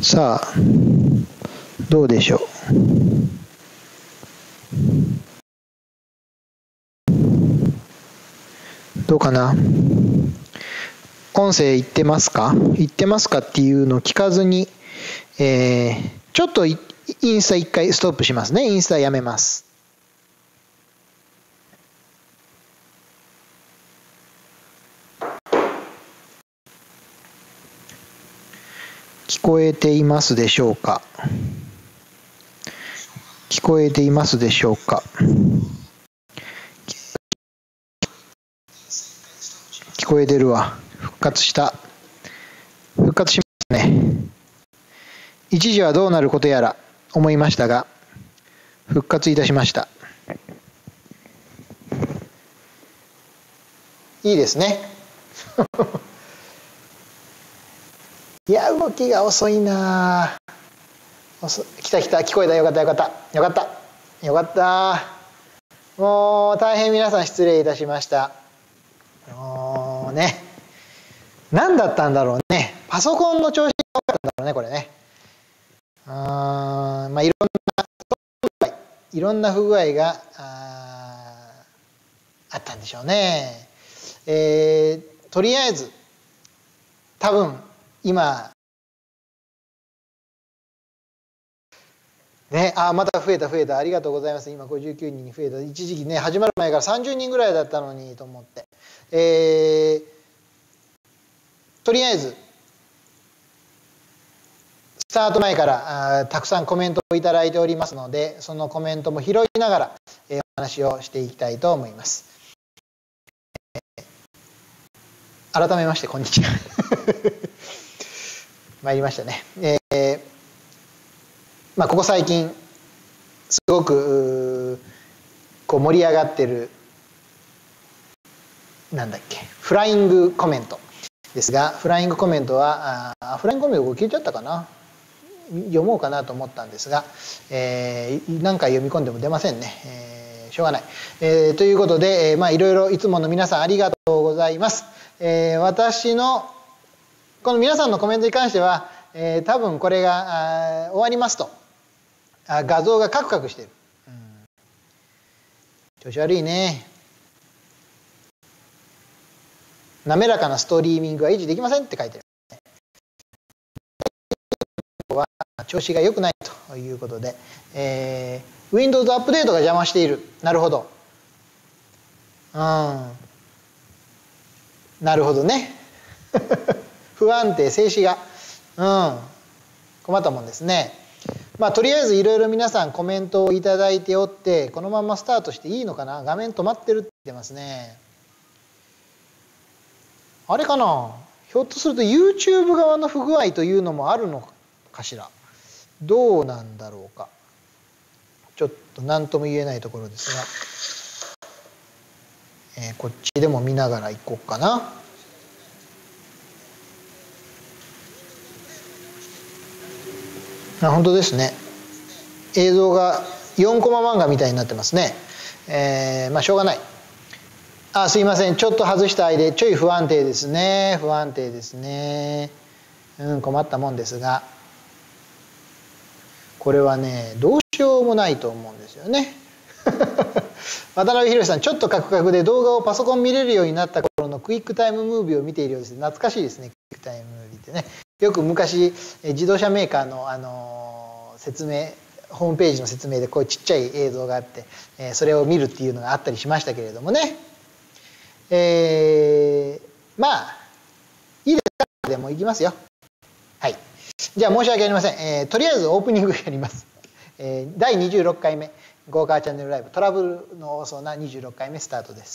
さあ、どうでしょう。どうかな。音声いってますか？いってますかっていうのを聞かずに、ちょっとインスタ一回ストップしますね。インスタやめます。聞こえていますでしょうか？聞こえていますでしょうか？聞こえてるわ。復活した。復活しましたね。一時はどうなることやら思いましたが、復活いたしました。いいですね。いや、動きが遅いな。来た来た、聞こえた。よかったよかったよかったよかった。もう大変皆さん失礼いたしました。もうね、何だったんだろうね。パソコンの調子が悪かったんだろうね、これね。まあいろんな不具合があったんでしょうね。とりあえず多分今ね、また増えたありがとうございます。今59人に増えた。一時期ね、始まる前から30人ぐらいだったのにと思って、とりあえずスタート前からたくさんコメントをいただいておりますので、そのコメントも拾いながら、お話をしていきたいと思います。改めましてこんにちは。参りましたね。ここ最近すごくこう盛り上がってるなんだっけ、フライングコメントですが、フライングコメントはフライングコメント消えちゃったかな。読もうかなと思ったんですが、何回読み込んでも出ませんね。しょうがない。ということで、いろいろいつもの皆さんありがとうございます。私のこの皆さんのコメントに関しては、多分これが終わりますと画像がカクカクしてる、調子悪いね。滑らかなストリーミングは維持できませんって書いてある。は調子が良くないということで、Windows アップデートが邪魔している。なるほど。なるほどね。不安定、静止が。困ったもんですね。とりあえずいろいろ皆さんコメントをいただいておって、このままスタートしていいのかな。画面止まってるって言ってますね。あれかな、ひょっとすると YouTube 側の不具合というのもあるのかしら。どうなんだろうか。ちょっと何とも言えないところですが、こっちでも見ながらいこうかな。本当ですね。映像が4コマ漫画みたいになってますね。しょうがない。すいません、ちょっと外した間でちょい不安定ですね。不安定ですね。困ったもんですが、これはね、どうしようもないと思うんですよね。渡辺宏さん、ちょっとカクカクで動画をパソコン見れるようになった頃のクイックタイムムービーを見ているようです。懐かしいですね、クイックタイムムービーってね。よく昔自動車メーカーの、説明、ホームページの説明でこういうちっちゃい映像があって、それを見るっていうのがあったりしましたけれどもね。いいですか、でもいきますよ。はい。じゃあ申し訳ありません。とりあえずオープニングやります。第26回目ゴーカーチャンネルライブトラブルの多そうな26回目スタートです。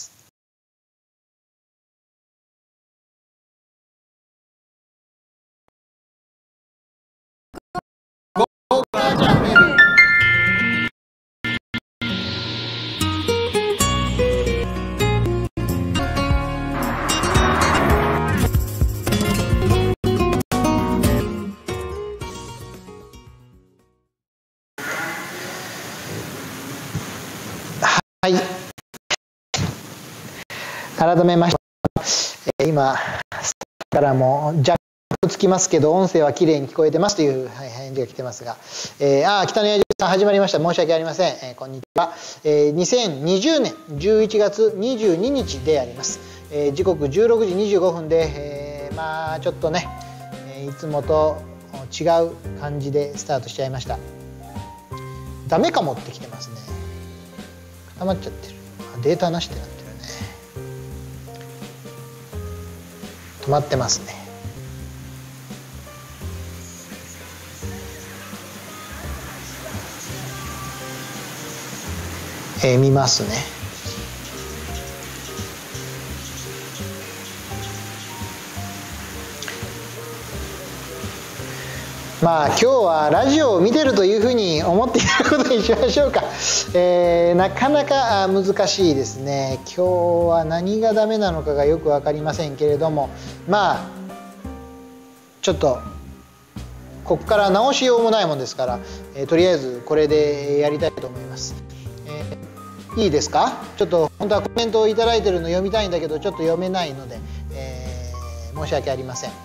ゴーカーチャンネル。はい。改めまして、今からも若つきますけど音声はきれいに聞こえてますという、返事が来てますが、北野彌十さん始まりました。申し訳ありません。こんにちは。2020年11月22日であります。時刻16時25分で、ちょっとね、いつもと違う感じでスタートしちゃいました。ダメかもってきてますね。固まっちゃってる。データなしってなってるね。止まってますね。見ますね。今日はラジオを見てるというふうに思っていることにしましょうか。なかなか難しいですね。今日は何がダメなのかがよく分かりませんけれども、ちょっとここから直しようもないもんですから、とりあえずこれでやりたいと思います。いいですか？ちょっと本当はコメントをいただいてるの読みたいんだけどちょっと読めないので、申し訳ありません。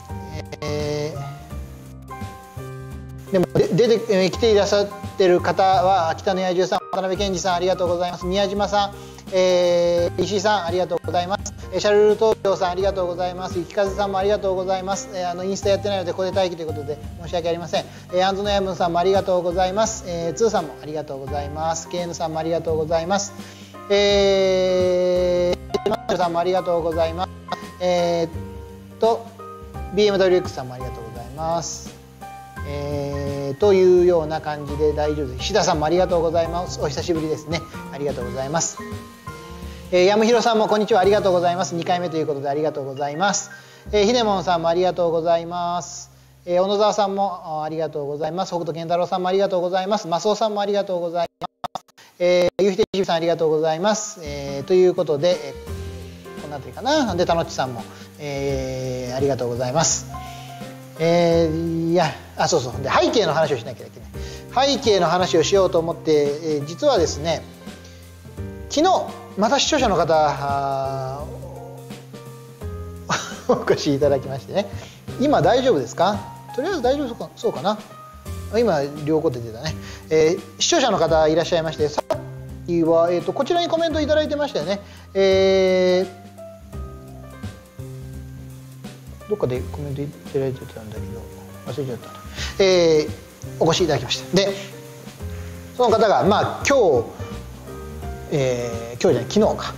でも出てきていらっしゃってる方は北野彌十さん、渡辺健二さんありがとうございます。宮島さん、石井さんありがとうございます。シャルル東京さんありがとうございます。雪風さんもありがとうございます。インスタやってないのでここで待機ということで申し訳ありません。アンズノヤムンさんもありがとうございます。ツーさんもありがとうございます。KN さんもありがとうございます。マッチョさんもありがとうございます。BMWX さんもありがとうございます。というような感じで大丈夫です。菱田さんもありがとうございます。お久しぶりですね。ありがとうございます。やむひろさんもこんにちは、ありがとうございます。2回目ということでありがとうございます。ひでもんさんもありがとうございます。小野沢さんもありがとうございます。北斗健太郎さんもありがとうございます。マスオさんもありがとうございます。ゆうひてしびさんありがとうございます。ということで、こんなあたりかな。でたのっちさんも、ありがとうございます。そうそう、で背景の話をしなきゃいけない。背景の話をしようと思って、実はですね、昨日また視聴者の方お越しいただきましてね。今大丈夫ですか？とりあえず大丈夫そうかな。今両方で出たね。視聴者の方いらっしゃいまして、さっきは、こちらにコメントいただいてましたよね。どっかでコメントいただいてたんだけど忘れちゃったな。お越しいただきました。でその方が今日昨日か、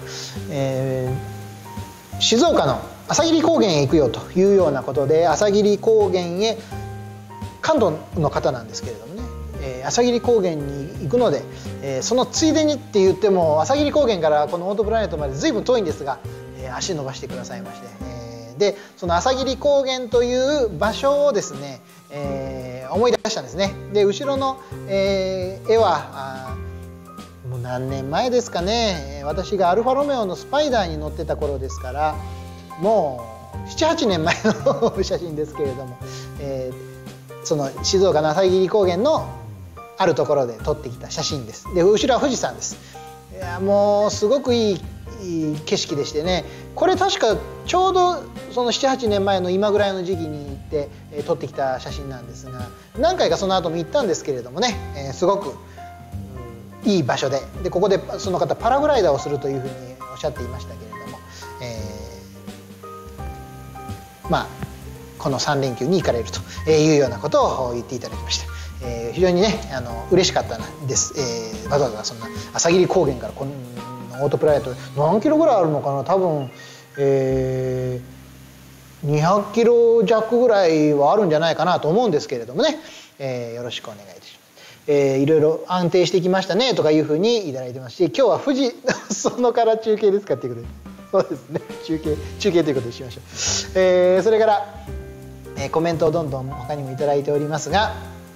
静岡の朝霧高原へ行くよというようなことで、朝霧高原へ関東の方なんですけれどもね、朝霧高原に行くので、そのついでにって言っても朝霧高原からこのオートプラネットまで随分遠いんですが、足伸ばしてくださいまして、でその朝霧高原という場所をですね、思い出したんですね。で後ろの、絵はもう何年前ですかね。私がアルファロメオのスパイダーに乗ってた頃ですから、もう 7,8 年前の写真ですけれども、その静岡の朝霧高原のあるところで撮ってきた写真です。で後ろは富士山です。いやもうすごくいい景色でしてね、これ確かちょうどその 7,8 年前の今ぐらいの時期に行って撮ってきた写真なんですが、何回かその後も行ったんですけれどもね、すごくいい場所で、ここでその方パラグライダーをするというふうにおっしゃっていましたけれども、この3連休に行かれるというようなことを言っていただきました。非常にね嬉しかったんです。わざわざそんな朝霧高原からこのオートプラネット何キロぐらいあるのかな。多分、200キロ弱ぐらいはあるんじゃないかなと思うんですけれどもね、よろしくお願いいたします。いろいろ安定してきましたねとかいうふうにいただいてますし、今日は富士園から中継ですかっていうことで、そうですね、中継ということにしましょう。それから、コメントをどんどん他にもいただいておりますが、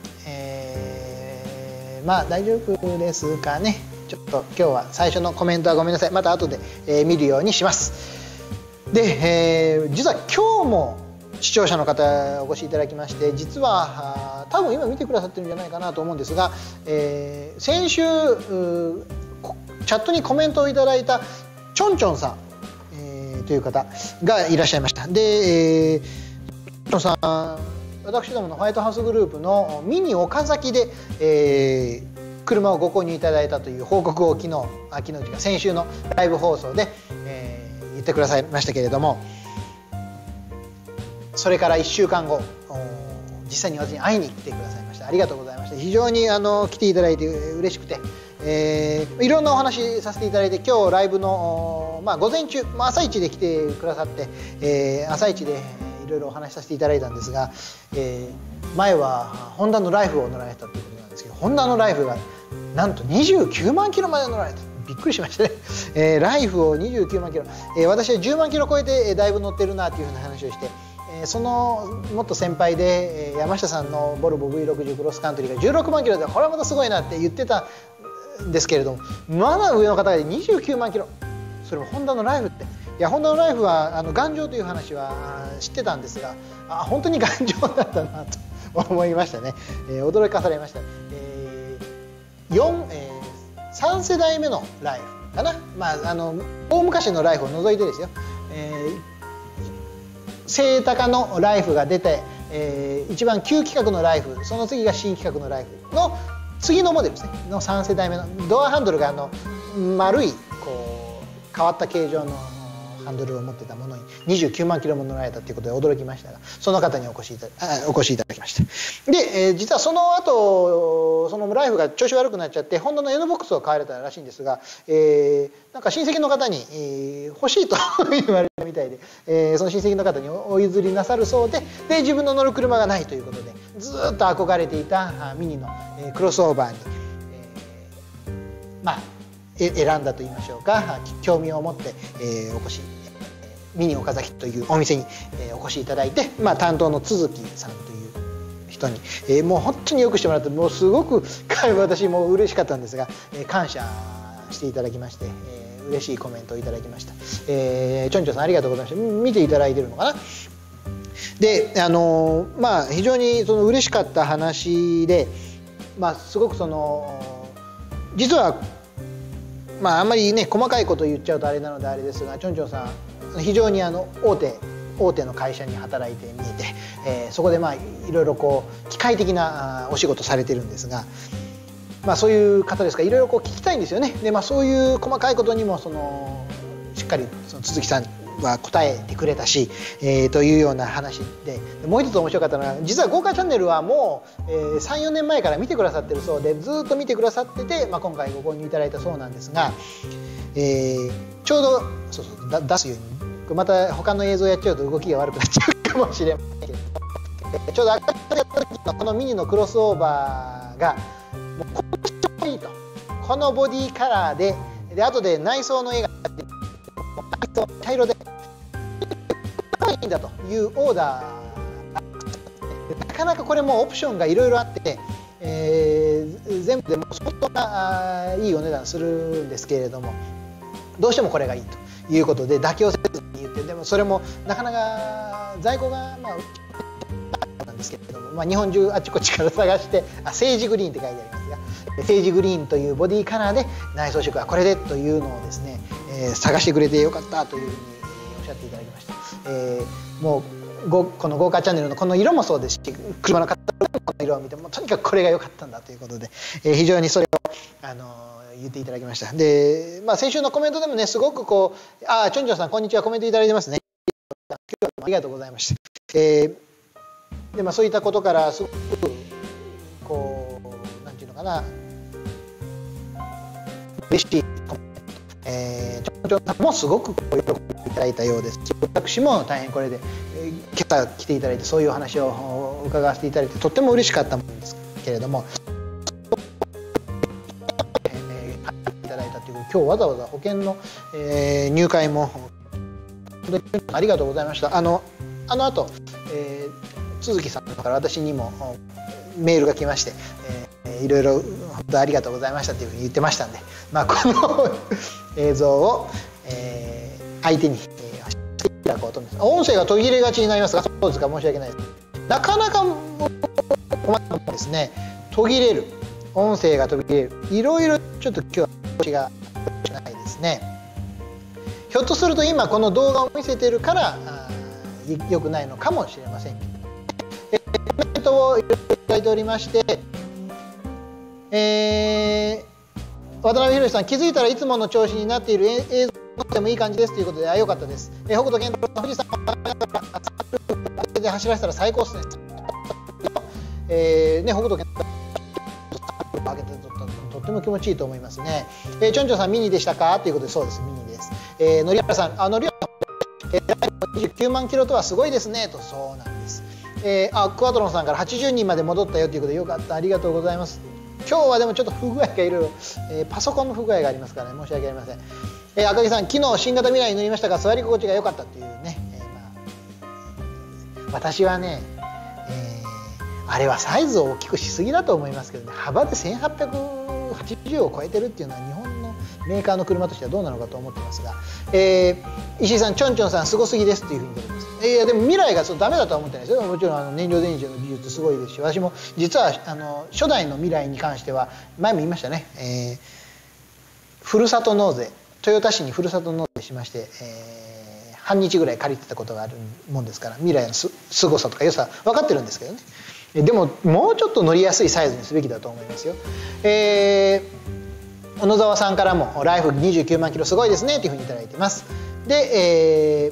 大丈夫ですかね。ちょっと今日は最初のコメントはごめんなさい。また後で、見るようにします。で、実は今日も視聴者の方お越しいただきまして、実は多分今見てくださってるんじゃないかなと思うんですが、先週チャットにコメントをいただいたちょんちょんさん、という方がいらっしゃいました。で、 さん、私どものホワイトハウスグループのミニ岡崎で、車をご購入いただいたという報告を昨日先週のライブ放送で、言ってくださいましたけれども、それから1週間後実際に私に会いに来てくださいました。ありがとうございました。非常に来ていただいて嬉しくて、いろんなお話させていただいて、今日ライブの、午前中、朝一で来てくださって、朝一でいろいろお話しさせていただいたんですが、前はホンダのライフを乗られたということなんですけど、ホンダのライフがなんと29万キロまで乗られた。びっくりしましたね。ライフを29万キロ、私は10万キロ超えてだいぶ乗ってるなというふうな話をして、そのもっと先輩で山下さんのボルボ V60 クロスカントリーが16万キロで、これはまたすごいなって言ってたんですけれども、まだ上の方が29万キロ、それもホンダのライフって、いやホンダのライフは頑丈という話は知ってたんですが、本当に頑丈だったなと思いましたね。驚かされました。3世代目のライフかな、大昔のライフを除いてですよ、セイタカのライフが出て、一番旧規格のライフ、その次が新規格のライフの次のモデルですねの3世代目のドアハンドルが丸いこう変わった形状のハンドルを持ってたものに29万キロも乗られたということで驚きましたが、その方にお越しいただきました。で、実はその後そのライフが調子悪くなっちゃってホンダの N ボックスを買われたらしいんですが、なんか親戚の方に、欲しいと言われたみたいで、その親戚の方にお譲りなさるそうで、自分の乗る車がないということでずっと憧れていたミニのクロスオーバーに、選んだと言いましょうか、興味を持って、お越しミニ岡崎というお店に、お越しいただいて、担当の都築さんという人に、もう本当によくしてもらって、もうすごく私も嬉しかったんですが、感謝していただきまして、嬉しいコメントをいただきました。ちょんちょんさんありがとうございました。見ていただいてるのかな。で、非常にその嬉しかった話で、すごく実はあんまりね細かいこと言っちゃうとあれなのであれですが、ちょんちょんさん非常に大手の会社に働いてみえて、そこでいろいろこう機械的なお仕事されてるんですが、そういう方ですからいろいろこう聞きたいんですよね。で、そういう細かいことにもしっかり都築さんは答えてくれたし、というような話で、もう一つ面白かったのは、実は豪華チャンネルはもう、3、4年前から見てくださってるそうで、ずっと見てくださってて、今回ご購入いただいたそうなんですが、ちょうど出すようにまた他の映像やっちゃうと動きが悪くなっちゃうかもしれませんけど、ちょうど赤字やった時のこのミニのクロスオーバーがもうこのいいと、このボディカラーで後で内装の絵が茶色でいいんだというオーダー、なかなかこれもオプションがいろいろあって、全部でも相当ないいお値段するんですけれども、どうしてもこれがいいということで妥協せずに言って、でもそれもなかなか在庫がなんですけれども、日本中あちこちから探して、セージグリーンって書いてありますが、セージグリーンというボディカラーで内装色はこれでというのをですね、探してくれてよかったというふうにおっしゃっていただきました。もうこの豪華チャンネルのこの色もそうですし、車の方のこの色を見てもとにかくこれが良かったんだということで、非常にそれを言っていただきました。で、先週のコメントでもね、すごくこうちょんちょんさんこんにちは、コメントいただいてますね。今日はありがとうございました。で、そういったことからすごくこうなんていうのかな、嬉しいコメント、ちょんちょんさんもすごく喜んでいただいたようです。私も大変これで、今朝来ていただいてそういうお話を伺わせていただいてとっても嬉しかったものですけれども、いただいたという、今日わざわざ保険の、入会も本当にありがとうございました。あの後、都築さんから私にもメールが来まして、いろいろ本当ありがとうございましたというふうに言ってましたんで、この映像を、相手にしていただこうと思います。音声が途切れがちになりますが、そうですか、申し訳ないです。なかなか困ったものですね。途切れる、音声が途切れる、いろいろちょっと今日は調子がないですね。ひょっとすると今この動画を見せてるから良くないのかもしれませんけど、 メントをいただいておりまして、渡辺宏さん、気づいたらいつもの調子になっている映像でもいい感じですということで、良かったです。北斗健太郎さん、富士山で走らせたら最高ですね。北斗健太郎上げてとっても気持ちいいと思いますね。ちょんちょんさん、ミニでしたかということで、そうです、ミニです。のりやさん、のりやさん、29万キロとはすごいですねと、そうなんです。クワトロンさんから80人まで戻ったよということで、よかった、ありがとうございます。今日はでもちょっと不具合がいろいろ、パソコンの不具合がありますからね、申し訳ありません。赤木さん、昨日新型未来に乗りましたが座り心地が良かったというね、私はね、あれはサイズを大きくしすぎだと思いますけどね、幅で1880を超えてるっていうのは日本のメーカーの車としてはどうなのかと思ってますが、石井さん、ちょんちょんさんすごすぎですっていうふうに言ってます。いやでも未来がダメだとは思ってないですよ。もちろん燃料電池の技術すごいですし、私も実は初代の未来に関しては前も言いましたね、ふるさと納税、豊田市にふるさと納税しまして、半日ぐらい借りてたことがあるもんですから、未来のすごさとか良さ分かってるんですけどね。でももうちょっと乗りやすいサイズにすべきだと思いますよ。小野沢さんからもライフ29万キロすごいですねというふうにいただいてます。で、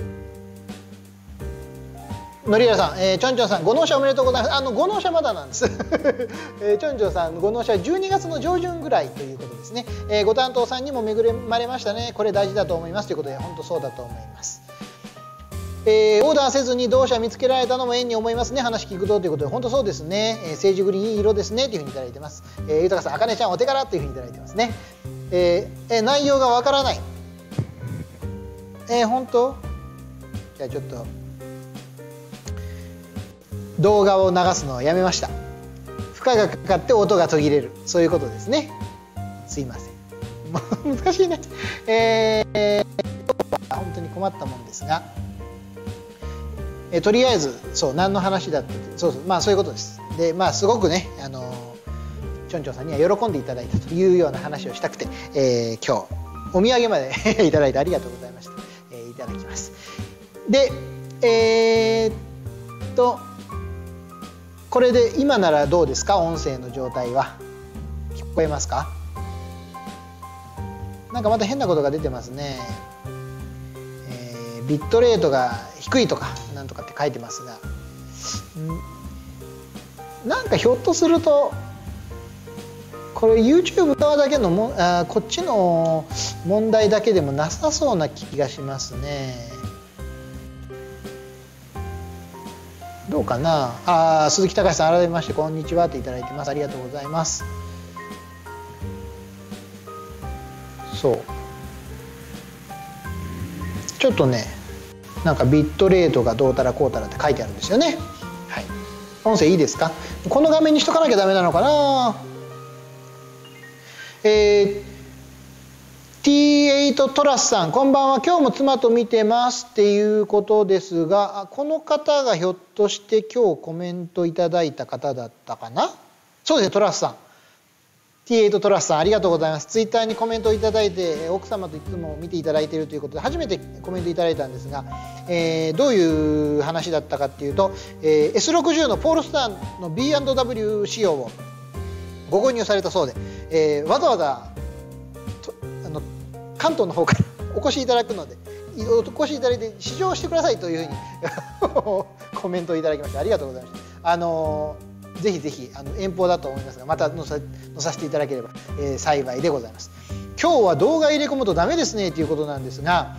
のりやさん、ちょんちょんさん、ご納車おめでとうございます。ご納車まだなんです。ちょんちょんさん、ご納車12月の上旬ぐらいということですね。ご担当さんにも恵まれましたね。これ大事だと思いますということで、本当そうだと思います。オーダーせずに同社見つけられたのも縁に思いますね。話聞くとということで、本当そうですね。セージグリーンいい色ですねというふうにいただいてます。豊さん、あかねちゃんお手柄というふうにいただいてますね。内容がわからない。本当？じゃあちょっと動画を流すのをやめました。負荷がかかって音が途切れる、そういうことですね。すいません。難しいね。本当に困ったもんですが。とりあえずそう何の話だってそういうことです。ですごくねちょんちょんさんには喜んでいただいたというような話をしたくて、今日お土産までいただいてありがとうございました。いただきます。でこれで今ならどうですか？音声の状態は聞こえますか？なんかまた変なことが出てますね。ビットレートが低いとかなんとかって書いてますが、なんかひょっとするとこれ YouTube 側だけのこっちの問題だけでもなさそうな気がしますね。どうかな。鈴木隆さん、改めましてこんにちはっていただいてます。ありがとうございます。そうちょっとね、なんかビットレートがどうたらこうたらって書いてあるんですよね。はい、音声いいですか？この画面にしとかなきゃダメなのかな。T8 トラスさん、こんばんは。今日も妻と見てますっていうことですが、この方がひょっとして今日コメントいただいた方だったかな。そうですね、トラスさん、T8 トラスさん、ありがとうございます。ツイッターにコメントをいただいて、奥様といつも見ていただいているということで初めてコメントいただいたんですが、どういう話だったかっていうと、S60 のポールスターの B&W 仕様をご購入されたそうで、わざわざ関東の方からお越しいただくので、お越しいただいて試乗してくださいというふうにコメントをいただきまして、ありがとうございました。ぜひぜひ遠方だと思いますが、また載させていただければ、幸いでございます。今日は動画入れ込むとダメですねということなんですが、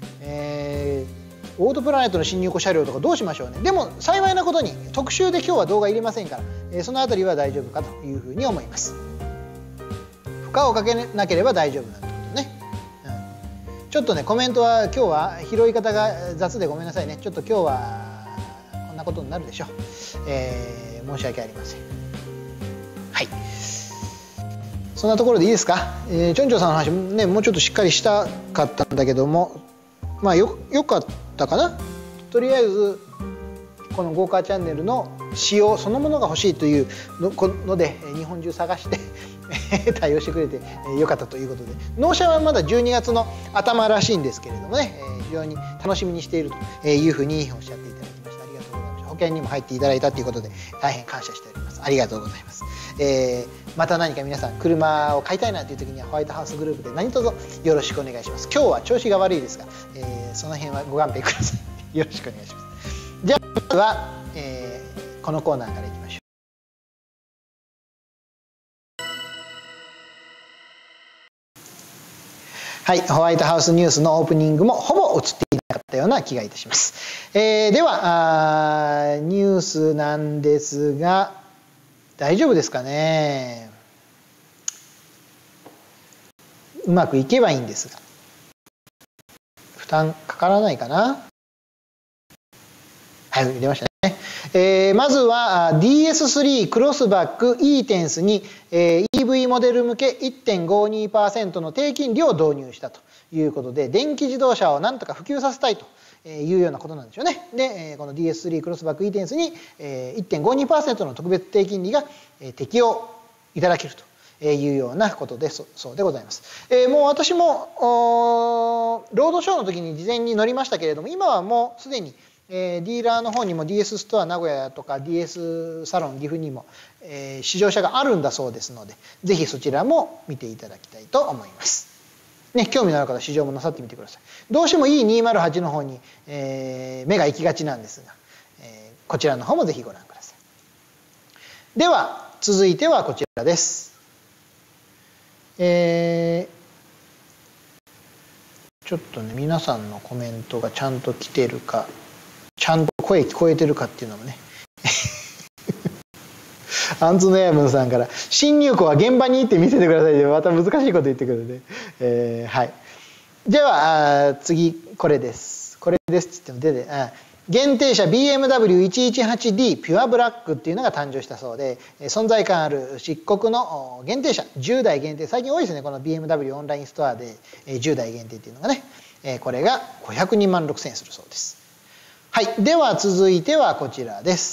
オートプラネットの進入庫車両とかどうしましょうね。でも幸いなことに特集で今日は動画入れませんから、そのあたりは大丈夫かというふうに思います。負荷をかけなければ大丈夫なんてことね。ちょっとね、コメントは今日は拾い方が雑でごめんなさいね。ちょっと今日はこんなことになるでしょう。申し訳ありません。はい、そんなところでいいですか。ちょんちょんさんの話ね、もうちょっとしっかりしたかったんだけども、よかったかな。とりあえずこのゴーカーチャンネルの仕様そのものが欲しいというので日本中探して対応してくれてよかったということで、納車はまだ12月の頭らしいんですけれどもね、非常に楽しみにしているというふうにおっしゃっていただきました。ありがとうございました。 保険にも入っていただいたということで大変感謝しております。ありがとうございます。また何か皆さん車を買いたいなという時にはホワイトハウスグループで何卒よろしくお願いします。今日は調子が悪いですが、その辺はご勘弁ください。よろしくお願いします。じゃあまずは、このコーナーからいきましょう。はい、ホワイトハウスニュースのオープニングもほぼ映っていなかったような気がいたします。ではニュースなんですが、大丈夫ですかね。うまくいけばいいんですが、負担かからないかな。はい、出ましたね。まずは DS3 クロスバック E テンスに、EV モデル向け 1.52% の低金利を導入したということで、電気自動車をなんとか普及させたいというようなことなんでしょうね。で、この DS3 クロスバック E テンスに 1.52% の特別低金利が適用いただけるというようなことでそうでございます。もう私もロードショーの時に事前に乗りましたけれども、今はもうすでにディーラーの方にも DS ストア名古屋とか DS サロン岐阜にも試乗車があるんだそうですので、ぜひそちらも見ていただきたいと思います。ね、興味のある方は試乗もなさってみてください。どうしても E208 の方に目が行きがちなんですが、こちらの方もぜひご覧ください。では続いてはこちらです。ちょっとね、皆さんのコメントがちゃんと来てるか、ちゃんと声聞こえてるかっていうのもねアンツノヤムンさんから「新入庫は現場に行って見せてください」でまた難しいこと言ってくるので、はい。では次これです。これですって言っても出て限定車 BMW118D ピュアブラックっていうのが誕生したそうで、存在感ある漆黒の限定車、10台限定、最近多いですね、この BMW オンラインストアで10台限定っていうのがね、これが502万6,000円するそうです。はい、では続いてはこちらです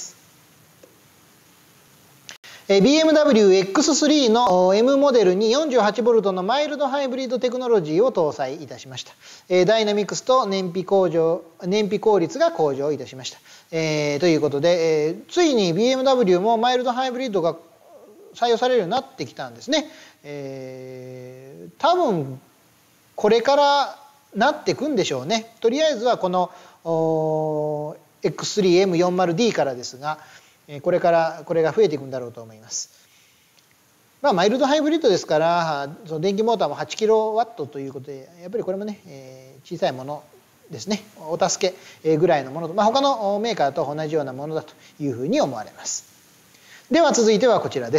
。BMW X3 の M モデルに 48V のマイルドハイブリッドテクノロジーを搭載いたしました。ダイナミクスと燃費効率が向上いたしました。ということで、ついに BMW もマイルドハイブリッドが採用されるようになってきたんですね。多分これからなっていくんでしょうね。とりあえずはこのX3M40D からですが、これからこれが増えていくんだろうと思います。まあマイルドハイブリッドですから、その電気モーターも 8kW ということで、やっぱりこれもね、小さいものですね、お助けぐらいのものと、他のメーカーと同じようなものだというふうに思われます。では続いてはこちらです。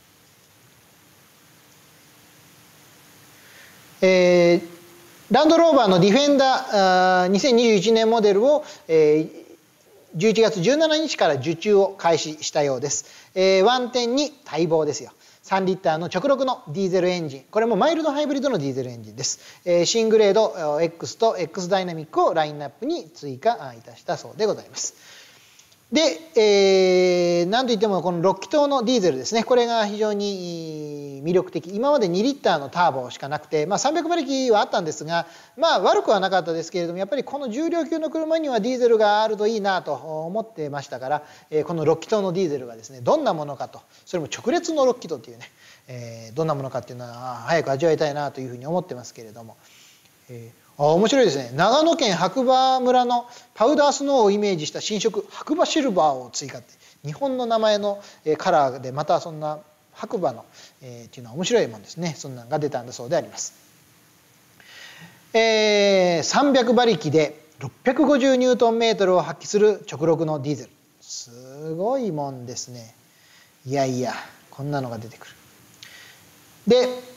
ランドローバーのディフェンダー2021年モデルを11月17日から受注を開始したようです。ワンテンに待望ですよ。3リッターの直6のディーゼルエンジン、これもマイルドハイブリッドのディーゼルエンジンです。新グレード X と X ダイナミックをラインナップに追加いたしたそうでございます。で、なんといってもこの6気筒のディーゼルですね、これが非常に魅力的。今まで2リッターのターボしかなくて、300馬力はあったんですが、悪くはなかったですけれども、やっぱりこの重量級の車にはディーゼルがあるといいなと思ってましたから、この6気筒のディーゼルがですね、どんなものかと、それも直列の6気筒っていうね、どんなものかっていうのは早く味わいたいなというふうに思ってますけれども、面白いですね。長野県白馬村のパウダースノーをイメージした新色白馬シルバーを追加って、日本の名前のカラーでまたそんな白馬のっていうのは面白いもんですね。そんなのが出たんだそうであります。300馬力で650ニュートンメートルを発揮する直6のディーゼル、すごいもんですね。いやいや、こんなのが出てくる。で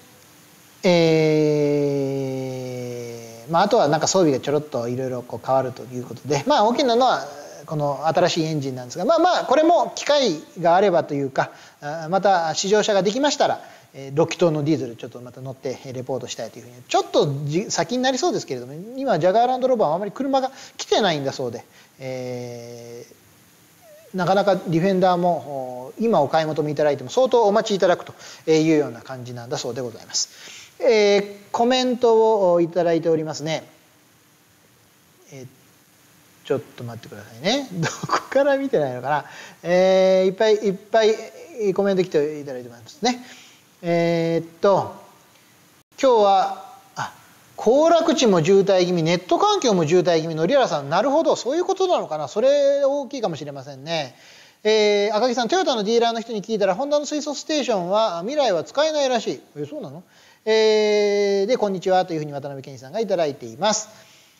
あとはなんか装備がちょろっといろいろ変わるということで、大きなのはこの新しいエンジンなんですが、これも機会があればというか、また試乗車ができましたら6気筒のディーゼルちょっとまた乗ってレポートしたいというふうに、ちょっと先になりそうですけれども、今ジャガーランドローバーはあまり車が来てないんだそうで、なかなかディフェンダーも今お買い求めいただいても相当お待ちいただくというような感じなんだそうでございます。コメントをいただいておりますね。 ちょっと待ってくださいね。どこから見てないのかな。いっぱいいっぱいコメント来ていただいてますね。今日は行楽地も渋滞気味、ネット環境も渋滞気味、典原さん、なるほど、そういうことなのかな。それ大きいかもしれませんね。赤木さん、トヨタのディーラーの人に聞いたら、ホンダの水素ステーションは未来は使えないらしい。そうなの？で、こんにちはというふうに渡辺健二さんがいただいています。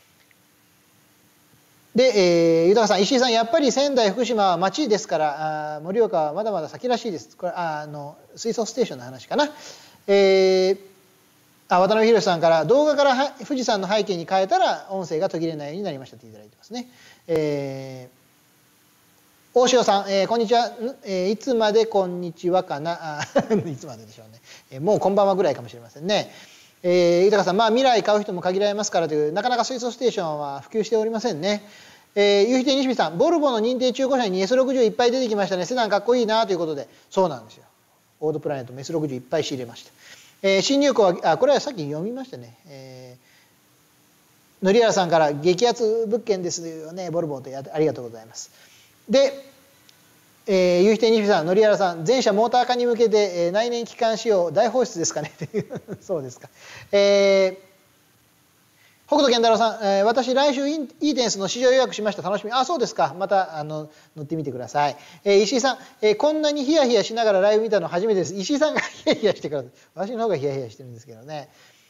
で、豊さん、石井さん、やっぱり仙台、福島は町ですから、盛岡はまだまだ先らしいです。これ水素ステーションの話かな。渡辺宏さんから、動画から富士山の背景に変えたら音声が途切れないようになりましたといただいてますね。大塩さん、こんにちは、いつまでこんにちはかな。いつまででしょうね。もうこんばんはぐらいかもしれませんね。豊さん、未来買う人も限られますからという、なかなか水素ステーションは普及しておりませんね。夕日亭西見さん、ボルボの認定中古車に S60 いっぱい出てきましたね。セダンかっこいいなということで、そうなんですよ。オードプラネットも S60 いっぱい仕入れました。新入庫は、これはさっき読みましたね。典原さんから激アツ物件ですよね、ボルボとありがとうございます。で、夕日亭西見さん、典原さん、全社モーター化に向けて、内燃機関仕様大放出ですかね。そうですか。北斗健太郎さん、私来週イーテンスの試乗予約しました。楽しみ。そうですか。また乗ってみてください。石井さん、こんなにヒヤヒヤしながらライブ見たの初めてです。石井さんがヒヤヒヤしてください。私の方がヒヤヒヤしてるんですけどね。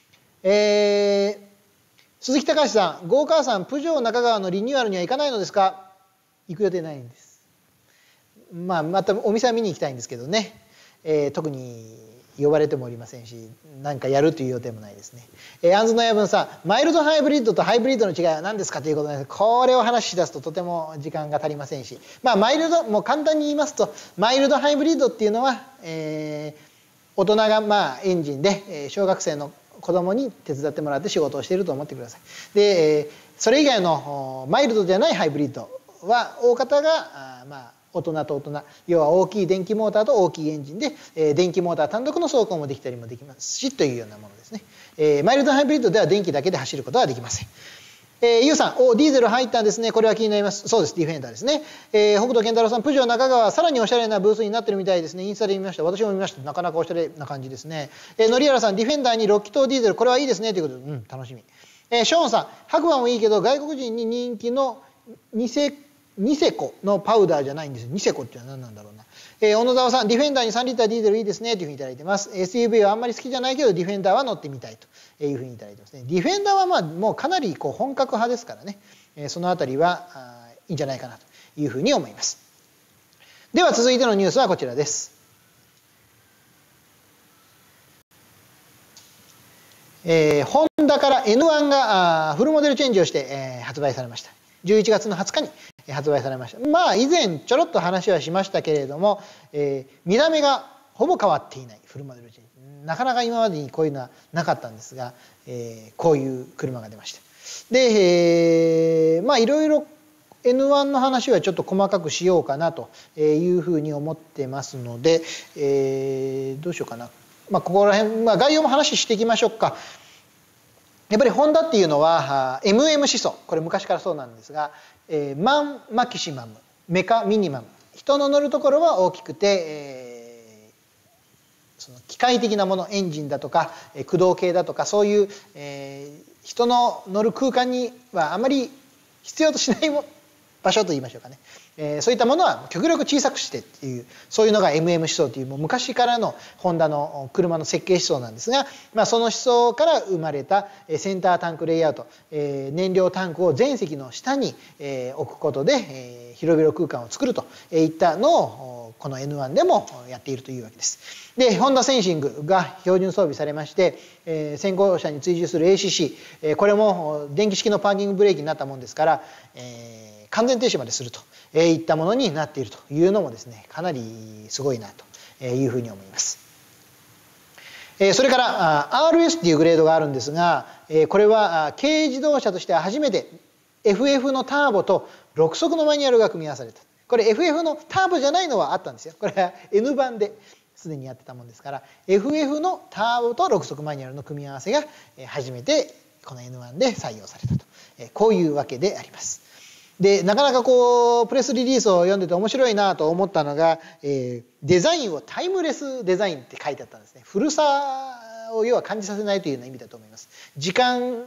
鈴木隆さん、ゴーカーさん、プジョー中川のリニューアルには行かないのですか？行く予定ないんです。またお店は見に行きたいんですけどね。特に呼ばれてもおりませんし、何かやるという予定もないですね。アンズの夜分さん、マイルドハイブリッドとハイブリッドの違いは何ですかということなんです。これを話し出すととても時間が足りませんし、マイルド、もう簡単に言いますと、マイルドハイブリッドっていうのは、大人がエンジンで小学生の子供に手伝ってもらって仕事をしていると思ってください。で、それ以外のマイルドじゃないハイブリッドは大方が大人と大人、要は大きい電気モーターと大きいエンジンで、電気モーター単独の走行もできたりもできますしというようなものですね。マイルドハイブリッドでは電気だけで走ることはできません。ユウさん、ディーゼル入ったんですね。これは気になります。そうです、ディフェンダーですね。北斗健太郎さん、プジョー中川、さらにおしゃれなブースになってるみたいですね。インスタで見ました。私も見ました。なかなかおしゃれな感じですね。典原さん、ディフェンダーに6気筒ディーゼル、これはいいですねということで、楽しみ。ショーンさん、白馬もいいけど外国人に人気のニセコのパウダーじゃないんですよ。ニセコっていうのは何なんだろうな。小野沢さん、ディフェンダーに3リッターディーゼルいいですねというふうにいただいてます。SUV はあんまり好きじゃないけどディフェンダーは乗ってみたいというふうにいただいてますね。ディフェンダーはもうかなり本格派ですからね。そのあたりはいいんじゃないかなというふうに思います。では続いてのニュースはこちらです。ホンダから N1 がフルモデルチェンジをして、発売されました。11月の20日に発売されました。以前ちょろっと話はしましたけれども、見た目がほぼ変わっていないフルモデルチェンジ。なかなか今までにこういうのはなかったんですが、こういう車が出ました。で、いろいろ N1 の話はちょっと細かくしようかなというふうに思ってますので、どうしようかな。ここら辺、概要も話していきましょうか。やっぱりホンダっていうのは MM 思想、これ昔からそうなんですが、マンマキシマム、メカミニマム、人の乗るところは大きくて、その機械的なもの、エンジンだとか駆動系だとか、そういう、人の乗る空間にはあまり必要としない場所といいましょうかね。そういったものは極力小さくしてっていう、そういうのが MM 思想という、もう昔からのホンダの車の設計思想なんですが、その思想から生まれたセンタータンクレイアウト、燃料タンクを全席の下に置くことで広々空間を作るといったのをこの N1 でもやっているというわけです。で、ホンダセンシングが標準装備されまして、先行車に追従する ACC、これも電気式のパーキングブレーキになったもんですから、完全停止までするといったものになっているというのもですね、かなりすごいなというふうに思います。それから RS っていうグレードがあるんですが、これは軽自動車としては初めて FF のターボと6速のマニュアルが組み合わされた。これ FF のターボじゃないのはあったんですよ。これは N 版ですでにやってたもんですから、 FF のターボと6速マニュアルの組み合わせが初めてこの N1 で採用されたと、こういうわけであります。 でなかなかこうプレスリリースを読んでて面白いなと思ったのが、デザインをタイムレスデザインって書いてあったんですね。古さを要は感じさせないというような意味だと思います。時間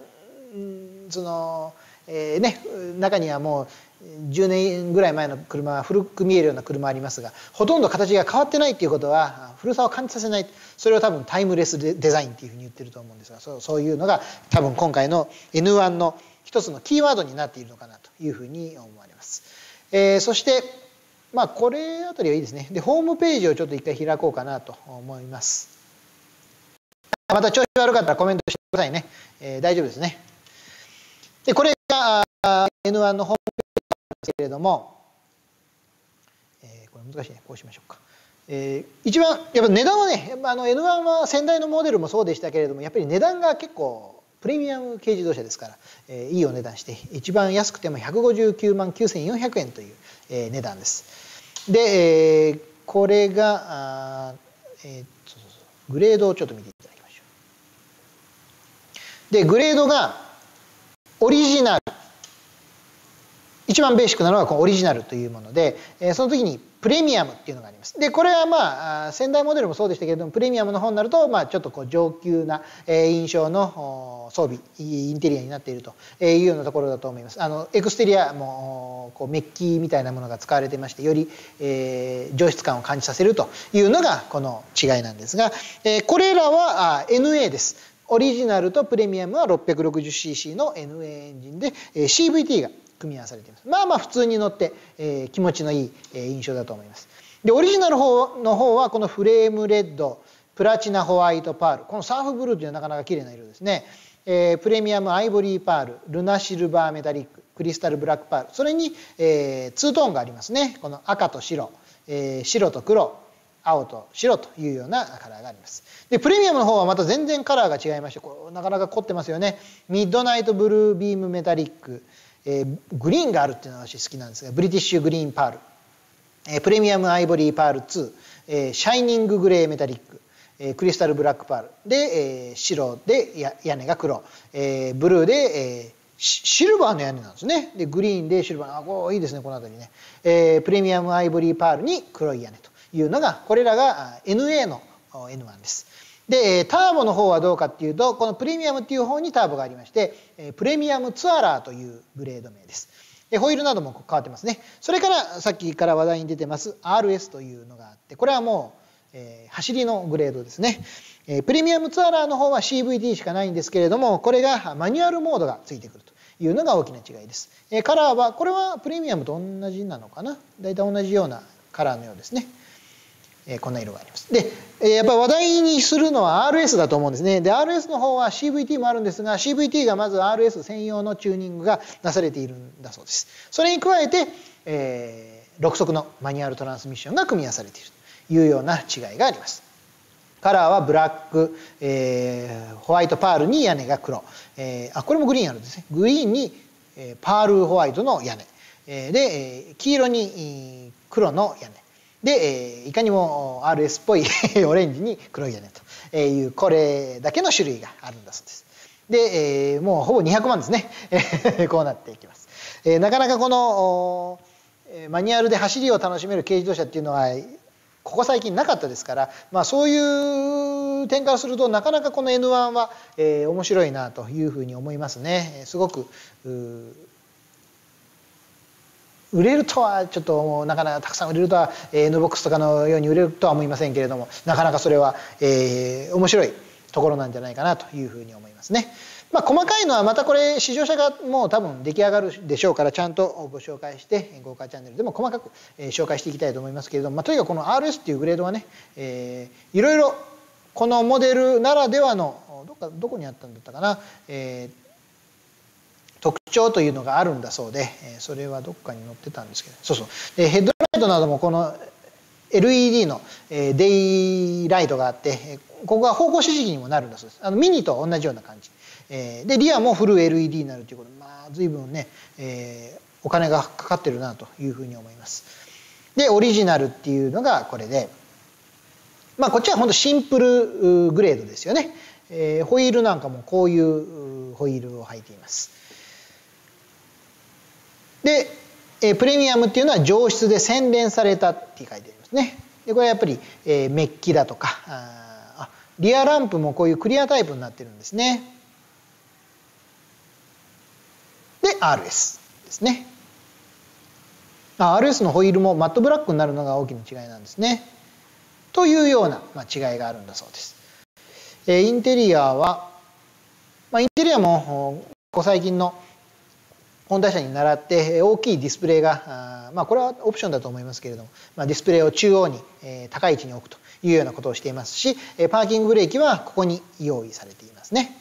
中にはもう10年ぐらい前の車は古く見えるような車ありますが、ほとんど形が変わってないっていうことは古さを感じさせない。それを多分タイムレスデザインっていうふうに言ってると思うんですが、そういうのが多分今回の N1 の一つのキーワードになっているのかなというふうに思われます。そしてこれあたりはいいですね。でホームページをちょっと一回開こうかなと思います。また調子悪かったらコメントしてくださいね。大丈夫ですね。でこれが N1 のホームページなんですけれども、これ難しいね。こうしましょうか。一番やっぱ値段はね、N1 は先代のモデルもそうでしたけれども、やっぱり値段が結構プレミアム軽自動車ですから、いいお値段して、一番安くても159万9400円という、値段です。で、これがグレードをちょっと見ていただきましょう。でグレードがオリジナル、一番ベーシックなのがこのオリジナルというもので、その時にプレミアムっていうのがあります。でこれは先代モデルもそうでしたけれども、プレミアムの方になるとちょっとこう上級な印象の装備インテリアになっているというようなところだと思います。エクステリアもこうメッキみたいなものが使われてまして、より上質感を感じさせるというのがこの違いなんですが、これらは NA です。オリジナルとプレミアムは 660cc の NA エンジンで CVT が組み合わされています。普通に乗って、気持ちのいい、印象だと思います。でオリジナルの方はこのフレームレッド、プラチナホワイトパール、このサーフブルーというのはなかなか綺麗な色ですね。プレミアムアイボリーパール、ルナシルバーメタリック、クリスタルブラックパール、それに、ツートーンがありますね。この赤と白、白と黒、青と白というようなカラーがあります。でプレミアムの方はまた全然カラーが違いまして、なかなか凝ってますよね。ミッドナイトブルービームメタリック、グリーンがあるっていうのが私好きなんですが、ブリティッシュグリーンパール、プレミアムアイボリーパール2、シャイニンググレーメタリック、クリスタルブラックパールで、白で屋根が黒、ブルーで、シルバーの屋根なんですね。でグリーンでシルバー、いいですねこの辺りね。プレミアムアイボリーパールに黒い屋根というのが、これらが NA の N1 です。でターボの方はどうかっていうと、このプレミアムっていう方にターボがありまして、プレミアムツアラーというグレード名です。でホイールなども変わってますね。それからさっきから話題に出てます RS というのがあって、これはもう、走りのグレードですね。プレミアムツアラーの方は CVT しかないんですけれども、これがマニュアルモードがついてくるというのが大きな違いです。カラーはこれはプレミアムと同じなのかな、だいたい同じようなカラーのようですね。こんな色があります。でやっぱり話題にするのは RS だと思うんですね。で RS の方は CVT もあるんですが、 CVT がまず RS 専用のチューニングがなされているんだそうです。それに加えて、6速のマニュアルトランスミッションが組み合わされているというような違いがあります。カラーはブラック、ホワイトパールに屋根が黒、これもグリーンあるんですね。グリーンに、パールホワイトの屋根、で、黄色に黒の屋根で、いかにも RS っぽいオレンジに黒い屋根という、これだけの種類があるんだそうです。で、もうほぼ200万ですねこうなっていきます。なかなかこのマニュアルで走りを楽しめる軽自動車っていうのはここ最近なかったですから、そういう点からするとなかなかこの N1 は、面白いなというふうに思いますね。すごく売れるとはちょっとなかなかたくさん売れるとは、N-BOX とかのように売れるとは思いませんけれども、なかなかそれは、面白いところなんじゃないかなというふうに思いますね。細かいのはまたこれ試乗車がもう多分出来上がるでしょうから、ちゃんとご紹介してゴーカーチャンネルでも細かく紹介していきたいと思いますけれども、とにかくこの RS っていうグレードはね、いろいろこのモデルならではのどこにあったんだったかな、特徴というのがあるんだそうで、それはどっかに載ってたんですけど、そうでヘッドライトなどもこの LED のデイライトがあって、ここが方向指示にもなるんだそうです。ミニと同じような感じで、リアもフル LED になるということで、随分ね、お金がかかってるなというふうに思います。でオリジナルっていうのがこれで、こっちは本当シンプルグレードですよね。ホイールなんかもこういうホイールを履いています。 で、プレミアムっていうのは上質で洗練されたって書いてありますね。でこれはやっぱり、メッキだとかリアランプもこういうクリアタイプになってるんですね。で RS ですね。RS のホイールもマットブラックになるのが大きな違いなんですね。というような、違いがあるんだそうです。インテリアは、インテリアもここ最近のホンダ車に倣って大きいディスプレイがこれはオプションだと思いますけれども、ディスプレイを中央に高い位置に置くというようなことをしていますし、パーキングブレーキはここに用意されていますね。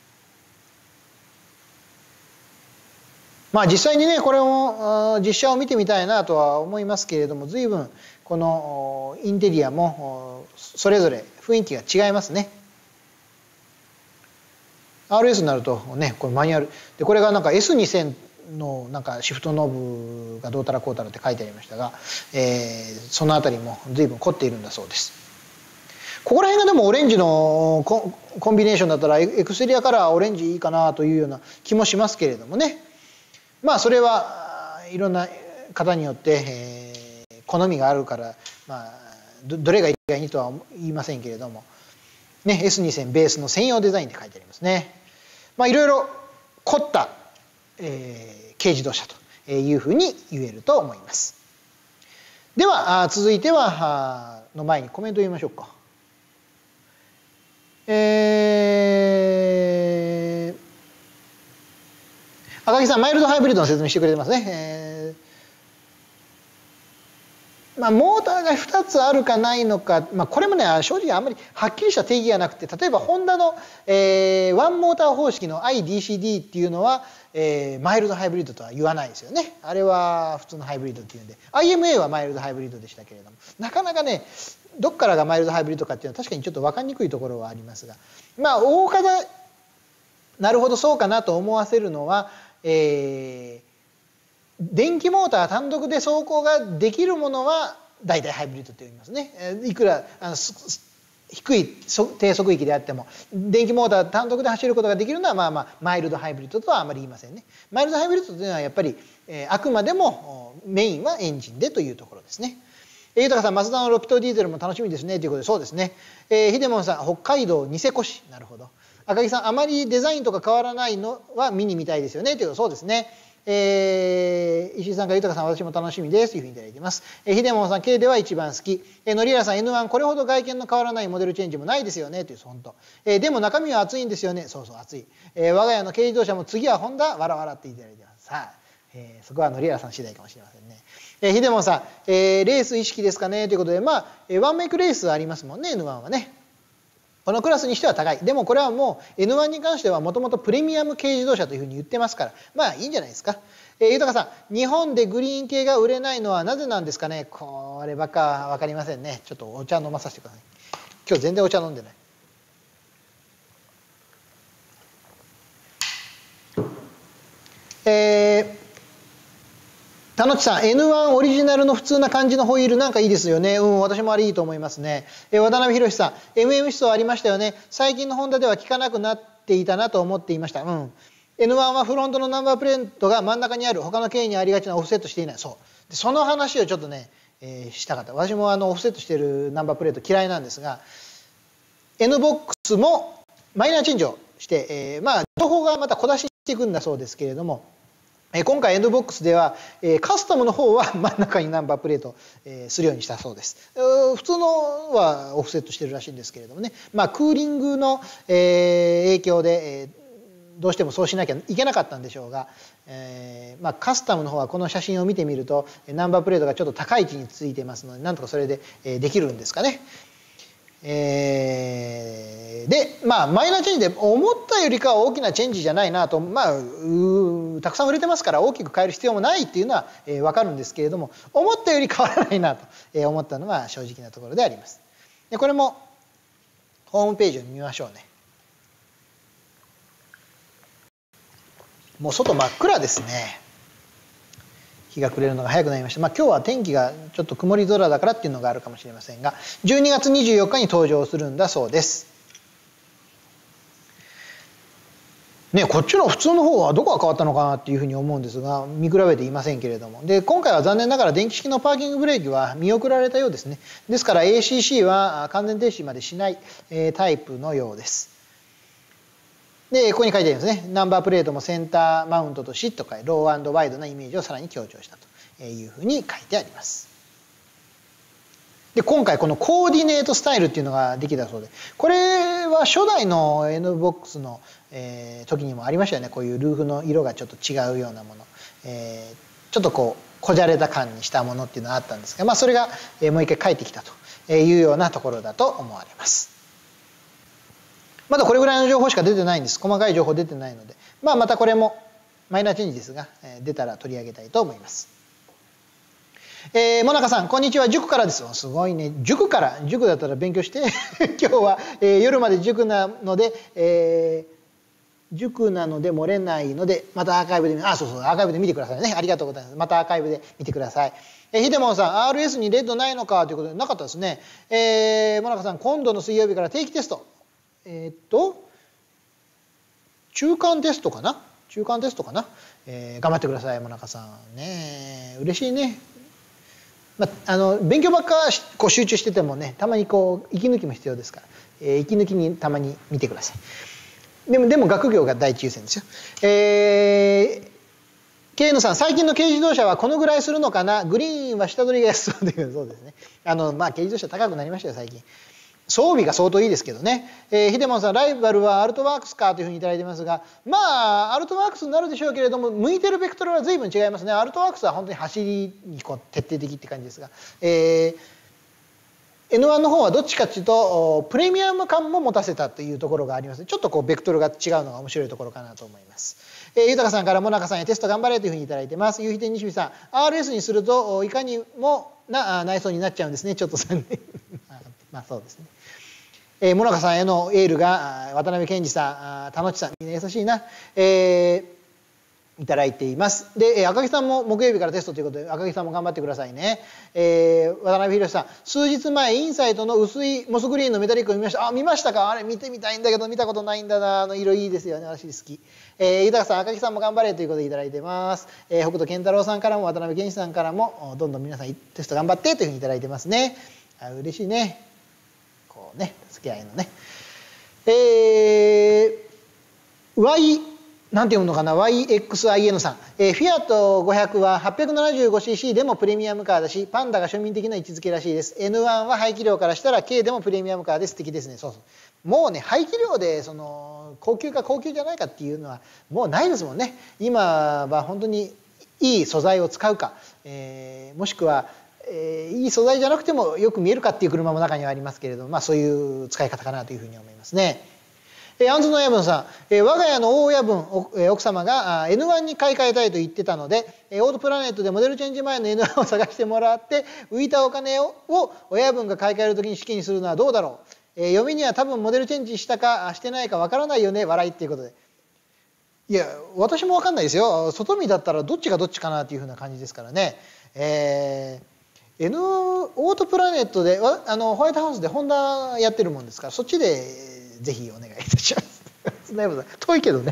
実際にねこれを実車を見てみたいなとは思いますけれども、随分このインテリアもそれぞれ雰囲気が違いますね。RS になるとねこれマニュアルで、これがなんか S2000 のなんかシフトノブがどうたらこうたらって書いてありましたが、そのあたりも随分凝っているんだそうです。ここら辺がでもオレンジのコンビネーションだったらエクステリアカラーオレンジいいかなというような気もしますけれどもね。それはいろんな方によって、好みがあるから、どれが一概にとは言いませんけれども、ね、S2000 ベースの専用デザインって書いてありますね。いろいろ凝った、軽自動車というふうに言えると思います。では続いてはの前にコメントを読みましょうか。赤木さん、マイルドハイブリッドの説明してくれてますね。モーターが2つあるかないのか、これもね正直あんまりはっきりした定義がなくて、例えばホンダの、ワンモーター方式の iDCD っていうのは、マイルドハイブリッドとは言わないですよね。あれは普通のハイブリッドっていうんで、 IMA はマイルドハイブリッドでしたけれども、なかなかねどっからがマイルドハイブリッドかっていうのは確かにちょっと分かりにくいところはありますが、大方なるほどそうかなと思わせるのは、電気モーター単独で走行ができるものは大体ハイブリッドと言いますね。いくら低い低速域であっても電気モーター単独で走ることができるのはマイルドハイブリッドとはあまり言いませんね。マイルドハイブリッドというのはやっぱり、あくまでもメインはエンジンでというところですね。豊さん、マツダのロピトディーゼルも楽しみですねということで、そうですね。ヒデモンさん、北海道ニセコ市、なるほど。赤木さん、あまりデザインとか変わらないのは見に見たいですよねということ、そうですね。石井さんが豊さん、私も楽しみですというふうにいただいています。ヒデモンさん、K では一番好き。ノリアラさん、N1 これほど外見の変わらないモデルチェンジもないですよねという、本当。でも中身は熱いんですよね。そうそう、熱い。我が家の軽自動車も次はホンダ、わらわらっていただいています。さあ、そこはノリアラさん次第かもしれませんね。ヒデモンさん、レース意識ですかねということで、ワンメイクレースありますもんね、N1 はね。このクラスにしては高い。でもこれはもう N1 に関してはもともとプレミアム軽自動車というふうに言ってますから、いいんじゃないですか。豊さん、日本でグリーン系が売れないのはなぜなんですかね。こればっか分かりませんね。ちょっとお茶飲まさせてください。今日全然お茶飲んでない。田野地さん、 N1 オリジナルの普通な感じのホイールなんかいいですよね。私もあれいいと思いますね。渡辺博さん、 MM 思想ありましたよね。最近のホンダでは効かなくなっていたなと思っていました。N1 はフロントのナンバープレートが真ん中にある、他の軽にありがちなオフセットしていない。そうで、その話をちょっとね、したかった。私もオフセットしているナンバープレート嫌いなんですが、 N ボックスもマイナーチェンジをして、情報がまた小出しにしていくんだそうですけれども、今回 N ボックスではカスタムの方は真ん中にナンバープレートするようにしたそうです。普通のはオフセットしてるらしいんですけれどもね、クーリングの影響でどうしてもそうしなきゃいけなかったんでしょうが、カスタムの方はこの写真を見てみるとナンバープレートがちょっと高い位置についてますので、なんとかそれでできるんですかね。でマイナーチェンジで思ったよりかは大きなチェンジじゃないなと、たくさん売れてますから大きく変える必要もないっていうのは分かるんですけれども、思ったより変わらないなと思ったのが正直なところであります。でこれもホームページを見ましょうね。もう外真っ暗ですね。日が暮れるのが早くなりました。今日は天気がちょっと曇り空だからっていうのがあるかもしれませんが、12月24日に登場するんだそうです。 ね、こっちの普通の方はどこが変わったのかなっていうふうに思うんですが、見比べていませんけれども。で、今回は残念ながら電気式のパーキングブレーキは見送られたようですね。ですから ACC は完全停止までしないタイプのようです。で、ここに書いてありますね。ナンバープレートもセンターマウントとシットかロー&ワイドなイメージをさらに強調したというふうに書いてあります。で、今回このコーディネートスタイルっていうのができたそうで、これは初代の NBOX の時にもありましたよね。こういうルーフの色がちょっと違うようなもの、ちょっとこうこじゃれた感にしたものっていうのがあったんですが、それがもう一回帰ってきたというようなところだと思われます。まだこれぐらいの情報しか出てないんです。細かい情報出てないので、またこれもマイナーチェンジですが、出たら取り上げたいと思います。もなかさん、こんにちは。塾からです。すごいね。塾から。塾だったら勉強して今日は、夜まで塾なので、塾なので漏れないので、またアーカイブで、そうそう、アーカイブで見てくださいね。ありがとうございます。またアーカイブで見てください。ひでもんさん、RS にレッドないのかということで、なかったですね。もなかさん、今度の水曜日から定期テスト。中間テストかな。頑張ってください、もなかさん。ね、嬉しいね。勉強ばっかこう集中しててもね、たまにこう息抜きも必要ですから、息抜きにたまに見てください。でも学業が第一優先ですよ。ケイノさん、最近の軽自動車はこのぐらいするのかな。グリーンは下取りが安そうで、そうですね。軽自動車高くなりましたよ最近。装備が相当いいですけどね。ヒデモンさん、ライバルはアルトワークスかというふうにいただいてますが、アルトワークスになるでしょうけれども、向いてるベクトルは随分違いますね。アルトワークスは本当に走りにこう徹底的って感じですが、N1 の方はどっちかっていうとプレミアム感も持たせたというところがあります。ちょっとこうベクトルが違うのが面白いところかなと思います。豊さんからもなかさんへテスト頑張れというふうにいただいてます。夕日天西見さん、 RS にするといかにもな内装になっちゃうんですね。ちょっと残念そうですね。もなかさんへのエールが渡辺健二さん、田野地さん、みんな優しいな、いただいています。で、赤木さんも木曜日からテストということで、赤木さんも頑張ってくださいね。渡辺宏さん、数日前インサイトの薄いモスグリーンのメタリックを見ました。見ましたか。あれ見てみたいんだけど見たことないんだな。色いいですよね。私好き。豊さん、赤木さんも頑張れということでいただいてます。北斗健太郎さんからも渡辺健二さんからもどんどん皆さんテスト頑張ってというふうにいただいてますね。嬉しいね。こうね、付き合いのね。なんて読むのかな、 YXIN さん、フィアット500は 875cc でもプレミアムカーだし、パンダが庶民的な位置づけらしいです。 N1 は排気量からしたら K でもプレミアムカーで素敵ですね。そうそう、もうね、排気量でその高級か高級じゃないかっていうのはもうないですもんね。今は本当にいい素材を使うか、もしくはいい素材じゃなくてもよく見えるかっていう車も中にはありますけれども、そういう使い方かなというふうに思いますね。アンズの親分さん、我が家の大親分、奥様が N1 に買い替えたいと言ってたので、オートプラネットでモデルチェンジ前の N1 を探してもらって浮いたお金を親分が買い替える時に資金にするのはどうだろう。読みには多分モデルチェンジしたかしてないかわからないよね、笑いっていうことで。いや、私もわかんないですよ。外見だったらどっちがどっちかなっていうふうな感じですからね。オートプラネットでホワイトハウスでホンダやってるもんですから、そっちでぜひお願いいたします。遠いけどね、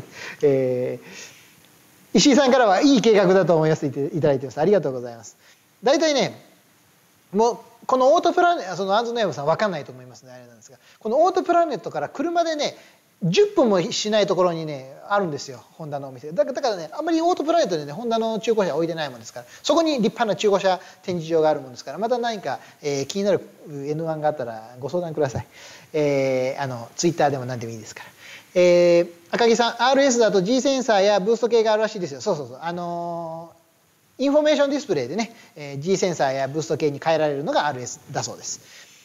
石井さんからはいい計画だと思いますといただいてます。ありがとうございます。大体ね、もうこのオートプラネット、そのアンズノヤブさん分かんないと思いますね、あれなんですが、このオートプラネットから車でね10分もしないところにねあるんですよ、ホンダのお店。だからね、あんまりオートプラネットでねホンダの中古車置いてないもんですから、そこに立派な中古車展示場があるもんですから、また何か、気になる N1 があったらご相談ください。ツイッターでも何でもいいですから。赤木さん、 RS だと G センサーやブースト系があるらしいですよ。そうそうそう、インフォメーションディスプレイでね、G センサーやブースト系に変えられるのが RS だそうです。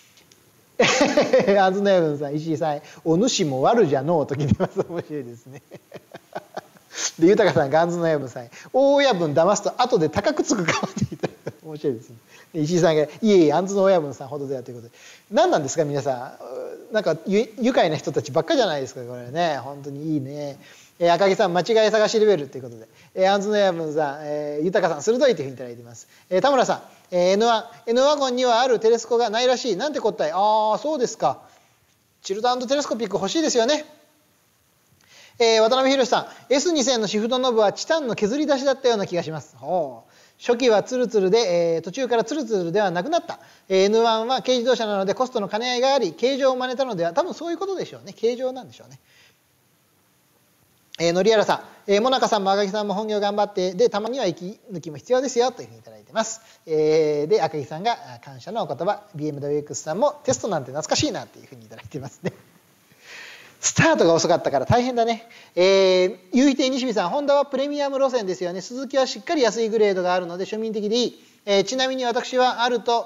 アンズネーブンさん、石井さん、お主も悪じゃのうと聞いてます。面白いですね。で、豊さん、ガンズの親分さん、大親分騙すと後で高くつくかもって言ったら面白いですね。石井さんが、いえいえ、アンズの親分さんほどではということで、何なんですか皆さん、なんか愉快な人たちばっかじゃないですかこれね。本当にいいね。赤木さん、間違い探しレベルということで、アンズの親分さん、豊さん鋭いというふうにいただいています。田村さん、N ワゴンにはあるテレスコがないらしい。なんてこったい。ああ、そうですか。チルド&テレスコピック欲しいですよね。 渡辺博さん、S2000 のシフトノブはチタンの削り出しだったような気がします。初期はツルツルで、途中からツルツルではなくなった。N1 は軽自動車なのでコストの兼ね合いがあり、形状を真似たのでは、多分そういうことでしょうね。形状なんでしょうね。のりやらさん、もなかさんも赤木さんも本業頑張って、で、たまには息抜きも必要ですよ、というふうにいただいてます。で、赤木さんが感謝のお言葉、BMWX さんもテストなんて懐かしいな、というふうにいただいてますね。スタートが遅かったから大変だね。夕日亭西見さん、ホンダはプレミアム路線ですよね。スズキはしっかり安いグレードがあるので庶民的でいい。ちなみに私はアルト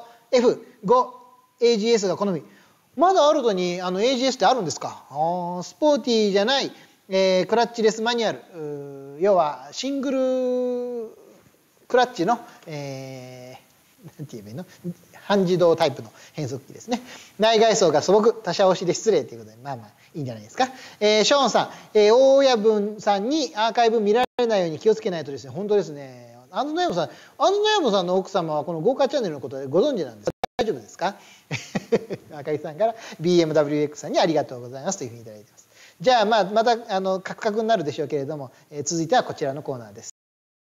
F5AGS が好み。まだアルトにAGS ってあるんですか？スポーティーじゃない、クラッチレスマニュアル。要はシングルクラッチの、なんて言えばいいの？半自動タイプの変速機ですね。内外装が素朴、他社押しで失礼ということで、まあまあいいんじゃないですか。ショーンさん、大親分さんにアーカイブ見られないように気をつけないとですね。本当ですね。アンドノヤモさんの奥様はこの豪華チャンネルのことでご存知なんですか？大丈夫ですか？赤井さんから BMWX さんにありがとうございますというふうにいただいています。じゃあまたカクカクになるでしょうけれども、続いてはこちらのコーナーです。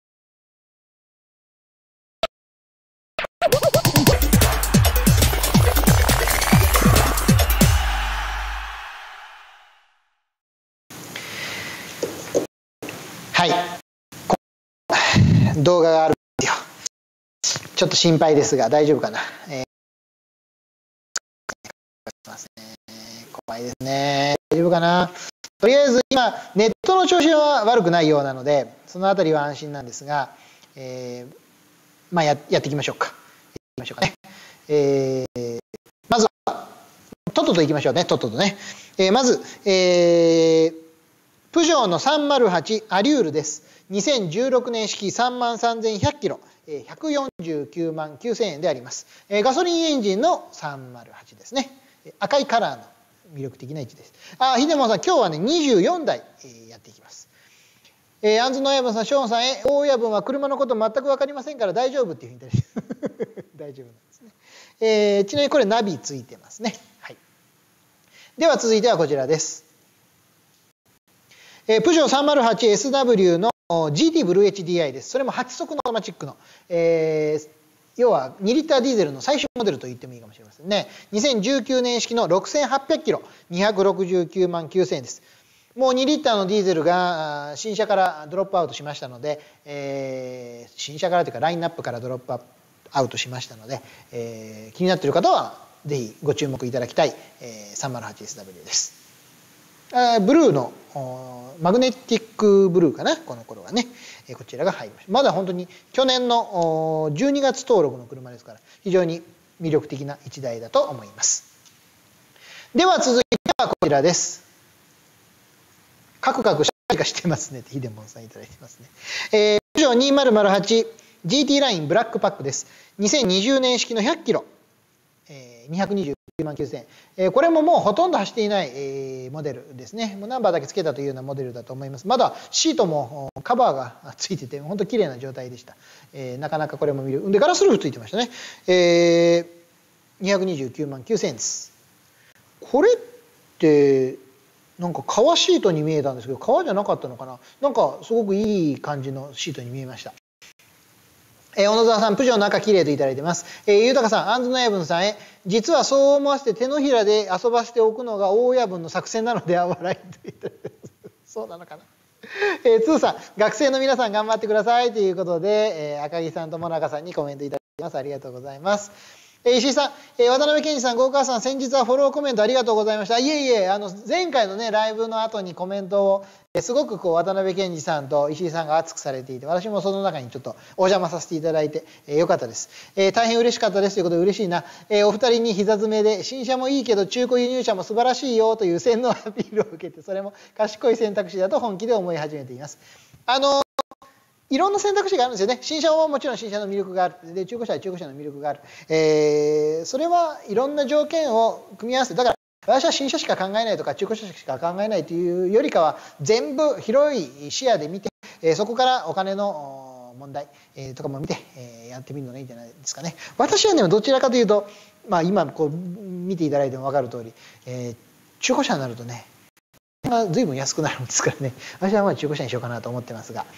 はい、動画があるんですよ。ちょっと心配ですが大丈夫かな。怖いですね。大丈夫かな。とりあえず今ネットの調子は悪くないようなので、そのあたりは安心なんですが、まあやっていきましょうか。まずはとっとといきましょうね。とっととね。まず、プジョーの308アリュールです。2016年式33,100キロ、149万9,000円であります。ガソリンエンジンの308ですね。赤いカラーの魅力的な位置です。ヒデモンさん、今日はね24台、やっていきます。アンズの親分さん、ショーンさん、大親分は車のこと全く分かりませんから大丈夫っていうふうに大丈夫なんですね。ちなみにこれナビついてますね。はい、では続いてはこちらです。プジョー 308SW の GT ブルー HDI です。それも8速のオートマチックの、要は2リッターディーゼルの最終モデルと言ってもいいかもしれませんね。2019年式の6800キロ、269万9,000円です。もう2リッターのディーゼルが新車からドロップアウトしましたので、新車からというかラインナップからドロップアウトしましたので、気になっている方はぜひご注目いただきたい、308SW です。ブルーのマグネティックブルーかな、この頃はね、こちらが入りました。まだ本当に去年の12月登録の車ですから非常に魅力的な1台だと思います。では続いてはこちらです。カクカクシャリカしてますねってヒデモンさんいただいてますね。プジョー 2008GT ラインブラックパックです。2020年式の100キロ、229万9,000円。これももうほとんど走っていない、モデルですね。もうナンバーだけつけたというようなモデルだと思います。まだシートもカバーがついてて本当綺麗な状態でした。なかなかこれも見る。でガラスルーフついてましたね。229万9,000円です。これってなんか革シートに見えたんですけど革じゃなかったのかな。なんかすごくいい感じのシートに見えました。小野沢さん、プジョーの赤綺麗といただいてます。豊さん、アンズの親分さんへ、実はそう思わせて手のひらで遊ばせておくのが大親分の作戦なのでは笑いといただいてます。そうなのかな。ツーさん、学生の皆さん頑張ってくださいということで、赤木さんともなかさんにコメントいただきます。ありがとうございます。石井さん、渡辺健二さん、豪華さん、先日はフォローコメントありがとうございました。いえいえ、前回のね、ライブの後にコメントを、すごく渡辺健二さんと石井さんが熱くされていて、私もその中にちょっとお邪魔させていただいて、よかったです。大変嬉しかったですということで嬉しいな。お二人に膝詰めで、新車もいいけど中古輸入車も素晴らしいよという洗脳アピールを受けて、それも賢い選択肢だと本気で思い始めています。いろんな選択肢があるんですよね。新車はもちろん新車の魅力がある。で、中古車は中古車の魅力がある。それはいろんな条件を組み合わせて、だから私は新車しか考えないとか中古車しか考えないというよりかは、全部広い視野で見て、そこからお金の問題とかも見て、やってみるのがいいんじゃないですかね。私はね、どちらかというと、まあ今こう見ていただいても分かる通り、中古車になるとね、 が随分安くなるんですからね、私はまあ中古車にしようかなと思ってますが、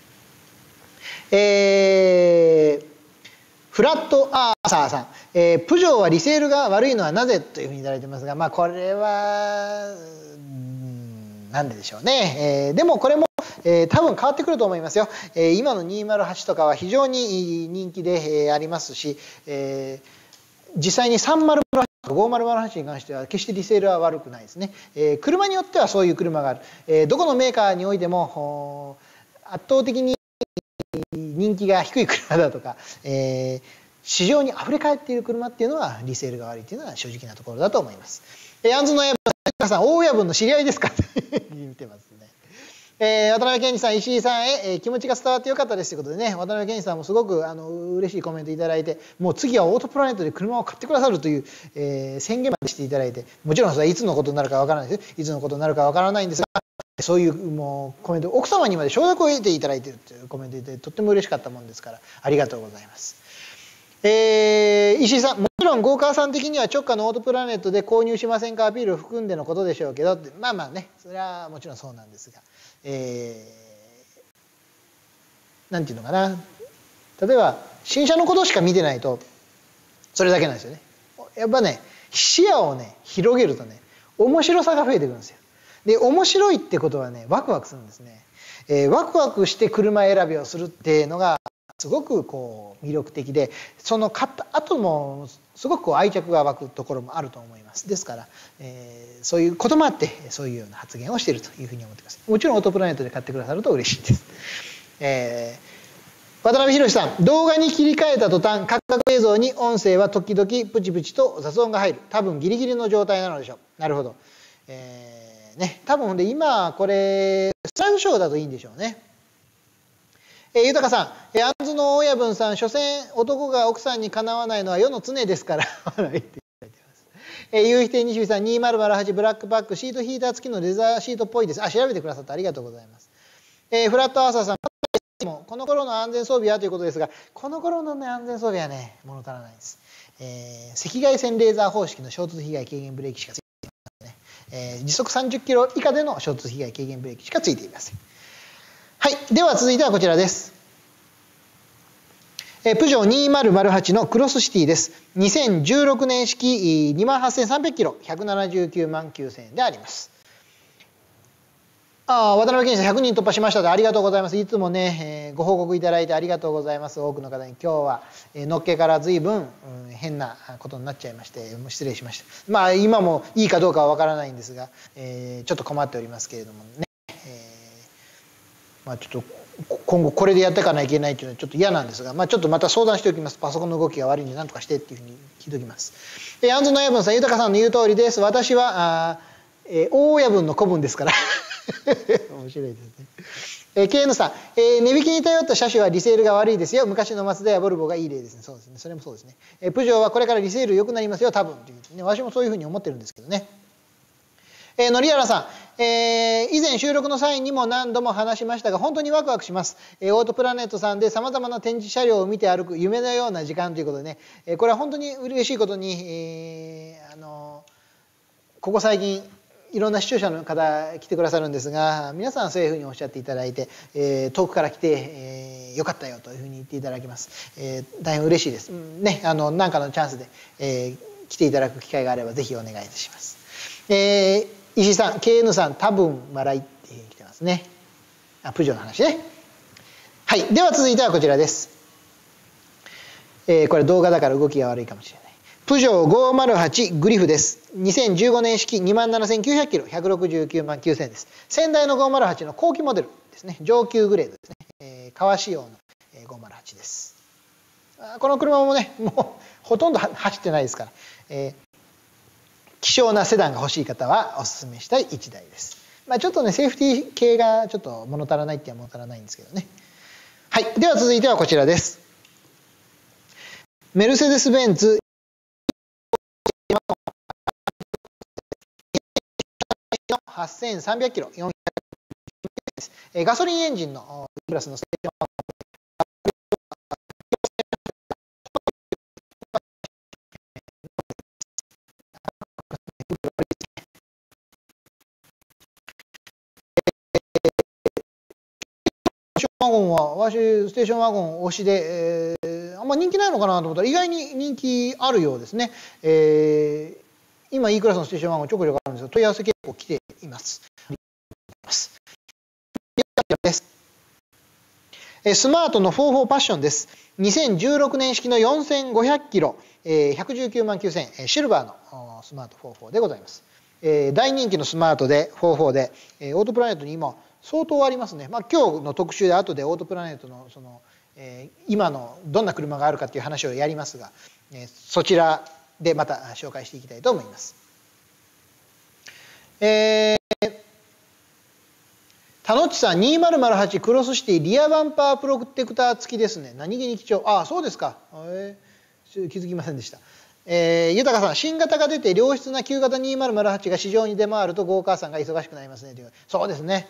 フラットアーサーさん、プジョーはリセールが悪いのはなぜというふうにいただいてますが、まあこれはなんででしょうね。でもこれも多分変わってくると思いますよ。今の208とかは非常に人気でありますし、実際に308とか5008に関しては決してリセールは悪くないですね。車によってはそういう車がある。どこのメーカーにおいても圧倒的に人気が低い車だとか、市場に溢れ返っている車っていうのはリセールが悪いっていうのは正直なところだと思います。アンズの親分さん、大親分の知り合いですかって見てますね。渡辺健二さん、石井さんへ、気持ちが伝わってよかったですということでね、渡辺健二さんもすごく嬉しいコメントいただいて、もう次はオートプラネットで車を買ってくださるという、宣言までしていただいて、もちろんそれはいつのことになるかわからないです。いつのことになるかわからないんですが、そういうもうコメント、奥様にまで承諾を得ていただいているというコメントでとっても嬉しかったもんですから、ありがとうございます。石井さん、もちろんゴーカーさん的には直下のオートプラネットで購入しませんかアピールを含んでのことでしょうけど、まあまあね、それはもちろんそうなんですが、なんていうのかな、例えば新車のことしか見てないとそれだけなんですよね。やっぱね、視野をね広げるとね、面白さが増えてくるんですよ。で、面白いってことはね、ワクワクするんですね。ワクワクして車選びをするっていうのがすごくこう魅力的で、その買った後もすごくこう愛着が湧くところもあると思います。ですから、そういうこともあってそういうような発言をしているというふうに思っています。もちろんオートプラネットで買ってくださると嬉しいです。渡辺宏さん、動画に切り替えた途端カクカク映像に音声は時々プチプチと雑音が入る。多分ギリギリの状態なのでしょう。なるほど。多分で今これスライドショーだといいんでしょうね。豊さん、アンズの親分さん、所詮男が奥さんにかなわないのは世の常ですから笑いっていただいてます。夕日亭西日さん、2008ブラックバックシートヒーター付きのレザーシートっぽいです。調べてくださってありがとうございます。フラットアーサーさん、この頃の安全装備はということですが、この頃の、ね、安全装備はね物足らないです。赤外線レーザー方式の衝突被害軽減ブレーキしかついていませんね。時速30キロ以下での衝突被害軽減ブレーキしかついていません。はい、では続いてはこちらです。プジョー2008のクロスシティです。2016年式28,300キロ、179万9,000円であります。渡辺健二さん100人突破しましたで、ありがとうございます。いつもね、ご報告いただいてありがとうございます。多くの方に今日はのっけから随分変なことになっちゃいまして、失礼しました。まあ今もいいかどうかはわからないんですが、ちょっと困っておりますけれどもね。まあちょっと今後これでやっていかないといけないというのはちょっと嫌なんですが、まあちょっとまた相談しておきます。パソコンの動きが悪いんで何とかしてっていうふうに聞いておきます。アンズの親分さん、豊さんの言う通りです。私は大親分の子分ですから面白いですね。KN さん、値引きに頼った車種はリセールが悪いですよ。昔のマツダやボルボがいい例ですね。そうですね。それもそうですね。プジョーはこれからリセール良くなりますよ、多分という、ね、私もそういうふうに思ってるんですけどね。のりやらさん、以前収録の際にも何度も話しましたが、本当にワクワクします。オートプラネットさんでさまざまな展示車両を見て歩く夢のような時間ということでね、これは本当に嬉しいことに、ここ最近いろんな視聴者の方来てくださるんですが、皆さんそういうふうにおっしゃっていただいて、遠くから来て、よかったよというふうに言っていただきます。大変嬉しいです。ね、何かのチャンスで、来ていただく機会があればぜひお願いいたします。石井さん、KN さん、多分笑いって来てますね。プジョーの話ね。はい、では続いてはこちらです。これ動画だから動きが悪いかもしれない。プジョー508グリフです。2015年式27,900キロ、169万9,000円です。先代の508の後期モデルですね。上級グレードですね。革仕様の508です。この車もね、もうほとんど走ってないですから。希少なセダンが欲しい方はお勧めしたい1台です。まあ、ちょっとね、セーフティー系がちょっと物足らないっては物足らないんですけどね。はい、では続いてはこちらです。メルセデス・ベンツ8,300キロ、400です。ガソリンエンジンのプラスのステーションゴンはわしステーションワゴン推しで、あんま人気ないのかなと思ったら意外に人気あるようですね。今 E クラスのステーションワゴンちょこちょこあるんですが、問い合わせ結構来ています。スマートの44パッションです。2016年式の4500キロ、119万9000円、シルバーのスマート44でございます。大人気のスマートで44で、オートプラネットに今相当ありますね。まあ、今日の特集で後でオートプラネットの今のどんな車があるかっていう話をやりますが、そちらでまた紹介していきたいと思います。田野地さん、2008クロスシティリアバンパープロテクター付きですね。何気に貴重。ああ、そうですか。気づきませんでした。豊さん、新型が出て良質な旧型2008が市場に出回るとゴーカーさんが忙しくなりますねという。そうですね。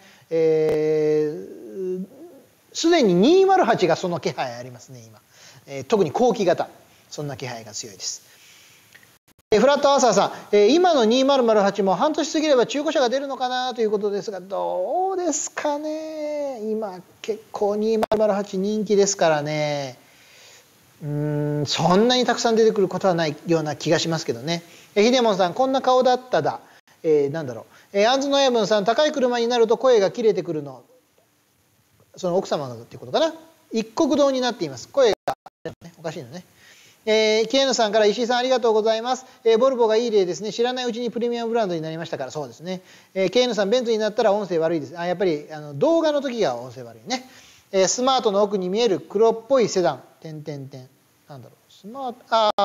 すでに208がその気配ありますね、今。特に後期型、そんな気配が強いです。フラットアーサーさん、今の2008も半年過ぎれば中古車が出るのかなということですが、どうですかね。今結構2008人気ですからね。そんなにたくさん出てくることはないような気がしますけどね。ヒデモンさん、こんな顔だっただ。なんだろう。アンズの親分さん、高い車になると声が切れてくるの。その奥様がっていうことかな。一国道になっています。声が、ね、おかしいのね。ケイヌさんから石井さんありがとうございます。ボルボがいい例ですね。知らないうちにプレミアムブランドになりましたから、そうですね。ケイヌさん、ベンツになったら音声悪いです。やっぱり動画の時が音声悪いね。スマートの奥に見える黒っぽいセダン。なんだろう。スマ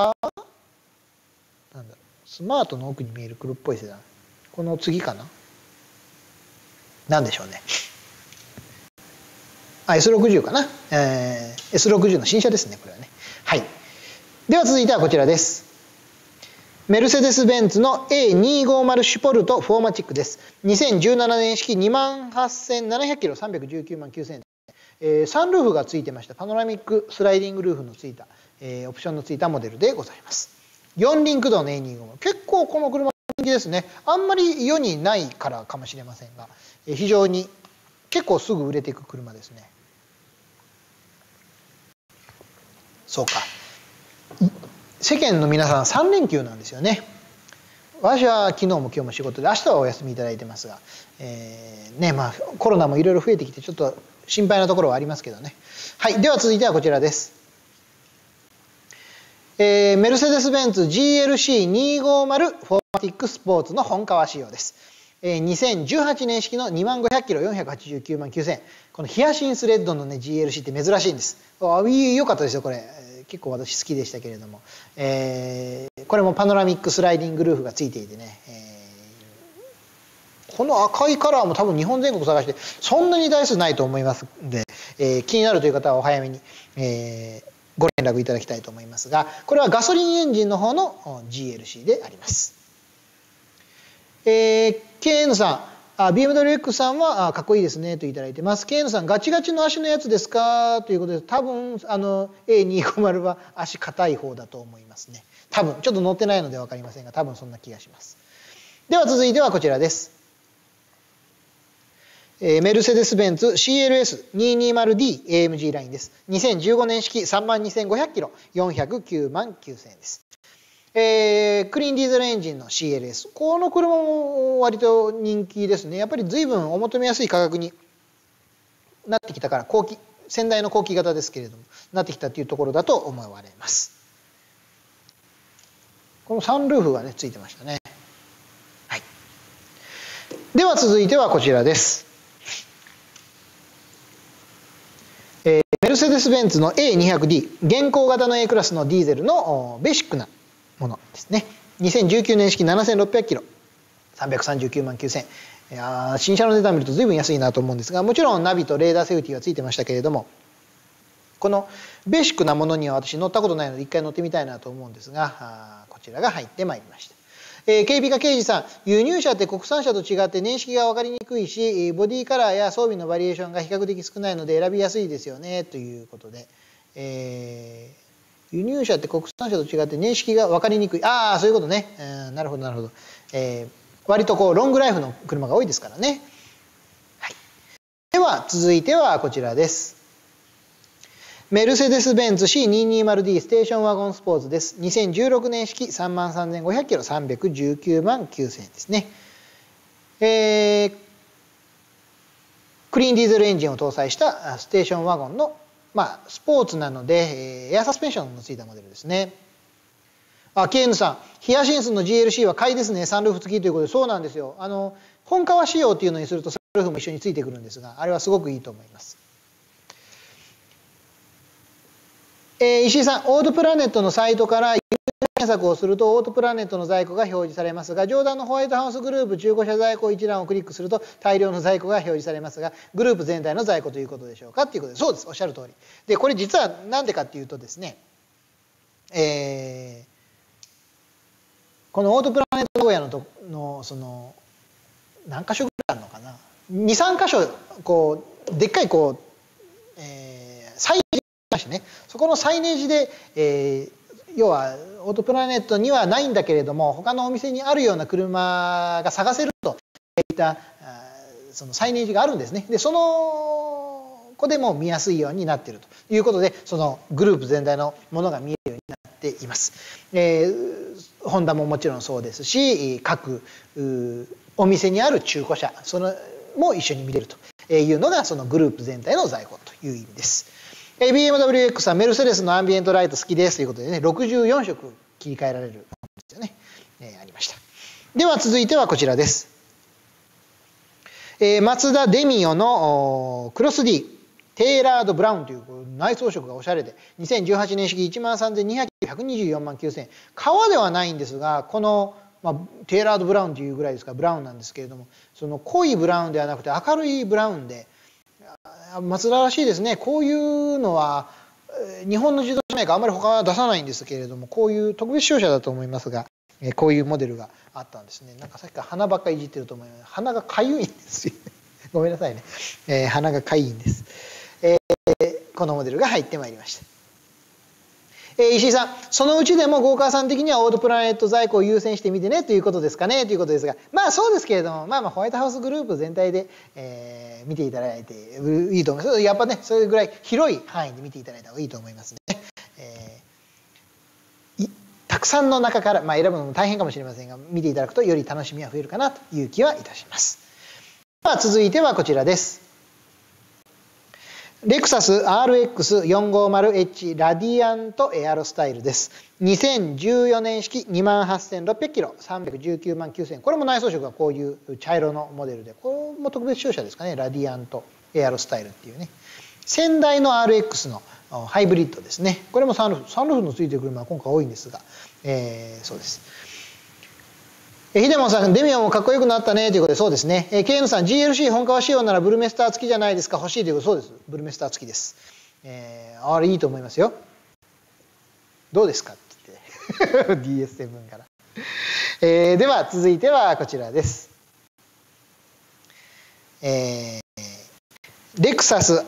ートの奥に見える黒っぽいセダン。この次かな。なんでしょうね。S60 かな。S60 の新車ですね、これはね。はい。では続いてはこちらです。メルセデス・ベンツの A250 シュポルトフォーマチックです。2017年式28,700キロ、319万9000円。サンルーフがついてました。パノラミックスライディングルーフのついた、オプションのついたモデルでございます。4輪駆動の A250。結構この車人気ですね。あんまり世にないからかもしれませんが、非常に結構すぐ売れていく車ですね。そうか。世間の皆さん3連休なんですよね。私は昨日も今日も仕事で、明日はお休みいただいてますが、まあコロナもいろいろ増えてきてちょっと心配なところはありますけどね。はい、では続いてはこちらです。メルセデス・ベンツ GLC250 フォーマティックスポーツの本革仕様です。2018年式の2500キロ、489万9000円。このヒヤシンスレッドのね GLC って珍しいんです。良かったですよこれ。結構私好きでしたけれども、これもパノラミックスライディングルーフがついていてね、この赤いカラーも多分日本全国探してそんなに台数ないと思いますので、気になるという方はお早めに、ご連絡いただきたいと思いますが、これはガソリンエンジンの方の GLC であります。KN さん、BMW X さんはかっこいいですねといただいてます。KN さん、ガチガチの足のやつですかということで、多分A250 は足硬い方だと思いますね。多分ちょっと乗ってないので分かりませんが、多分そんな気がします。では続いてはこちらです。メルセデス・ベンツ CLS220D AMG ラインです。2015年式32,500キロ、409万9000円です。クリーンディーゼルエンジンの CLS。この車も割と人気ですね。やっぱり随分お求めやすい価格になってきたから、先代の後期型ですけれども、なってきたというところだと思われます。このサンルーフがね、ついてましたね。はい。では続いてはこちらです。メルセデス・ベンツの A200D、現行型の A クラスのディーゼルのベーシックなものですね。2019年式7600キロ、339万9000円。新車の値段見ると随分安いなと思うんですが、もちろんナビとレーダーセーフティーはついてましたけれども、このベーシックなものには私乗ったことないので一回乗ってみたいなと思うんですが、こちらが入ってまいりました。警備課刑事さん、輸入車って国産車と違って年式が分かりにくいし、ボディカラーや装備のバリエーションが比較的少ないので選びやすいですよねということで、輸入車って国産車と違って年式が分かりにくい。そういうことね。なるほどなるほど。割とロングライフの車が多いですからね。はい、では続いてはこちらです。 メルセデス・ベンツ C220D ステーションワゴンスポーツです。2016年式 33,500 キロ、319万9000円ですね。クリーンディーゼルエンジンを搭載したステーションワゴンの、スポーツなので、エアサスペンションのついたモデルですね。KN さん、ヒヤシンスの GLC は買いですね。サンルーフ付きということで、そうなんですよ。本革仕様っていうのにするとサンルーフも一緒についてくるんですが、あれはすごくいいと思います。石井さん、オートプラネットのサイトから検索をするとオートプラネットの在庫が表示されますが、上段のホワイトハウスグループ中古車在庫一覧をクリックすると大量の在庫が表示されますが、グループ全体の在庫ということでしょうかということで、そうです、おっしゃる通りで、これ実は何でかっていうとですね、このオートプラネット名古屋のその何箇所ぐらいあるのかな、23箇所こうでっかいこう、サイネージがしてね、そこのサイネージで、要はオートプラネットにはないんだけれども他のお店にあるような車が探せるといったそのサイネージがあるんですね。でそのこでも見やすいようになっているということで、そのグループ全体のものが見えるようになっています。ホンダももちろんそうですし、各お店にある中古車そのも一緒に見れるというのがそのグループ全体の在庫という意味です。BMWX はメルセデスのアンビエントライト好きですということでね、64色切り替えられるですよね、ありました。では続いてはこちらです。マツダデミオのクロス D テーラードブラウンという内装色がおしゃれで、2018年式 13,200 124万9000円。革ではないんですが、この、テーラードブラウンというぐらいですからブラウンなんですけれども、その濃いブラウンではなくて明るいブラウンで、マツダらしいですね。こういうのは日本の自動車メーカーあんまり他は出さないんですけれども、こういう特別商社だと思いますが、こういうモデルがあったんですね。なんかさっきから鼻ばっかりいじってると思います。鼻がかゆいんですよごめんなさいね、鼻がかゆいんです。このモデルが入ってまいりました。石井さん、そのうちでもゴーカーさん的にはオートプラネット在庫を優先してみてねということですかねということですが、そうですけれども、ホワイトハウスグループ全体で、見ていただいていいと思います。やっぱね、それぐらい広い範囲で見ていただいた方がいいと思いますね。たくさんの中から、選ぶのも大変かもしれませんが、見ていただくとより楽しみは増えるかなという気はいたします。続いてはこちらです。レクサス RX450H ラディアントエアロスタイルです。2014年式 28,600 キロ、319万9000円。これも内装色がこういう茶色のモデルで、これも特別商社ですかね、ラディアントエアロスタイルっていうね。先代の RX のハイブリッドですね。これもサンルーフのついてる車は今回多いんですが、そうです。ヒデモンさん、デミオンもかっこよくなったねということで、そうですね。KN さん、GLC 本革仕様ならブルメスター付きじゃないですか、欲しいということで、そうです。ブルメスター付きです。あれいいと思いますよ。どうですかって言って。DS7 から。では、続いてはこちらです。レクサス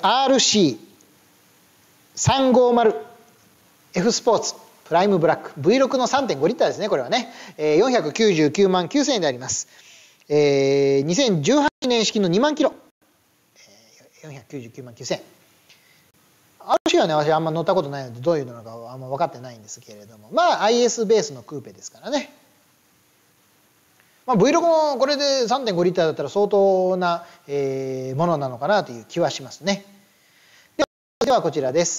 RC350F スポーツ。プライムブラック V6 の 3.5 リッターですね。これはね、499万9000円であります。2018年式の2万キロ、499万9000円。RC はね、私あんま乗ったことないのでどういうのかあんま分かってないんですけれども、IS ベースのクーペですからね。V6 もこれで 3.5 リッターだったら相当な、ものなのかなという気はしますね。ではこちらです。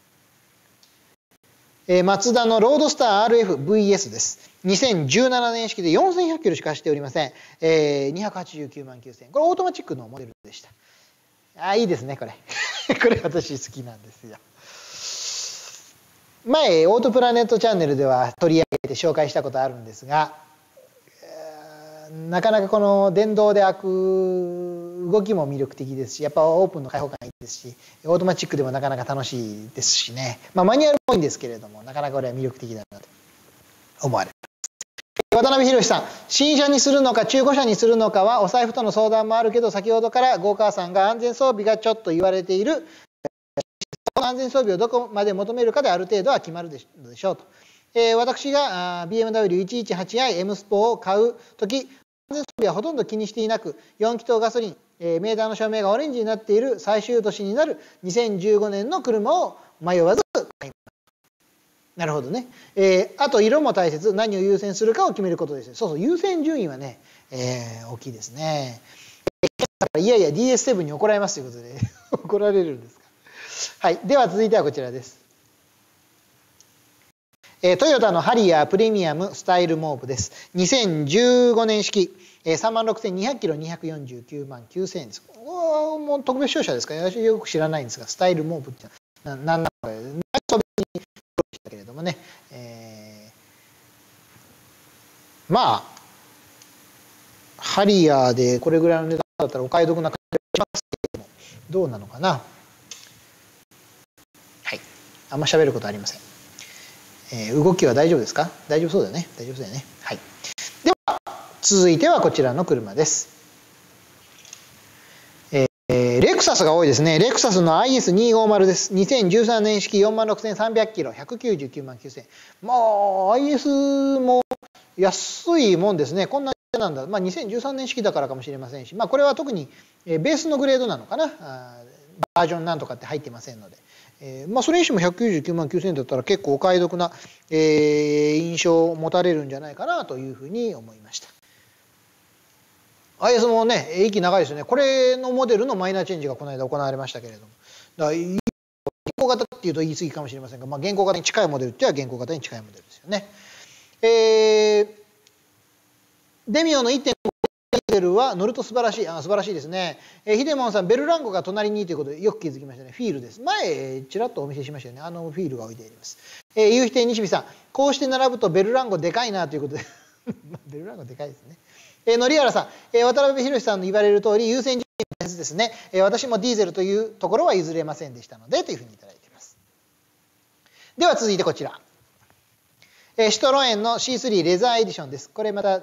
マツダのロードスター RF-VS です。2017年式で4100キロしか走っておりません。289万9000円。これオートマチックのモデルでした。いいですね、これ。これ私好きなんですよ。前、オートプラネットチャンネルでは取り上げて紹介したことあるんですが、なかなかこの電動で開く動きも魅力的ですし、やっぱオープンの開放感いいですし、オートマチックでもなかなか楽しいですしね、マニュアルも多いんですけれども、なかなかこれは魅力的だなと思われます。渡辺博さん、新車にするのか中古車にするのかはお財布との相談もあるけど、先ほどからゴーカーさんが安全装備がちょっと言われている、安全装備をどこまで求めるかである程度は決まるでしょうと。私が BMW118i M スポを買うとき、 全装備はほとんど気にしていなく、4気筒ガソリン、メーターの照明がオレンジになっている最終年になる2015年の車を迷わず買います。なるほどね。あと色も大切、何を優先するかを決めることです。そうそう、優先順位はね、大きいですね。いやいや DS7 に怒られますということで怒られるんですか。はい、では続いてはこちらです。トヨタのハリアープレミアムスタイルモーブです。2015年式、36,200 キロ249万9000円です。もう特別商社ですか。私よく知らないんですが、スタイルモーブって何なのか、内装別にしたけれどもね、まあハリアーでこれぐらいの値段だったらお買い得な感じがしますけれども、どうなのかな。はい、あんま喋ることありません。動きは大丈夫ですか。大丈夫そうだよね。大丈夫だよね。はい。では続いてはこちらの車です。レクサスが多いですね。レクサスの IS250 です。2013年式46,300キロ199万9000円。まあ IS も安いもんですね。こんななんだ。まあ2013年式だからかもしれませんし、まあこれは特にベースのグレードなのかな。バージョンなんとかって入ってませんので。まあそれにしても199万9000円だったら結構お買い得な、印象を持たれるんじゃないかなというふうに思いました。IS もね息長いですよね。これのモデルのマイナーチェンジがこの間行われましたけれども、だから現行型っていうと言い過ぎかもしれませんが、まあ、現行型に近いモデルっていうのは現行型に近いモデルですよね。デミオの 1.5 ディゼルは乗ると素晴らしい。素晴らしいですね。ヒデモンさん、ベルランゴが隣にということでよく気づきましたね。フィールです。前ちらっとお見せしましたよね。フィールが置いてあります。夕日亭西日さん、こうして並ぶとベルランゴでかいなということでベルランゴでかいですね。のりあらさん、渡辺宏さんの言われる通り優先順位のやつですね。私もディーゼルというところは譲れませんでしたのでというふうにいただいています。では続いてこちら、シトロエンの C3 レザーエディションです。これまた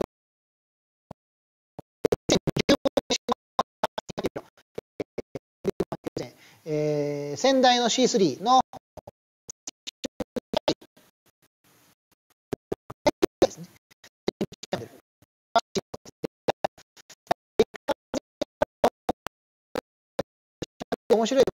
先代の C3 の面白い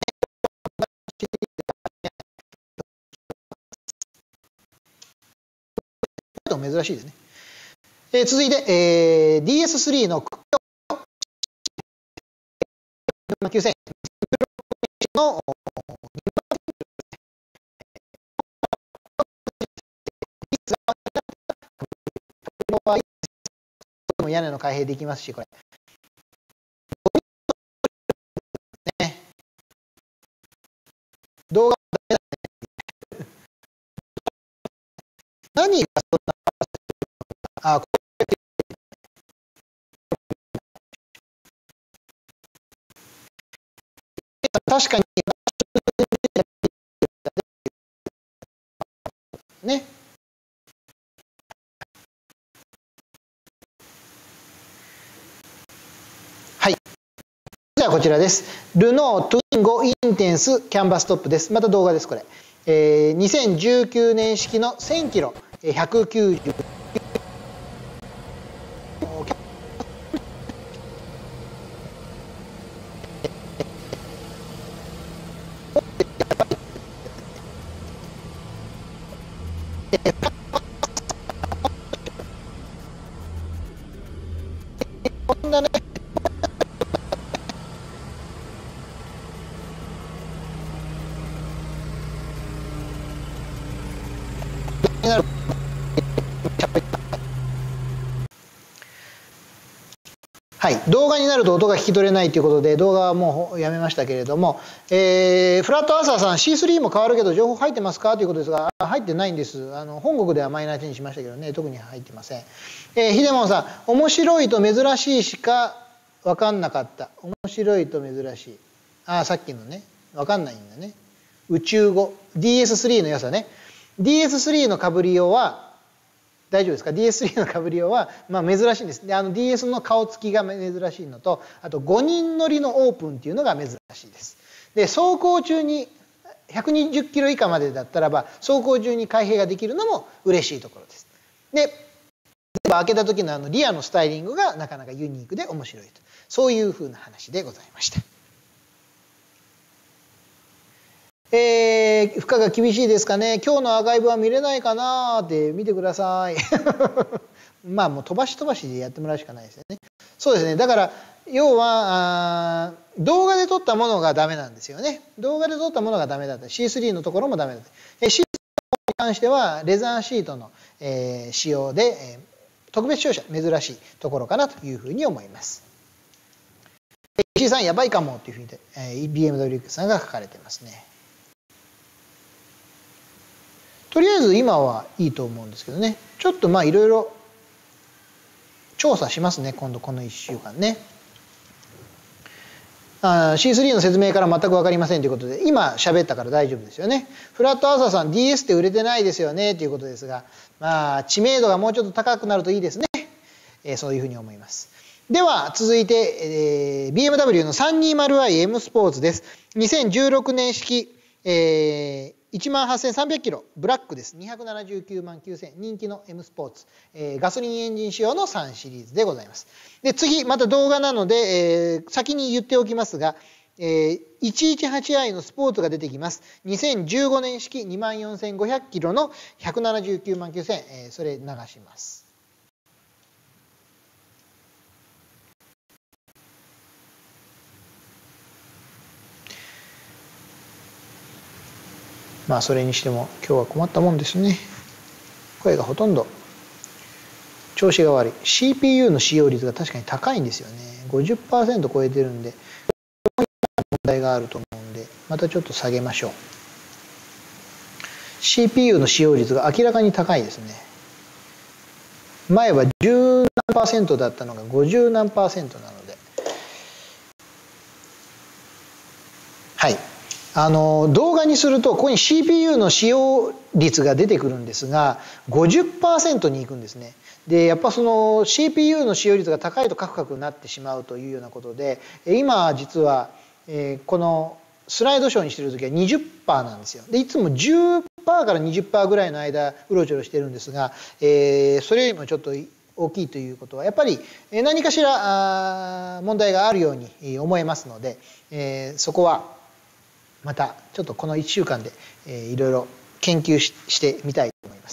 珍しいですね。続いて、DS3 の9000円の屋根の開閉できますし、これね、動画何がそんな確かにね。はい。じゃあこちらです。ルノートゥインゴインテンスキャンバストップです。また動画ですこれ。2019年式の1000キロ190。こんなね。はい、動画になると音が聞き取れないということで動画はもうやめましたけれども、フラットアーサーさん C3 も変わるけど情報入ってますかということですが、入ってないんです。本国ではマイナーチェンジしましたけどね、特に入ってません。ヒデモンさん、面白いと珍しいしか分かんなかった。面白いと珍しい。さっきのね、分かんないんだね。宇宙語 DS3 の良さね。DS3 のカブリオは大丈夫ですか。 DS3 のカブリオは、まあ、珍しいんです。でDS の顔つきが珍しいのと、あと5人乗りのオープンっていうのが珍しいです。で走行中に120キロ以下までだったらば走行中に開閉ができるのも嬉しいところです。で開けた時のリアのスタイリングがなかなかユニークで面白いと、そういうふうな話でございました。負荷が厳しいですかね。今日のアーカイブは見れないかなって見てください。まあもう飛ばし飛ばしでやってもらうしかないですよね。そうですね。だから要は動画で撮ったものがダメなんですよね。動画で撮ったものがダメだった。C3 のところもダメだった。C3 に関してはレザーシートの、使用で、特別照射珍しいところかなというふうに思います。石井さんやばいかもというふうに、BMW さんが書かれてますね。とりあえず今はいいと思うんですけどね。ちょっとまあいろいろ調査しますね、今度この1週間ね。C3 の説明から全く分かりませんということで、今喋ったから大丈夫ですよね。フラットアーサーさん DS って売れてないですよねということですが、まあ知名度がもうちょっと高くなるといいですね。そういうふうに思います。では続いて、BMW の 320iM スポーツです。2016年式、18300キロブラックです。279万9000人気の M スポーツ、ガソリンエンジン仕様の3シリーズでございます。で次また動画なので、先に言っておきますが、118i のスポーツが出てきます。2015年式24500キロの179万9000、それ流します。まあそれにしても今日は困ったもんですね。声がほとんど調子が悪い。 CPU の使用率が確かに高いんですよね。 50% 超えてるんで問題があると思うんで、またちょっと下げましょう。 CPU の使用率が明らかに高いですね。前は10何%だったのが50何%なので、はい、動画にするとここに CPU の使用率が出てくるんですが 50% にいくんですね。でやっぱその CPU の使用率が高いとカクカクになってしまうというようなことで、今実はこのスライドショーにしてる時は 20% なんですよ。でいつも 10% から 20% ぐらいの間うろちょろしてるんですが、それよりもちょっと大きいということはやっぱり何かしら問題があるように思えますので、そこはまたちょっとこの1週間でいろいろ研究してみたいと思います。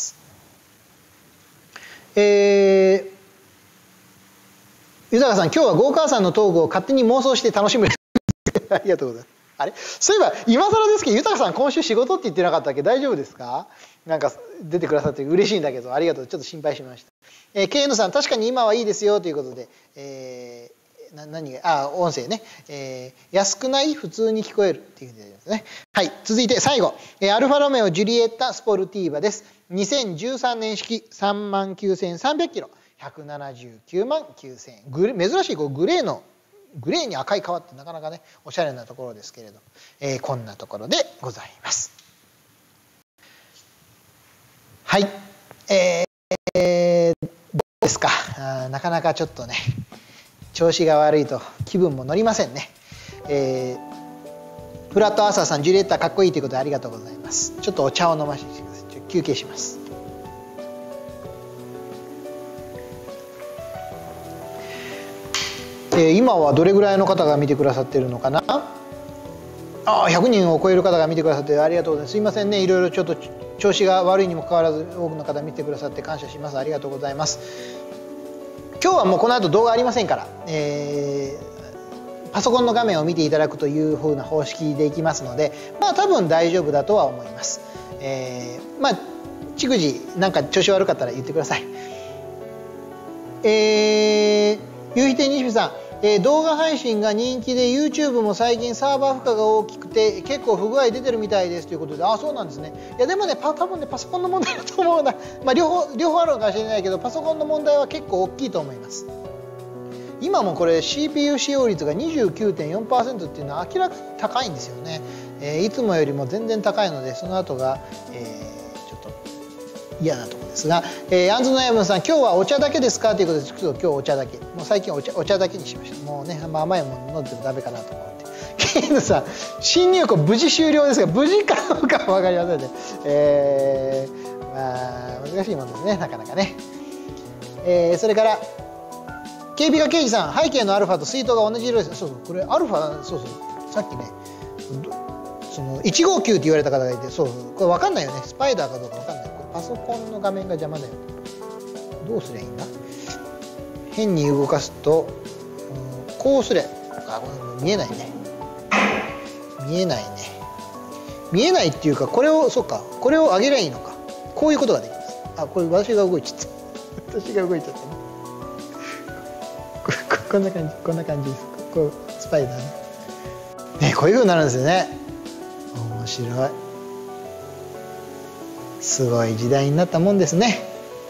豊さん、今日はゴーカーさんのトークを勝手に妄想して楽しむありがとうございます。あれそういえば今更ですけど、豊さん今週仕事って言ってなかったっけ？大丈夫ですか？なんか出てくださって嬉しいんだけど、ありがとう。ちょっと心配しました。KN さん、確かに今はいいですよということで、音声ね、安くない普通に聞こえるっていうふうになりますね。はい、続いて最後、アルファロメオジュリエッタスポルティーバです。2013年式39300キロ179万9000円。珍しいこうグレーに赤い革ってなかなかねおしゃれなところですけれど、こんなところでございます。はい、どうですか？なかなかちょっとね調子が悪いと気分も乗りませんね。フラットアーサーさん、ジュリエッタかっこいいということでありがとうございます。ちょっとお茶を飲ませてください。休憩します。今はどれぐらいの方が見てくださってるのかな。100人を超える方が見てくださってありがとうございます。すいませんね、いろいろちょっと調子が悪いにもかかわらず多くの方見てくださって感謝します。ありがとうございます。今日はもうこの後動画ありませんから、パソコンの画面を見ていただくという風な方式でいきますので、まあ多分大丈夫だとは思います。まあ逐次なんか調子悪かったら言ってください。ゆうひてにしみさん、動画配信が人気で YouTube も最近サーバー負荷が大きくて結構不具合出てるみたいですということで、そうなんですね。いやでもね多分ねパソコンの問題だと思うな。まあ両方あるのかもしれないけど、パソコンの問題は結構大きいと思います。今もこれ CPU 使用率が 29.4% っていうのは明らかに高いんですよね。いつもよりも全然高いので、その後が、ちょっと嫌なところですが、あんずのやむさん、今日はお茶だけですかということで、ちょっと今日お茶だけ、もう最近お茶だけにしました。もうね、甘いもの飲んでもダメかなと思って。ケイヌさん、新入庫無事終了ですが、無事かどうかは分かりませんね。まあ難しいものですね、なかなかね。 それから警備課刑事さん、背景のアルファと水筒が同じ色です。そうそう、これアルファ、そうそう、さっきねその159って言われた方がいて、そうそう、これ分かんないよね、スパイダーかどうか分かんない。これパソコンの画面が邪魔だよ。どうすりゃいいんだ。変に動かすと、こうすれば、見えないね、見えないね、見えないっていうか、これを、そうか、これを上げりゃいいのか、こういうことができます。あ、これ私が動いちゃった私が動いちゃったねこんな感じ、こんな感じです。こうスパイダーね、こういう風になるんですよね。面白い、すごい時代になったもんですね。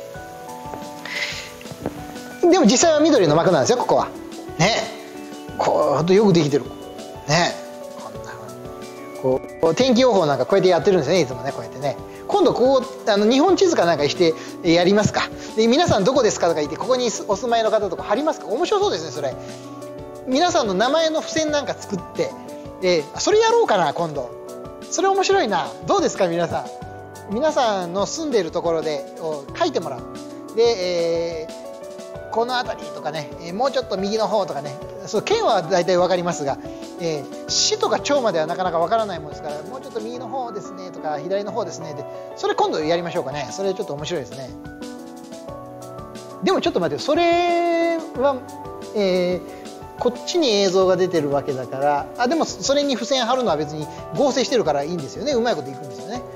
でも実際は緑の幕なんですよ、ここはね。こうほんとよくできてるね。こんな風にこう天気予報なんかこうやってやってるんですよね、いつもね、こうやってね。今度こう日本地図かなんかしてやりますか。で皆さんどこですかとか言って、ここにお住まいの方とか貼りますか。面白そうですね、それ。皆さんの名前の付箋なんか作って、それやろうかな今度。それ面白いな。どうですか皆さん。皆さんの住んでいるところで書いてもらう。で、この辺りとかね、もうちょっと右の方とかね、そう県は大体分かりますが、市とか町まではなかなか分からないものですから、もうちょっと右の方ですねとか左の方ですねで、それ今度やりましょうかね。それちょっと面白いですね。でもちょっと待ってよ、それは、こっちに映像が出てるわけだから、でもそれに付箋貼るのは別に合成してるからいいんですよね。うまいこといくんですよね。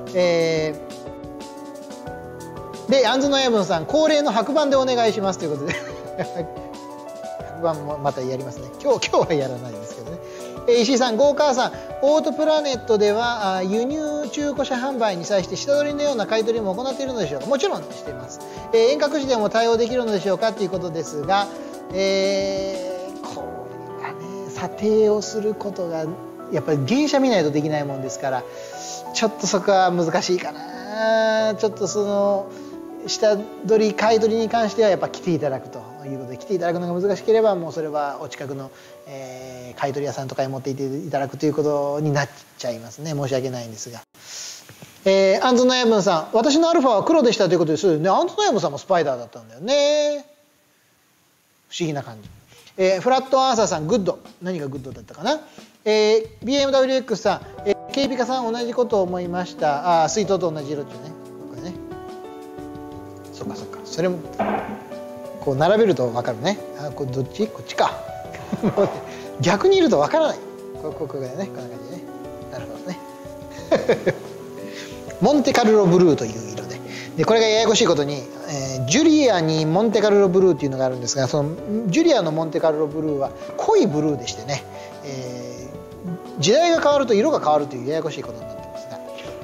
で、アンズの親分さん、恒例の白板でお願いしますということで白板もまたやりますね。今日はやらないですけどね。石井さん、ゴーカーさん、オートプラネットでは輸入中古車販売に際して下取りのような買い取りも行っているのでしょうか。もちろんしています。遠隔地でも対応できるのでしょうかということですが、これはね、査定をすることがやっぱり原車見ないとできないもんですから、ちょっとそこは難しいかな。ちょっとその下取り買い取りに関してはやっぱ来ていただくということで、来ていただくのが難しければもうそれはお近くの、買い取り屋さんとかに持っていっていただくということになっちゃいますね。申し訳ないんですが、アンズのヤブンさん、私のアルファは黒でしたということですね。アンズのヤブンさんもスパイダーだったんだよね。不思議な感じ。フラットアーサーさん、グッド。何がグッドだったかな。BMWX さん、警備課さん同じことを思いました。水筒と同じ色っていうね。これね。そっかそっか。それもこう並べると分かるね。これどっち？こっちか。逆にいると分からない。ここがね、こんな感じでね。なるほどね。モンテカルロブルーという色で、これがややこしいことに、ジュリアにモンテカルロブルーっていうのがあるんですが、そのジュリアのモンテカルロブルーは濃いブルーでしてね、時代が変わると色が変わるというややこしいことになってますが、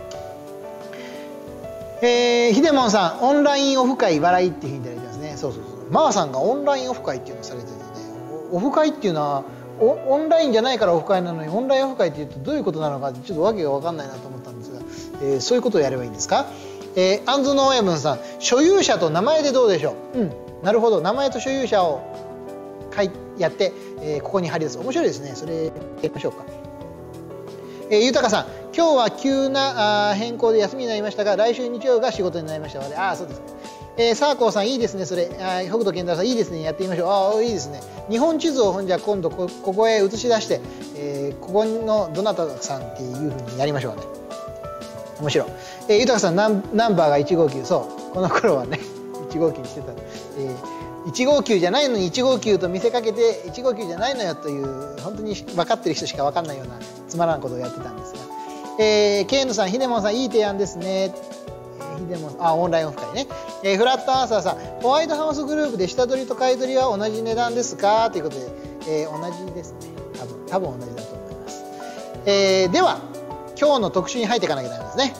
ヒデモンさん、オンラインオフ会笑いっていうふうにいただいてますね。そうそうそう。マーさんがオンラインオフ会っていうのをされててね、オフ会っていうのはオンラインじゃないからオフ会なのに、オンラインオフ会っていうとどういうことなのかちょっとわけが分かんないなと思ったんですが、そういうことをやればいいんですか。アンズの親分さん、所有者と名前でどうでしょう。なるほど、名前と所有者をやって、ここに貼り出す。面白いですね。それやりましょうか。豊さん、今日は急な変更で休みになりましたが、来週日曜が仕事になりましたので、そうですね。サーコーさん、いいですね。それ北斗健太郎さん、いいですね。やってみましょう。いいですね。日本地図をじゃあ今度ここへ映し出して、ここのどなたさんっていうふうにやりましょうね。面白い。豊さん、ナンバーが159。そうこの頃はね159にしてた。159じゃないのに159と見せかけて159じゃないのよという、本当に分かってる人しか分かんないようなつまらんことをやってたんですが、ケイヌさん、ヒデモンさん、いい提案ですね。ヒデモンオンラインオフ会ね。フラットアーサーさん、ホワイトハウスグループで下取りと買い取りは同じ値段ですかということで、同じですね。多分同じだと思います。では今日の特集に入っていかなきゃダメですね。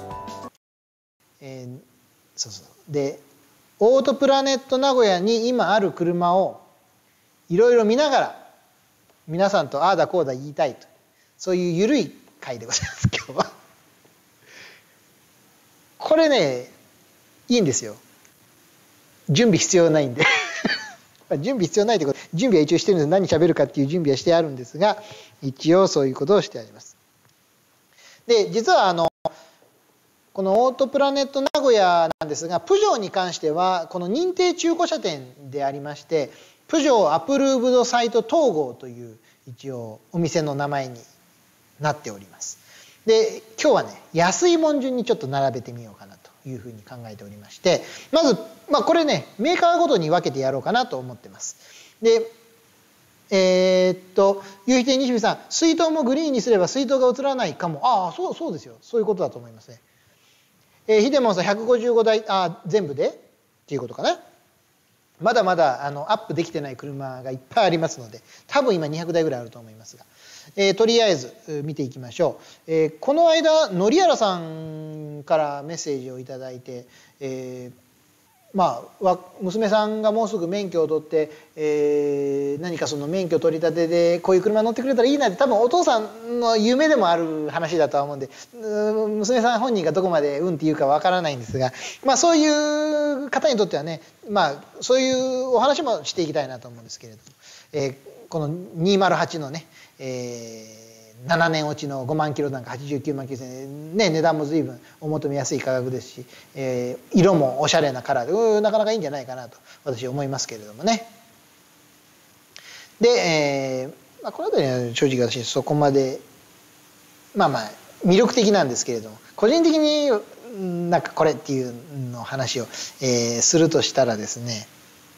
そうで、オートプラネット名古屋に今ある車をいろいろ見ながら皆さんとああだこうだ言いたいと、そういうゆるい回でございます。今日はこれね、いいんですよ。準備必要ないんで準備必要ないということ、準備は一応してるんです。何喋るかっていう準備はしてあるんですが、一応そういうことをしてあります。で、実はこのオートプラネット名古屋なんですが、プジョーに関してはこの認定中古車店でありまして、プジョーアプルーブドサイト統合という一応お店の名前になっております。で今日はね、安いもん順にちょっと並べてみようかなというふうに考えておりまして、まず、これねメーカーごとに分けてやろうかなと思ってます。で夕日亭西見さん、水筒もグリーンにすれば水筒が映らないかも。ああ、そうですよ、そういうことだと思いますね。ヒデモンさん、155台全部でっていうことかな。まだまだアップできてない車がいっぱいありますので、多分今200台ぐらいあると思いますが、とりあえず見ていきましょう。この間のりあらさんからメッセージをいただいて、娘さんがもうすぐ免許を取って、何かその免許取り立てでこういう車乗ってくれたらいいなって、多分お父さんの夢でもある話だとは思うんで、娘さん本人がどこまでうんって言うかわからないんですが、そういう方にとってはね、そういうお話もしていきたいなと思うんですけれども、この208のね、7年落ちの5万キロなんか89万9000円、ね、値段も随分お求めやすい価格ですし、色もおしゃれなカラーでなかなかいいんじゃないかなと私は思いますけれどもね。で、この辺りは正直私そこまで魅力的なんですけれども、個人的になんかこれっていうの話を、するとしたらですね、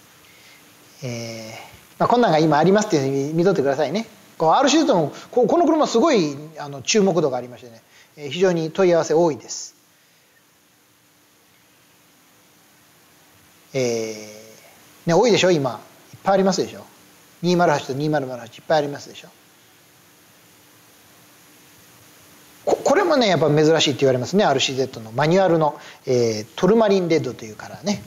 こんなんが今ありますっていうふうに見とってくださいね。RC ともこの車すごい注目度がありましてね、非常に問い合わせ多いです。多いでしょ今、いっぱいありますでしょ。208と2008いっぱいありますでしょ。これもねやっぱ珍しいって言われますね。 RCZ のマニュアルの、トルマリンレッドというカラーね。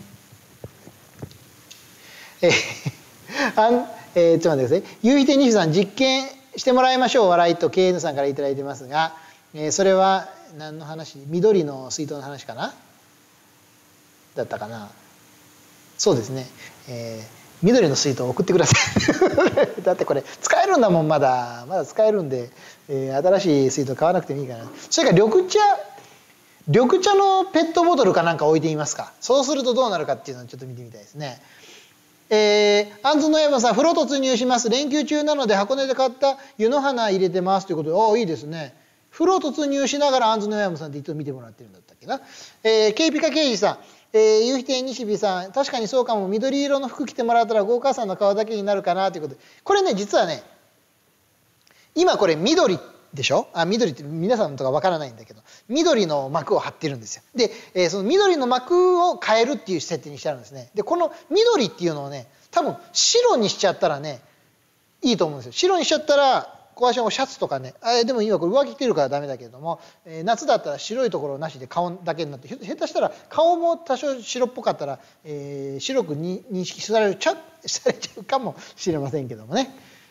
ちょっと待ってください。夕日亭西さん、実験してもらいましょう笑いと KN さんから頂いてますが、それは何の話？緑の水筒の話かなだったかな。そうですね、緑の水筒を送ってくださいだってこれ使えるんだもん。まだ使えるんで、新しい水筒買わなくてもいいかな。それから緑茶のペットボトルかなんか置いてみますか。そうするとどうなるかっていうのをちょっと見てみたいですね。アンズの山さん、風呂突入します。連休中なので箱根で買った湯の花入れてますということで、いいですね。風呂突入しながらアンズの山さんっていつも見てもらってるんだったっけな。ケイピカ刑事さん、夕日亭西日さん、確かにそうかも。緑色の服着てもらったら豪華さんの顔だけになるかなということで、これね実はね、今これ緑でしょ。緑って皆さんとかわからないんだけど、緑の膜を貼ってるんですよ。で、その緑の膜を変えるっていう設定にしてあるんですね。でこの緑っていうのをね、多分白にしちゃったらねいいと思うんですよ。白にしちゃったら小足のシャツとかね、でも今これ上着着てるからダメだけれども、夏だったら白いところなしで顔だけになって、下手したら顔も多少白っぽかったら、白く認識されちゃうかもしれませんけどもね。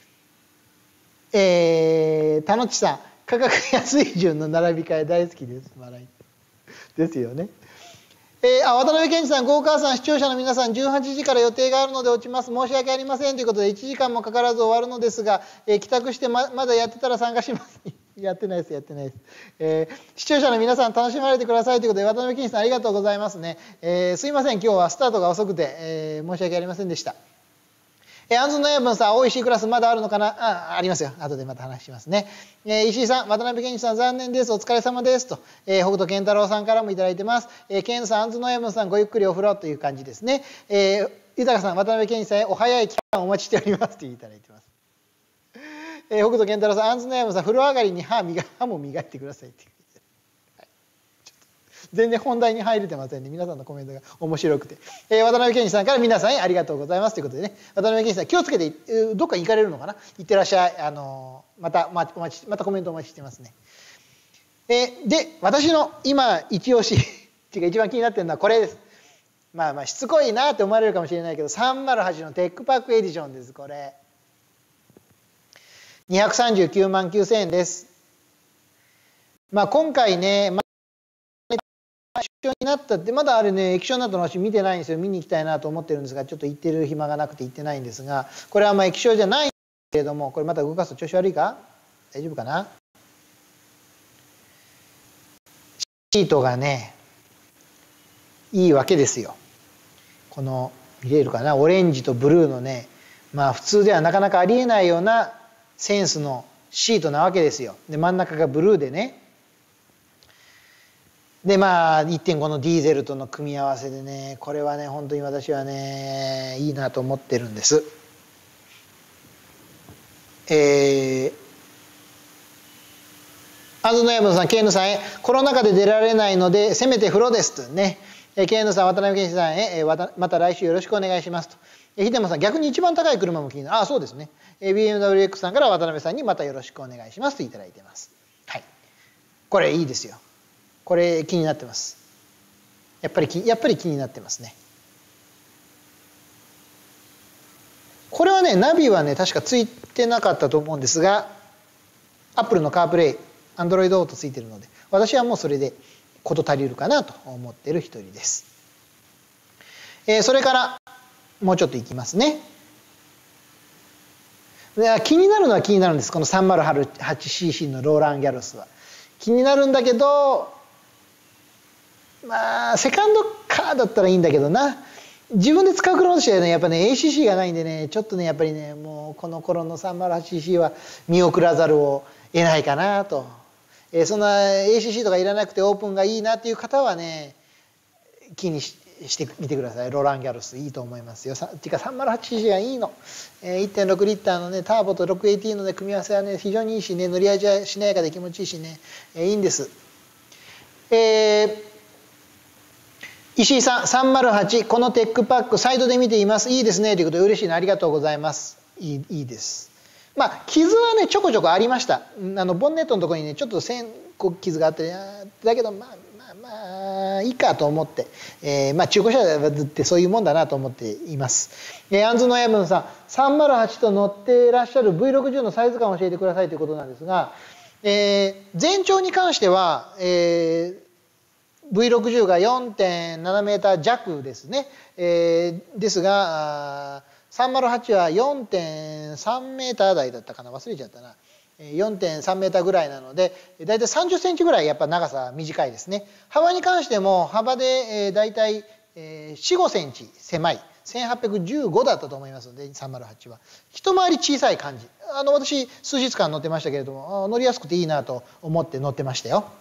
田野地さん、価格安い順の並び替え大好きです。笑いですよね。渡辺健二さん、豪華さん、視聴者の皆さん、18時から予定があるので落ちます。申し訳ありませんということで1時間もかからず終わるのですが、帰宅してまだやってたら参加しますやってないです。視聴者の皆さん楽しまれてくださいということで、渡辺健二さんありがとうございますね。すいません、今日はスタートが遅くて、申し訳ありませんでした。アンズの親分さん、おいしいクラスまだあるのかな。ありますよ。後でまた話しますね。石井さん、渡辺健二さん、残念です。お疲れ様です。と、北斗健太郎さんからもいただいてます。健さん、アンズの親分さん、ごゆっくりお風呂という感じですね。豊さん、渡辺健二さんへお早い期間お待ちしておりますといただいてます。北斗健太郎さん、アンズの親分さん、風呂上がりに歯も磨いてくださいっていう。全然本題に入れてませんね。皆さんのコメントが面白くて、渡辺健二さんから皆さんへありがとうございますということでね、渡辺健二さん気をつけてどっかに行かれるのかな。行ってらっしゃい。またコメントお待ちしてますね。で私の今一押しっていうか一番気になってるのはこれです。しつこいなって思われるかもしれないけど、308のテックパックエディションです。これ239万9000円です。今回ね、液晶になったって、まだあれね液晶になったの私見てないんですよ。見に行きたいなと思ってるんですが、ちょっと行ってる暇がなくて行ってないんですが、これは液晶じゃないんですけれども、これまた動かすと調子悪いか大丈夫かな。 シートがねいいわけですよ。この見れるかな、オレンジとブルーのね、まあ普通ではなかなかありえないようなセンスのシートなわけですよ。で真ん中がブルーでね、でまあ 1.5 のディーゼルとの組み合わせでね、これはね本当に私はねいいなと思ってるんです。アズノヤムさん、ケイヌさんへ、コロナ禍で出られないのでせめて風呂ですとね。ケイヌさん、渡辺健一さんへ、また来週よろしくお願いしますと。ヒデマさん、逆に一番高い車も気になる。ああ、そうですね。BMWX さんから渡辺さんにまたよろしくお願いしますといただいています。はい。これいいですよ。これ気になってます。やっぱり気になってますね。これはね、ナビはね確かついてなかったと思うんですが、アップルのカープレイ、アンドロイドオートついてるので、私はもうそれで事足りるかなと思っている一人です。それからもうちょっといきますね。気になるのは気になるんです。この 308cc のローランギャロスは気になるんだけど、まあセカンドカーだったらいいんだけどな。自分で使う車としてはね、やっぱね ACC がないんでね、ちょっとねやっぱりね、もうこの頃の 308cc は見送らざるを得ないかなと。そんな ACC とかいらなくてオープンがいいなっていう方はね、気にしてみてください。ローランギャロスいいと思いますよ。っていうか 308cc がいいの。1.6 リッターのねターボと 6AT の、ね、組み合わせはね非常にいいしね、乗り味はしなやかで気持ちいいしね、いいんです。石井さん、308、このテックパックサイドで見ています。いいですねということで嬉しいの、ありがとうございます。いいです。まあ傷はねちょこちょこありました。ボンネットのところにねちょっと傷があって、だけどまあいいかと思って、まあ中古車ってそういうもんだなと思っています。アンズのヤブンさん、308と乗っていらっしゃる V60 のサイズ感を教えてくださいということなんですが、全長に関しては、V60 が 4.7 メーター弱ですね。ですが308は 4.3 メーター台だったかな、忘れちゃったな。4.3 メーターぐらいなので、だいたい30センチぐらいやっぱ長さ短いですね。幅に関しても幅でだいたい4、5センチ狭い。1815だったと思いますので、308は一回り小さい感じ。私数日間乗ってましたけれども、乗りやすくていいなと思って乗ってましたよ。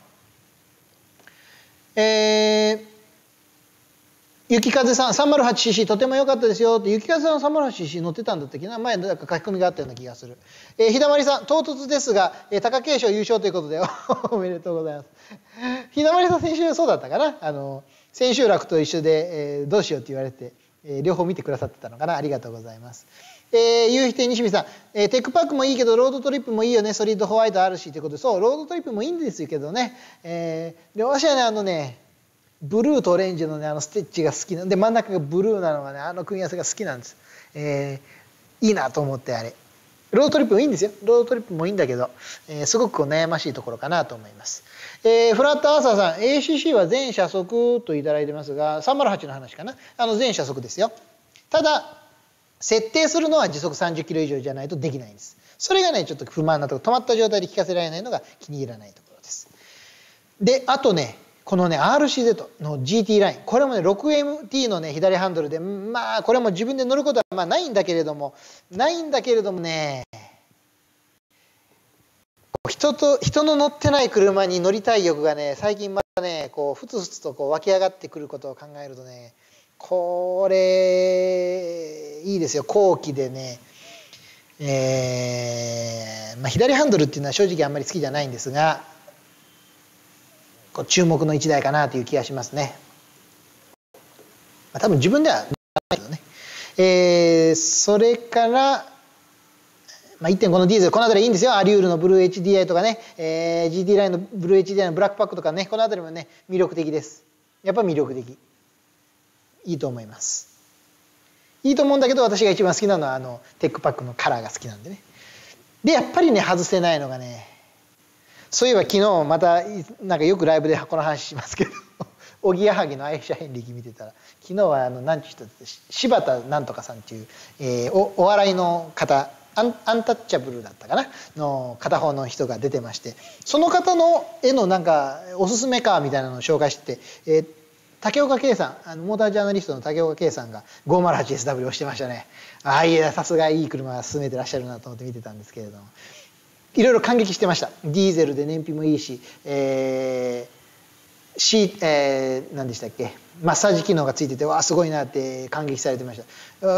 雪風さん、 308cc とても良かったですよって。雪風さん 308cc 乗ってたんだったっけな、前なんか書き込みがあったような気がする。日だまりさん、唐突ですが貴景勝優勝ということでおめでとうございます。日だまりさん、先週そうだったかな、千秋楽と一緒で、どうしようって言われて、両方見てくださってたのかな、ありがとうございます。夕日亭西見さん、テックパックもいいけどロードトリップもいいよね、ソリッドホワイトあるしということで、そうロードトリップもいいんですけどね、で私はねブルーとオレンジのねステッチが好きなんで、真ん中がブルーなのがね組み合わせが好きなんです。いいなと思って。あれロードトリップもいいんですよ。ロードトリップもいいんだけど、すごく悩ましいところかなと思います。フラットアーサーさん、 ACC は全車速といただいてますが、308の話かな、全車速ですよ。ただ設定するのは時速30キロ以上じゃないとできないんです。それがねちょっと不満なところ、止まった状態で聞かせられないのが気に入らないところです。であとね、このね RCZ の GT ライン、これもね 6MT のね左ハンドルで、まあこれも自分で乗ることはまあないんだけれどもね、人の乗ってない車に乗りたい欲がね最近またねこうふつふつとこう湧き上がってくることを考えるとね、これいいですよ。後期でね、まあ、左ハンドルっていうのは正直あんまり好きじゃないんですが、こう注目の一台かなという気がしますね。まあ、多分自分ではないけどね。それから、まあ、1.5 のディーゼル、この辺りいいんですよ。アリュールのブルー HDI とかね、GT ラインのブルー HDI のブラックパックとかね、この辺りもね魅力的です。やっぱ魅力的、いいと思います。いいと思うんだけど、私が一番好きなのはテックパックのカラーが好きなんでね。でやっぱりね外せないのがね、そういえば昨日またなんかよくライブでこの話しますけどおぎやはぎの愛車遍歴見てたら、昨日は何ていう人柴田なんとかさんっていう、お笑いの方アンタッチャブルだったかなの片方の人が出てまして、その方の絵のなんかおすすめカーみたいなのを紹介してて、竹岡圭さん、モータージャーナリストの竹岡圭さんが 508SW をしてましたね。ああ、いや、さすがいい車を進めてらっしゃるなと思って見てたんですけれども、いろいろ感激してました。ディーゼルで燃費もいいし、何でしたっけ、マッサージ機能がついてて、わあすごいなって感激されてました。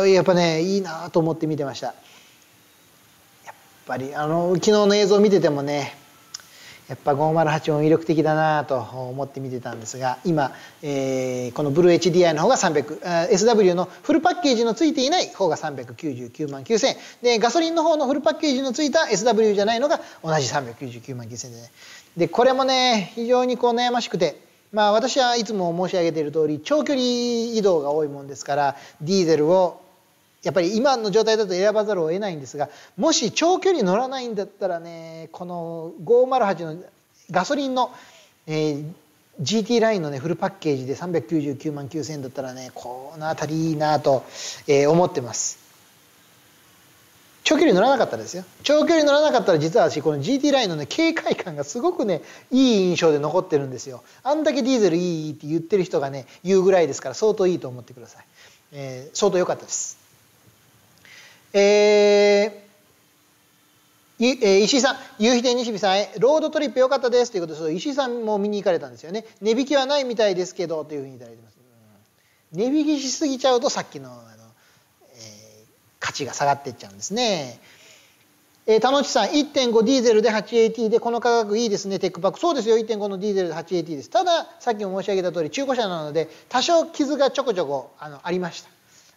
やっぱね、いいなと思って見てました。やっぱり昨日の映像を見ててもね、やっぱ508も魅力的だなと思って見てたんですが、今、このブルー HDI の方がSW のフルパッケージのついていない方が399万9000円で、ガソリンの方のフルパッケージのついた SW じゃないのが同じ399万9000円でね。でこれもね、非常にこう悩ましくて、まあ私はいつも申し上げている通り長距離移動が多いもんですから、ディーゼルをやっぱり今の状態だと選ばざるを得ないんですが、もし長距離乗らないんだったらね、この508のガソリンの、GT ラインのねフルパッケージで399万9000円だったらね、この辺りいいなと、思ってます。長距離乗らなかったらですよ。長距離乗らなかったら、実は私この GT ラインのね軽快感がすごくねいい印象で残ってるんですよ。あんだけディーゼルいいって言ってる人がね言うぐらいですから、相当いいと思ってください。相当良かったです。石井さん、夕日亭西日さんへロードトリップ良かったですということで、石井さんも見に行かれたんですよね。値引きはないみたいですけどというふうにいただいてます。値引きしすぎちゃうとさっきの価値が下がっていっちゃうんですね。田野内さん、1.5 ディーゼルで 8AT でこの価格いいですね。テックパック、そうですよ、1.5 のディーゼルで 8AT です。たださっきも申し上げた通り中古車なので多少傷がちょこちょこありました。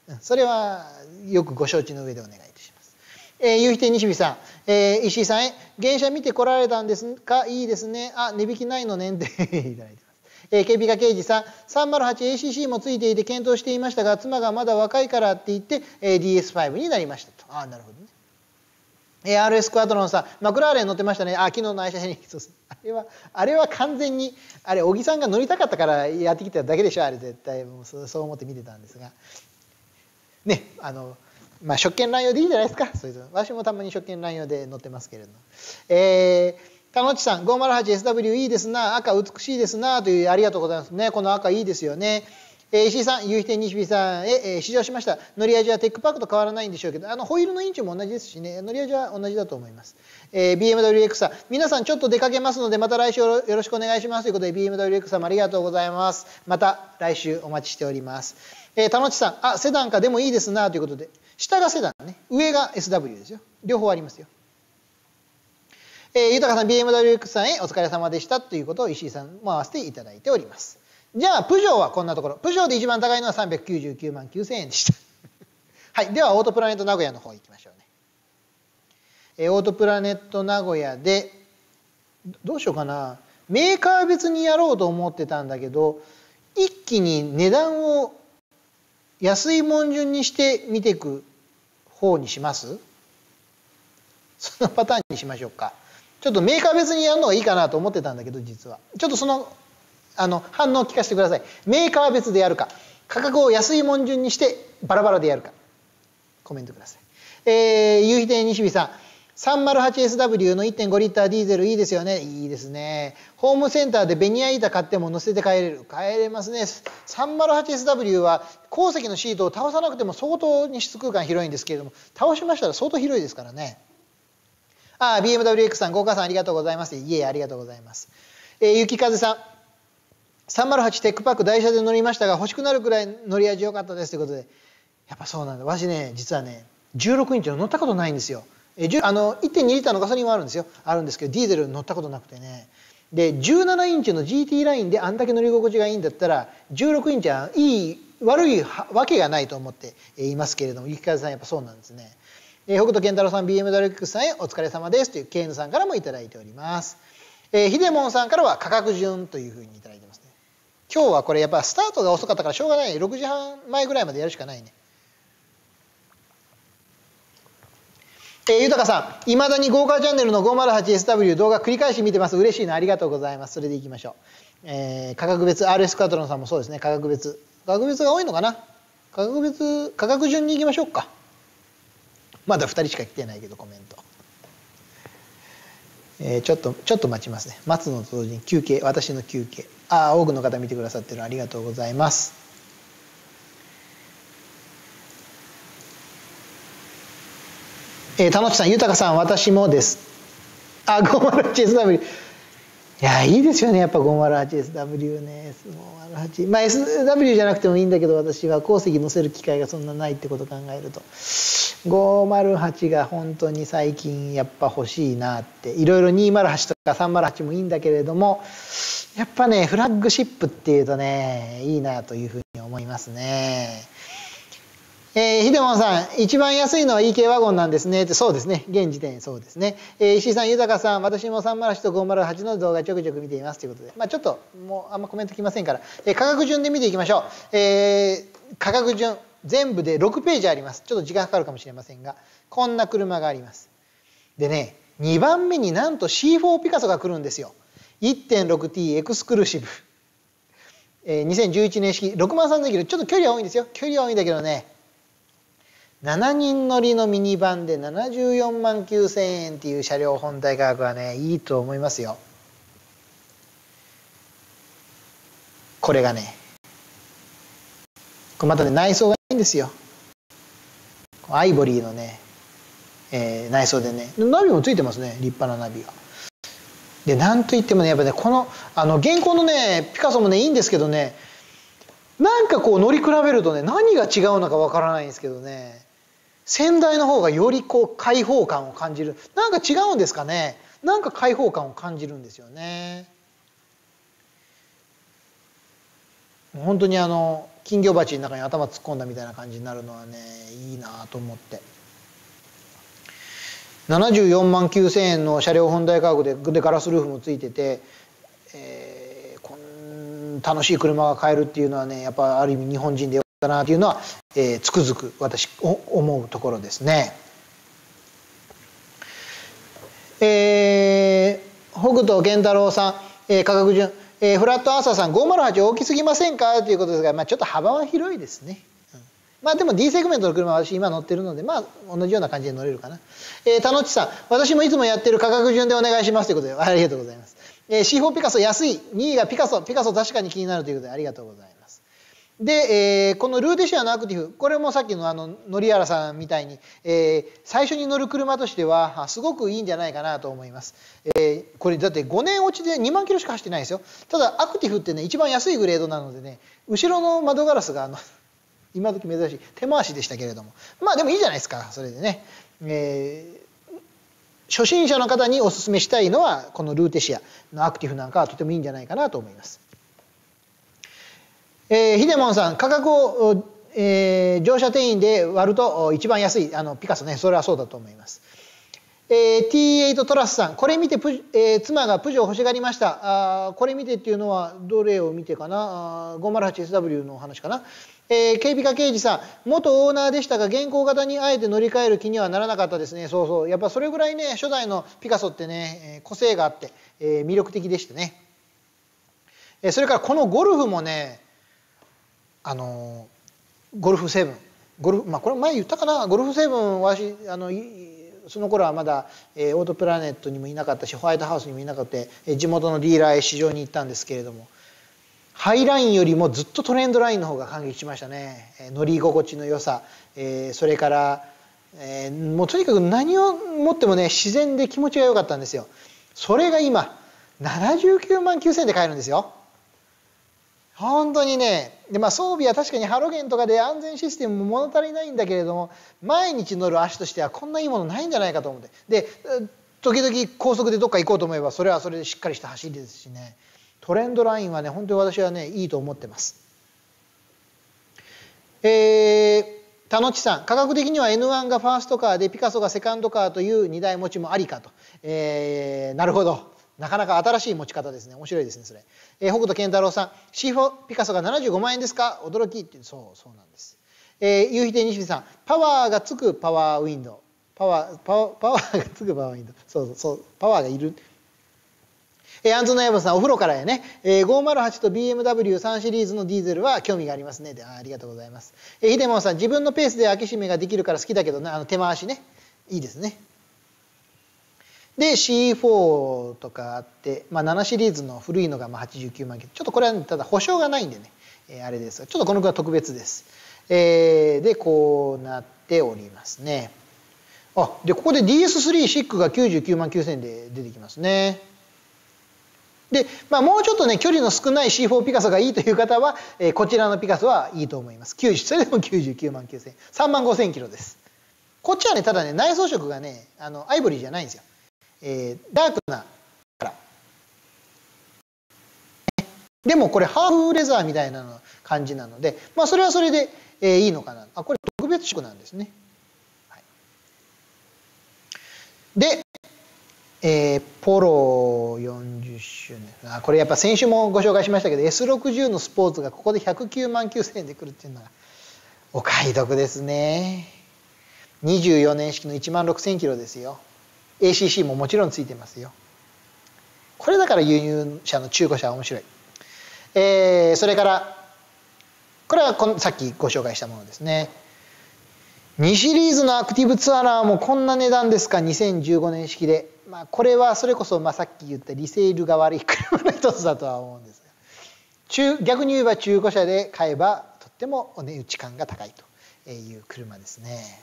それはよくご承知の上でお願いいたします。夕日亭西日さん、石井さんへ原車見て来られたんですか、いいですね。あ、値引きないのねんっていただいてます。警備課刑事さん、 308ACC もついていて検討していましたが、妻がまだ若いからって言って、DS5 になりましたと。ああ、なるほどね。RS クワトロンさん、マクラーレン乗ってましたね。あ、昨日の愛車にあれは完全に小木さんが乗りたかったからやってきただけでしょ。あれ絶対もうそう思って見てたんですがね、まあ職権乱用でいいじゃないですか。それと私もたまに職権乱用で乗ってますけれども、田野内さん、 508SW いいですな、赤美しいですなという、ありがとうございますね。この赤いいですよね。石井さん、夕日亭西日さんへ、試乗しました。乗り味はテックパックと変わらないんでしょうけど、ホイールのインチも同じですしね、乗り味は同じだと思います。BMWX さん、皆さんちょっと出かけますのでまた来週よろしくお願いしますということで、 BMWX さんもありがとうございます。また来週お待ちしております。田野内さん、あ、セダンかでもいいですなということで、下がセダンね、上が SW ですよ。両方ありますよ。豊さん、 BMWX さんへお疲れ様でしたということを石井さんも合わせていただいております。じゃあプジョーはこんなところ。プジョーで一番高いのは399万9000円でしたはい、ではオートプラネット名古屋の方行きましょうね。オートプラネット名古屋でどうしようかな、メーカー別にやろうと思ってたんだけど、一気に値段を安いもん順にして見ていく方にします。そのパターンにしましょうか。ちょっとメーカー別にやるのがいいかなと思ってたんだけど、実はちょっとその反応を聞かせてください。メーカー別でやるか、価格を安いもん順にしてバラバラでやるか、コメントください。夕日亭西日さん、 308SW の 1.5 リッターディーゼルいいですよね。いいですね。ホームセンターでベニヤ板買っても乗せて帰れますね。 308SW は後席のシートを倒さなくても相当に室空間広いんですけれども、倒しましたら相当広いですからね。ああ、 BMWX さん、豪華さんありがとうございます。いえ、ありがとうございます。雪風さん、308テックパック台車で乗りましたが欲しくなるくらい乗り味良かったですということで、やっぱそうなんだ。私ね、実はね16インチの乗ったことないんですよ。1.2 リッターのガソリンはあるんですよ。あるんですけど、ディーゼル乗ったことなくてね。で17インチの GT ラインであんだけ乗り心地がいいんだったら、16インチ悪いわけがないと思っていますけれども、雪風さんやっぱそうなんですね。北斗健太郎さん、 BMWX さんへお疲れ様ですという KN さんからもいただいております。ひでもんさんからは価格順というふうにいただいてますね。今日はこれやっぱスタートが遅かったからしょうがない。6時半前ぐらいまでやるしかないね。豊さん、いまだに豪華チャンネルの 508SW 動画繰り返し見てます。嬉しいな、ありがとうございます。それでいきましょう。価格別 RS クワトロンさんもそうですね。価格別が多いのかな。価格順にいきましょうか。 まだ2人しか来てないけどコメント。ちょっと待ちますね。待つのと同時に休憩、私の休憩。多くの方見てくださってるのありがとうございます。田之内さん、豊さん、私もです。508SW。いや、いいですよね、やっぱ 508SW ね。508。まあ SW じゃなくてもいいんだけど、私は鉱石乗せる機会がそんなないってことを考えると、508が本当に最近やっぱ欲しいなって。いろいろ208とか308もいいんだけれども、やっぱね、フラッグシップっていうとね、いいなというふうに思いますね。ひでもんさん、一番安いのは EK ワゴンなんですねって。そうですね、現時点そうですね。石井さん、豊さん、私も308と508の動画ちょくちょく見ていますということで、まあちょっともうあんまコメントきませんから、価格順で見ていきましょう。価格順全部で6ページあります。ちょっと時間かかるかもしれませんが、こんな車があります。でね、2番目になんと C4 ピカソが来るんですよ。 1.6T エクスクルーシブ、2011年式63000キロ。ちょっと距離は多いんですよ。距離は多いんだけどね、7人乗りのミニバンで74万9000円っていう車両本体価格はね、いいと思いますよ。これがね、これまたね、内装がいいんですよ。アイボリーのね、内装でね、ナビもついてますね、立派なナビが。で、なんといってもね、やっぱね、この現行のねピカソもねいいんですけどね、なんかこう乗り比べるとね、何が違うのかわからないんですけどね、先代の方がよりこう開放感を感じる。なんか違うんですかね。なんか開放感を感じるんですよね。本当に金魚鉢の中に頭突っ込んだみたいな感じになるのはね、いいなと思って。74万9000円の車両本体価格でガラスルーフもついてて、楽しい車が買えるっていうのはね、やっぱある意味日本人でよかったなというのは、つくづく私思うところですね。北斗健太郎さん、価格順、フラットアーサーさん、508大きすぎませんかということですが、まあ、ちょっと幅は広いですね。まあでも D セグメントの車は私今乗ってるので、まあ同じような感じで乗れるかな。田之内さん、私もいつもやってる価格順でお願いしますということで、ありがとうございます。C4 ピカソ安い、2位がピカソ確かに気になるということでありがとうございます。で、このルーテシアのアクティブ、これもさっきの乗原さんみたいに、最初に乗る車としてはすごくいいんじゃないかなと思います。これだって5年落ちで2万キロしか走ってないですよ。ただアクティブってね、一番安いグレードなのでね、後ろの窓ガラスが今時珍しい手回しでしたけれども、まあでもいいじゃないですか。それでね、初心者の方におすすめしたいのはこのルーテシアのアクティブなんかはとてもいいんじゃないかなと思います。ヒデモンさん、価格を、乗車定員で割ると一番安いピカソね、それはそうだと思います。T8 トラスさん、これ見て妻がプジョー欲しがりました。これ見てっていうのはどれを見てかな。508SW の話かな。警備課刑事さん、元オーナーでしたが現行型にあえて乗り換える気にはならなかったですね。そうそう、やっぱそれぐらいね、初代のピカソってね、個性があって、魅力的でしたね。それからこのゴルフもね、ゴルフ7、まあこれ前言ったかな。ゴルフ7はその頃はまだ、オートプラネットにもいなかったし、ホワイトハウスにもいなかった、地元のディーラーへ試乗に行ったんですけれども、ハイラインよりもずっとトレンドラインの方が感激しましたね。乗り心地の良さ、それから、もうとにかく何をもってもね、自然で気持ちが良かったんですよ。それが今79万9000円で買えるんですよ。本当にね。で、まあ、装備は確かにハロゲンとかで安全システムも物足りないんだけれども、毎日乗る足としてはこんないいものないんじゃないかと思って。で、時々高速でどっか行こうと思えばそれはそれでしっかりした走りですしね。トレンドラインはね、本当に私はね、いいと思ってます。田之内さん、価格的には N1 がファーストカーでピカソがセカンドカーという2台持ちもありかと。なるほど。なかなか新しい持ち方ですね。面白いですね、それ。北斗健太郎さん、C4 ピカソが75万円ですか？驚きっていう、そうなんです。夕日亭西日さん、パワーがつくパワーウィンドウ。パワーがつくパワーウィンドウ。そう、パワーがいる。アンズのヤブさん、お風呂からやね。508と BMW3 シリーズのディーゼルは興味がありますね。ありがとうございます。ヒデモンさん、自分のペースで開け閉めができるから好きだけどな、手回しね。 いいですね。で C4 とかあって、7シリーズの古いのが89万キロ。ちょっとこれはただ保証がないんでね、あれですが、ちょっとこの句は特別です。でこうなっておりますね。でここで DS3 シックが99万9000で出てきますね。で、もうちょっとね距離の少ない C4 ピカソがいいという方は、こちらのピカソはいいと思います。それでも99万9000、3万5000キロです。こっちはねただね内装飾がねアイボリーじゃないんですよ。ダークなカラー。でもこれハーフレザーみたいな感じなので、それはそれで、いいのかな。これ特別色なんですね。はい、で、ポロ40周年。これやっぱ先週もご紹介しましたけど S60 のスポーツがここで109万9000円で来るっていうのはお買い得ですね。24年式の1万6000キロですよ。ACC ももちろんついてますよ。これだから輸入車の中古車は面白い。それからこれはさっきご紹介したものですね。2シリーズのアクティブツアラーもこんな値段ですか。2015年式で、これはそれこそさっき言ったリセールが悪い車の一つだとは思うんですが、逆に言えば中古車で買えばとってもお値打ち感が高いという車ですね。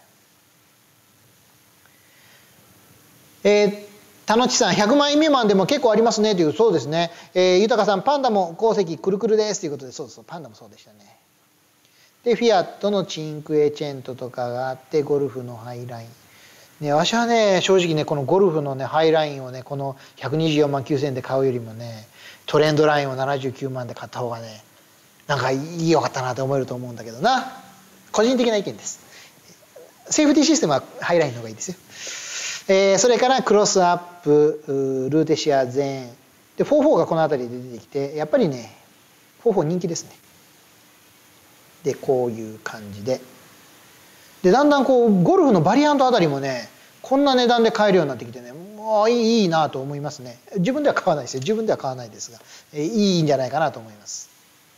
田野地さん100万円未満でも結構ありますねという。そうですね。豊さんパンダも鉱石くるくるですということで、そうパンダもそうでしたね。でフィアットのチンクエチェントとかがあって、ゴルフのハイラインね。私はね正直ねこのゴルフのねハイラインをねこの124万9000円で買うよりもねトレンドラインを79万で買った方がねなんかよかったなと思えると思うんだけどな。個人的な意見です。セーフティーシステムはハイラインの方がいいですよ。それからクロスアップ、ルーテシアゼーンで44がこの辺りで出てきて、やっぱりね44人気ですね。でこういう感じでだんだんこうゴルフのバリアントあたりもねこんな値段で買えるようになってきてね、もういいなと思いますね。自分では買わないですよ。自分では買わないですが、いいんじゃないかなと思います。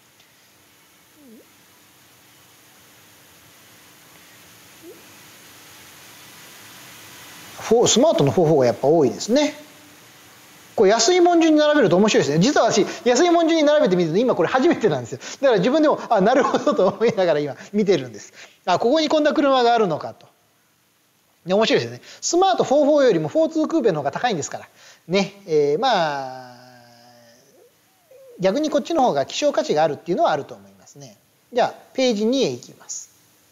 スマートの44がやっぱ多いですね。これ安いもん順に並べると面白いですね。実は私安いもん順に並べてみると今これ初めてなんですよ。だから自分でもなるほどと思いながら今見てるんです。ここにこんな車があるのかと。面白いですよね。スマート44よりも42クーペの方が高いんですからね。逆にこっちの方が希少価値があるっていうのはあると思いますね。じゃあページ2へ行きます。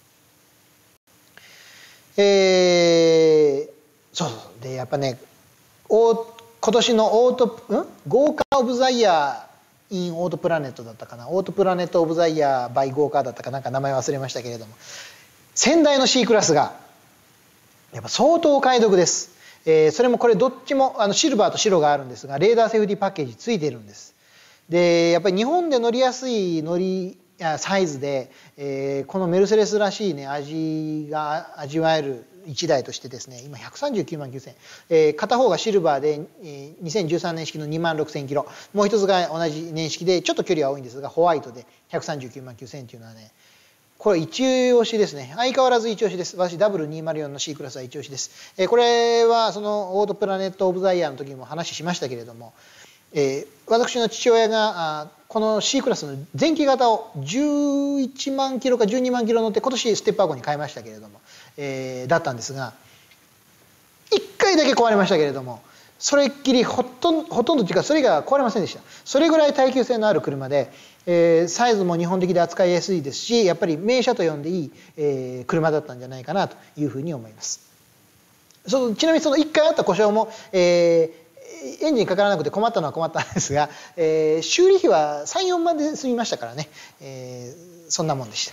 そうでやっぱね今年の豪華オブザイヤーインオートプラネットだったかな、オートプラネットオブザイヤーバイ豪華だったかなんか名前忘れましたけれども、先代の C クラスがやっぱ相当お買い得です。それもこれどっちもシルバーと白があるんですが、レーダーセーフティーパッケージついてるんです。でやっぱり日本で乗りやすいサイズで、このメルセデスらしいね味が味わえる1台としてですね、今139万9000円、片方がシルバーで、2013年式の2万6000キロ、もう一つが同じ年式でちょっと距離は多いんですがホワイトで139万9000円というのはね、これ一押しですね。相変わらず一押しです。私 W204 の C クラスは一押しです。これはそのオートプラネットオブザイヤーの時にも話しましたけれども、私の父親がこの C クラスの前期型を11万キロか12万キロ乗って今年ステップワゴンに買いましたけれども、だったんですが1回だけ壊れましたけれども、それっきりほとんどっていうかそれ以外は壊れませんでした。それぐらい耐久性のある車で、サイズも日本的で扱いやすいですし、やっぱり名車と呼んでいい、車だったんじゃないかなというふうに思います。ちなみにその1回あった故障も、エンジンかからなくて困ったのは困ったんですが、修理費は 3,4 万で済みましたからね、そんなもんでした。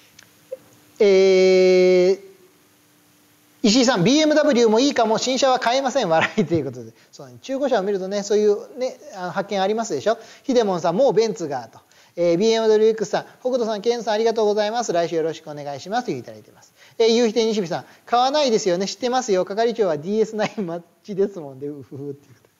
石井さん BMW もいいかも、新車は買えません笑いということで、中古車を見るとねそういうね発見ありますでしょ。ヒデモンさんもうベンツがと、BMWX さん、北斗さん、ケンさんありがとうございます、来週よろしくお願いしますといただいてます。夕日亭西日さん、買わないですよね、知ってますよ、係長は DS9 マッチですもんで、うふふっていうこと、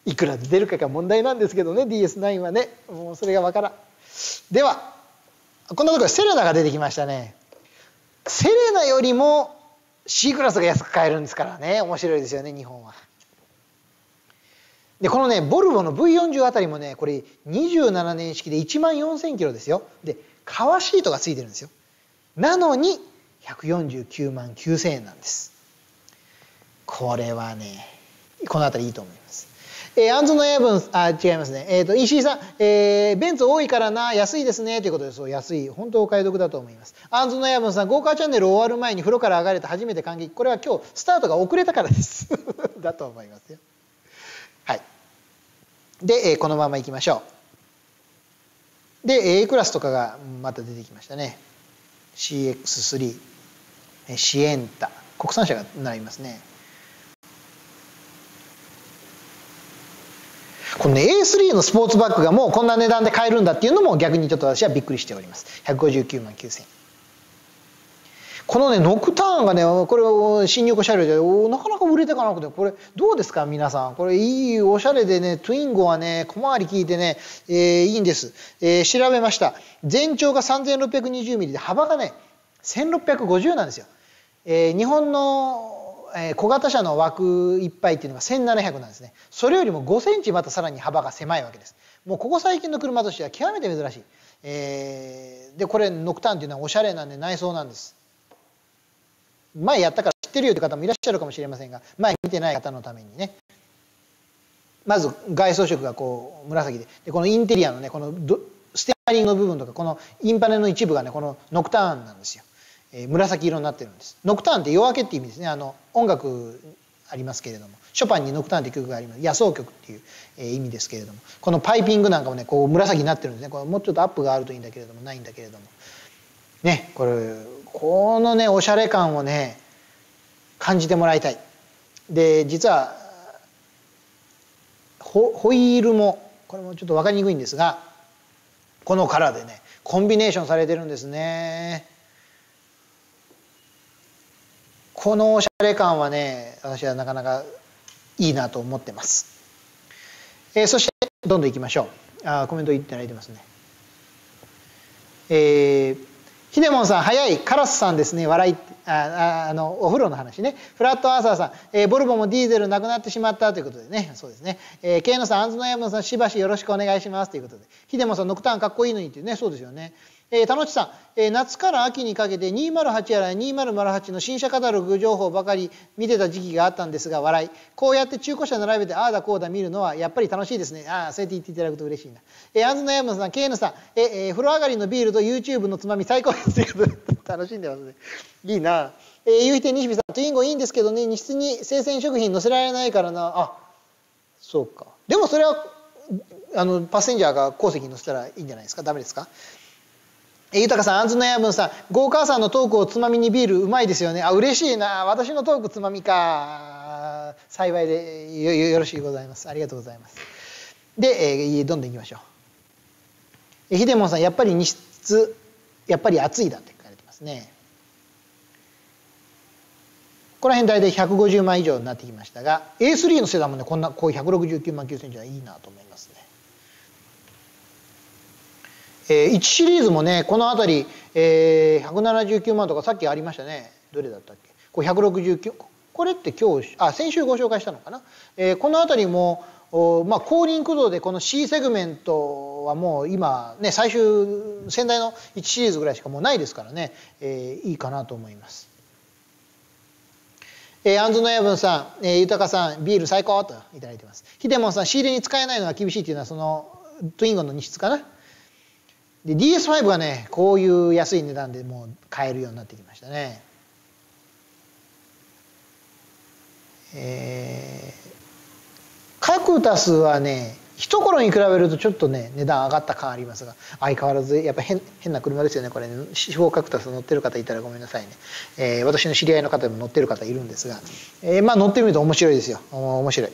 いくらで出るかが問題なんですけどね、 DS9 はね、もうそれがわからん。ではこんなところでセレナが出てきましたね。セレナよりも C クラスが安く買えるんですからね、面白いですよね日本は。でこのねボルボの V40 あたりもねこれ27年式で1万4000キロですよ。で革シートがついてるんですよ。なのに149万9000円なんです。これはねこのあたりいいと思います。アンズのエア分違いますね。石井さん、ベンツ多いからな安いですねということで、そう安い本当お買い得だと思います。アンズのエア分さん、ゴーカーチャンネル終わる前に風呂から上がれて初めて感激。これは今日スタートが遅れたからですだと思いますよ。はい。で、このままいきましょう。で A クラスとかがまた出てきましたね。 CX3 シエンタ、国産車が並びますね。この、ね、A3 のスポーツバッグがもうこんな値段で買えるんだっていうのも逆にちょっと私はびっくりしております。159万9000円。このねノクターンがねこれを新入庫車両でなかなか売れていかなくて、これどうですか皆さん。これいいおしゃれでね、トゥインゴはね小回り効いてね、いいんです。調べました。全長が 3620mm で幅がね1650なんですよ。日本の小型車の枠いっぱいっていうのが1700なんですね。それよりも5センチまたさらに幅が狭いわけです。もうここ最近の車としては極めて珍しい。でこれノクターンっていうのはおしゃれなんで内装なんです。前やったから知ってるよという方もいらっしゃるかもしれませんが、前見てない方のためにね、まず外装色がこう紫で、このインテリアのねこのステアリングの部分とかこのインパネルの一部がねこのノクターンなんですよ。紫色になってるんです。ノクターンって夜明けって意味ですね。音楽ありますけれども、ショパンにノクターンって曲があります。野草曲っていう、意味ですけれども、このパイピングなんかもねこう紫になってるんですね。これもうちょっとアップがあるといいんだけれどもないんだけれどもね、このねおしゃれ感をね感じてもらいたい。で実はホイールもこれもちょっと分かりにくいんですが、このカラーでねコンビネーションされてるんですね。このおしゃれ感はね私はなかなかいいなと思ってます。そしてどんどんいきましょう。コメントいただいてますね。ひでもんさん早い。カラスさんですね。笑いお風呂の話ね。フラットアーサーさん、ボルボもディーゼルなくなってしまったということでね。そうですね。ケイノさん、アンズのヤムさんしばしよろしくお願いしますということで、ひでもんさんノクターンかっこいいのにっていうね。そうですよね。たのちさん、夏から秋にかけて208やら2008の新車カタログ情報ばかり見てた時期があったんですが笑い。こうやって中古車並べてああだこうだ見るのはやっぱり楽しいですね。そうやって言っていただくと嬉しいな。アンズのヤムさん、ケイノさん、風呂上がりのビールと YouTube のつまみ最高ですということで楽しんでますね。いいな。夕日亭西日さん、トゥインゴいいんですけどね、荷室に生鮮食品載せられないからな。あ、そうか。でもそれはパッセンジャーが後席に載せたらいいんじゃないですか。ダメですか。豊さん、アンズのヤーブンさん、ゴーカーさんのトークをつまみにビールうまいですよね。嬉しいな。私のトークつまみか。幸いで よろしいございます。ありがとうございます。で、どんどんいきましょう。ひでもんさん、やっぱり荷室やっぱり暑いだって書かれてますね。この辺大体150万以上になってきましたが、 A3 のセダンもねこう169万9千じゃいいなと思いますね。1シリーズもねこの辺り、179万とかさっきありましたね。どれだったっけ。これ169、これって今日先週ご紹介したのかな。この辺りも後輪駆動でこの C セグメントはもう今ね最終先代の1シリーズぐらいしかもうないですからね、いいかなと思います。アンズのヤブンさん、豊さん、ビール最高といただいてます。ヒデモンさん、仕入れに使えないのは厳しいっていうのはそのトゥインゴの荷室かな。で DS5 がねこういう安い値段でもう買えるようになってきましたね。カクタスはね一頃に比べるとちょっとね値段上がった感ありますが、相変わらずやっぱ変な車ですよねこれね。四方カクタス乗ってる方いたらごめんなさいね。私の知り合いの方でも乗ってる方いるんですが、乗ってみると面白いですよ。面白い。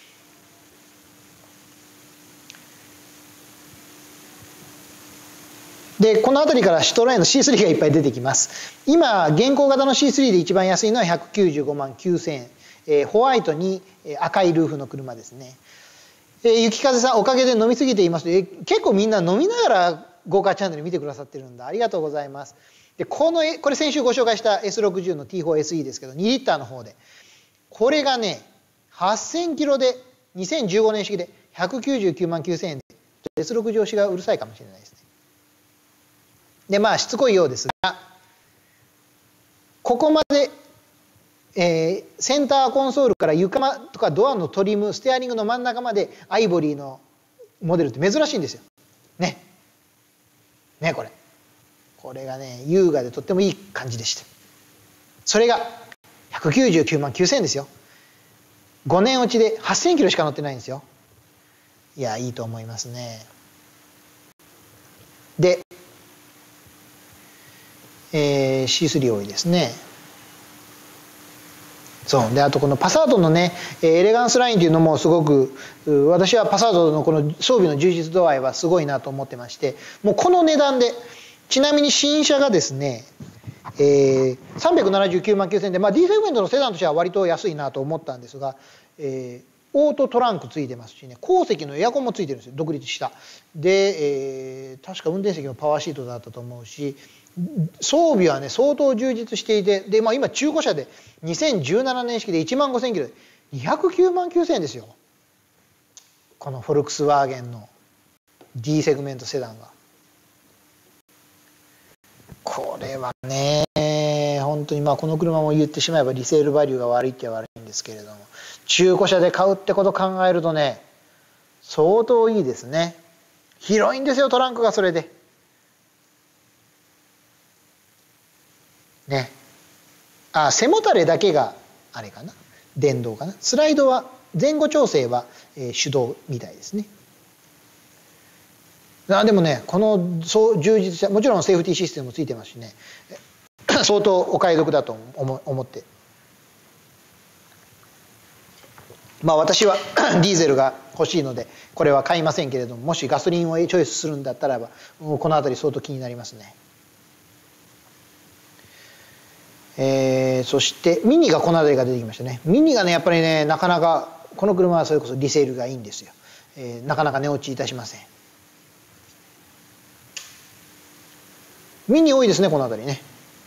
でこの辺りからシトロエンの C3 がいっぱい出てきます。今現行型の C3 で一番安いのは195万9000円、ホワイトに赤いルーフの車ですね。雪風さん、おかげで飲み過ぎています。結構みんな飲みながらゴーカーチャンネル見てくださってるんだ。ありがとうございます。 でこれ先週ご紹介した S60 の T4SE ですけど2リッターの方でこれがね8000キロで2015年式で199万9000円で S60 押しがうるさいかもしれないですね。でまあしつこいようですがここまで、センターコンソールから床とかドアのトリムステアリングの真ん中までアイボリーのモデルって珍しいんですよ。ねこれがね優雅でとってもいい感じでした。それが199万9000円ですよ。5年落ちで8000キロしか乗ってないんですよ。いやいいと思いますね。で、C3 多いですね。そうであとこのパサードのねエレガンスラインというのもすごく私はパサードのこの装備の充実度合いはすごいなと思ってましてもうこの値段でちなみに新車がですね、379万9000円で、まあ、D セグメントのセダンとしては割と安いなと思ったんですが、オートトランクついてますしね後席のエアコンもついてるんですよ独立したで、確か運転席もパワーシートだったと思うし装備はね相当充実していてで、まあ、今中古車で2017年式で1万5000キロで209万9000円ですよこのフォルクスワーゲンの D セグメントセダンが。これはね本当にまあこの車も言ってしまえばリセールバリューが悪いっちゃ悪いんですけれども中古車で買うってことを考えるとね相当いいですね。広いんですよトランクがそれでね。背もたれだけがあれかな電動かなスライドは前後調整は、手動みたいですね。でもねこの充実したもちろんセーフティーシステムもついてますしね相当お買い得だと思ってまあ私はディーゼルが欲しいのでこれは買いませんけれどももしガソリンをチョイスするんだったらばこの辺り相当気になりますね。そしてミニがこの辺りが出てきましたね。ミニがねやっぱりねなかなかこの車はそれこそリセールがいいんですよ。なかなか値落ちいたしません。ミニ多いですねこの辺りね。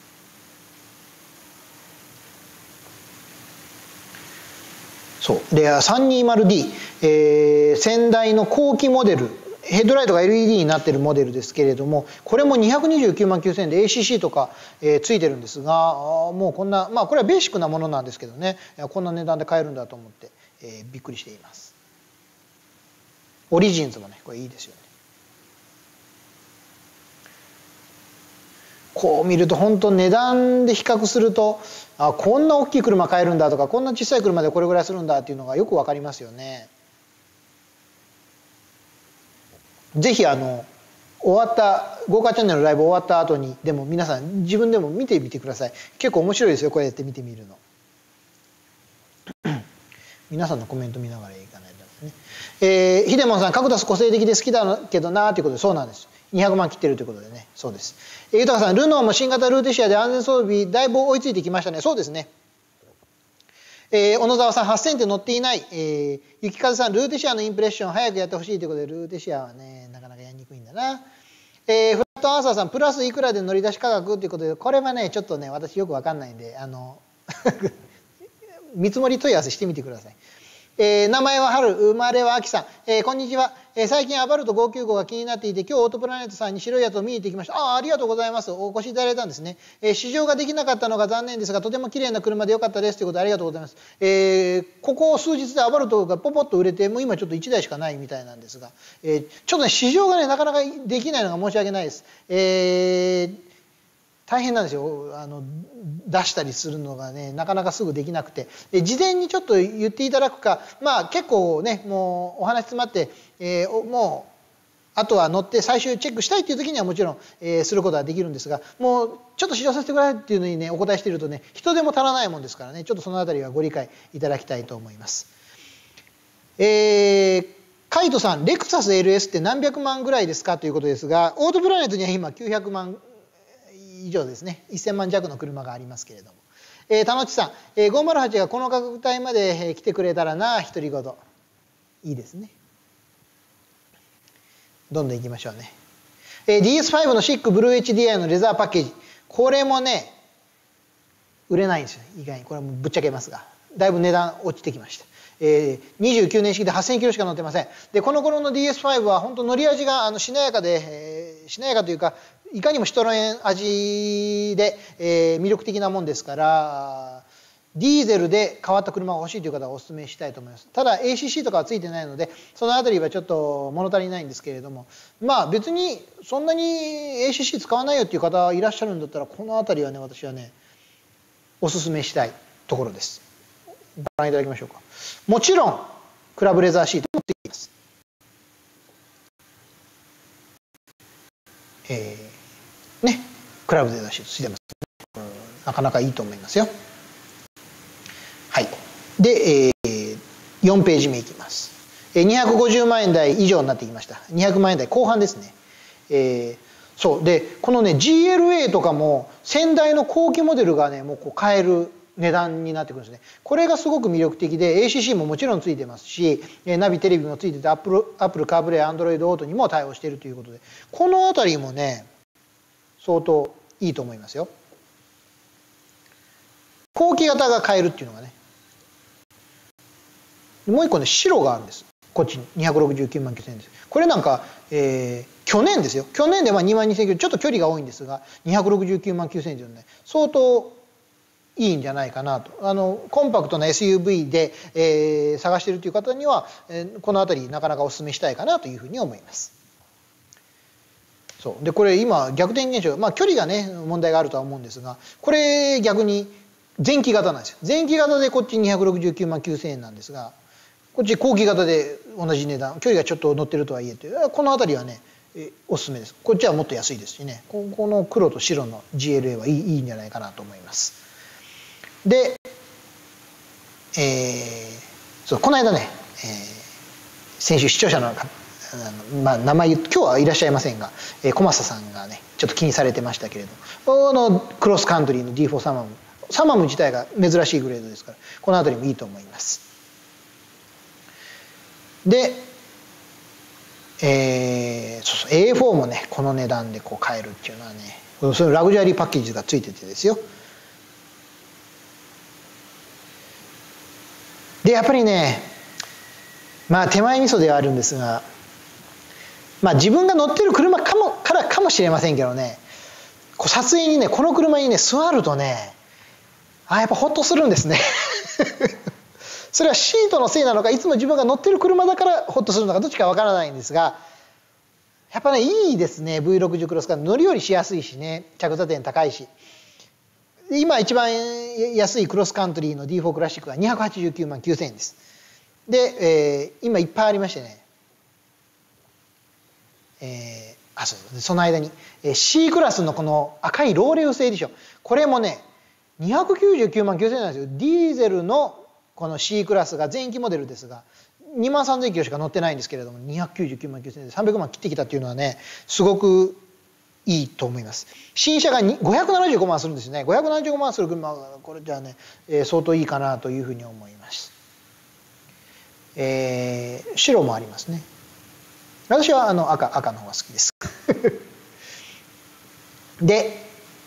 そうで 320D、先代の後期モデルヘッドライトが LED になっているモデルですけれどもこれも229万9000円で ACC とか、ついてるんですがもうこんなまあこれはベーシックなものなんですけどねこんな値段で買えるんだと思って、びっくりしています。オリジンズもねこれいいですよね。こう見ると本当値段で比較するとこんな大きい車買えるんだとかこんな小さい車でこれぐらいするんだっていうのがよく分かりますよね。ぜひ終わった豪華チャンネルのライブ終わった後にでも皆さん自分でも見てみてください。結構面白いですよこうやって見てみるの皆さんのコメント見ながらいかないとね。ヒデモンさん角出す個性的で好きだけどなということでそうなんです。200万切ってるということでねそうです。豊さんルノーも新型ルーテシアで安全装備だいぶ追いついてきましたね。そうですね。小野沢さん8000って乗っていない、雪風さんルーテシアのインプレッション早くやってほしいということでルーテシアはねなかなかやりにくいんだな。フラットアンサーさんプラスいくらで乗り出し価格ということでこれはねちょっとね私よく分かんないんで見積もり問い合わせしてみてください。名前は春生まれは秋さん、こんにちは。最近アバルト595が気になっていて今日オートプラネットさんに白いやつを見に行ってきました。ありがとうございます。お越しいただいたんですね。試乗ができなかったのが残念ですがとても綺麗な車でよかったですということでありがとうございます。ここ数日でアバルトがポポッと売れてもう今ちょっと1台しかないみたいなんですが、ちょっとね試乗がねなかなかできないのが申し訳ないです。大変なんですよ出したりするのがねなかなかすぐできなくて事前にちょっと言っていただくかまあ結構ねもうお話詰まって、もうあとは乗って最終チェックしたいっていう時にはもちろん、することはできるんですがもうちょっと試乗させてくださいっていうのにねお答えしているとね人手も足らないもんですからねちょっとそのあたりはご理解いただきたいと思います。カイトさんレクサス LS って何百万ぐらいですかということですがオートプラネットには今900万以上ですね1000万弱の車がありますけれども、田野内さん、508がこの価格帯まで来てくれたらな独り言いいですね。どんどんいきましょうね。DS5 のシックブルー HDI のレザーパッケージこれもね売れないんですよ、意外に。これはもうぶっちゃけますが、だいぶ値段落ちてきました。29年式で8000キロしか乗ってません。でこの頃の DS5 は本当乗り味がしなやかで、しなやかというかいかにもシトロエン味で、魅力的なもんですから、ディーゼルで変わった車が欲しいという方はお勧めしたいと思います。ただ ACC とかはついてないのでそのあたりはちょっと物足りないんですけれども、まあ別にそんなに ACC 使わないよっていう方いらっしゃるんだったら、このあたりはね私はねお勧めしたいところです。ご覧いただきましょうか。もちろんクラブレザーシートもついています。ね、クラブレザーシートついてます、ね。なかなかいいと思いますよ。はい。で、4ページ目いきます。250万円台以上になってきました。200万円台後半ですね。そうでこのね GLA とかも先代の後期モデルがねもうこう買える値段になってくるんですね。これがすごく魅力的で ACC ももちろんついてますし、ナビテレビもついてて Apple CarPlay、Android Auto にも対応しているということで、この辺りもね相当いいと思いますよ。後期型が買えるっていうのがね。もう一個ね白があるんです。こっちに269万9000円です。これなんか、去年ですよ。去年で2万2000キロ、ちょっと距離が多いんですが269万9000円というのね相当いいんじゃないかなと。コンパクトな SUV で、探しているという方には、この辺りなかなかお勧めしたいかなというふうに思います。そうでこれ今逆転現象、まあ距離がね問題があるとは思うんですが、これ逆に前期型なんですよ。前期型でこっち269万9000円なんですが、こっち後期型で同じ値段、距離がちょっと乗ってるとはいえという、この辺りはねおすすめです。こっちはもっと安いですしね、この黒と白の GLA はいいんじゃないかなと思います。で、そうこの間ね、先週視聴者のまあ、名前今日はいらっしゃいませんが、小正さんがねちょっと気にされてましたけれども、クロスカントリーの D4 サマム自体が珍しいグレードですから、この辺りもいいと思います。で、そうそう A4 もねこの値段でこう買えるっていうのはね、そのラグジュアリーパッケージがついててですよ。でやっぱりね、まあ手前味噌ではあるんですが、まあ自分が乗ってる車からかもしれませんけどね、こう撮影にねこの車にね座るとね、やっぱホッとするんですねそれはシートのせいなのか、いつも自分が乗ってる車だからホッとするのか、どっちかわからないんですが、やっぱねいいですね。 V60 クロスカントリー乗り降りしやすいしね、着座点高いし。今一番安いクロスカントリーの D4 クラシックは289万9000円です。で、今いっぱいありましてね、その間に、C クラスのこの赤いローレウスエディション、これもね299万9000円なんですよ。ディーゼルのこの C クラスが前期モデルですが2万3000キロしか乗ってないんですけれども、299万9000円で300万切ってきたっていうのはねすごくいいと思います。新車が575万するんですね。575万する車はこれじゃあね、相当いいかなというふうに思います。白もありますね。私は赤の方が好きですで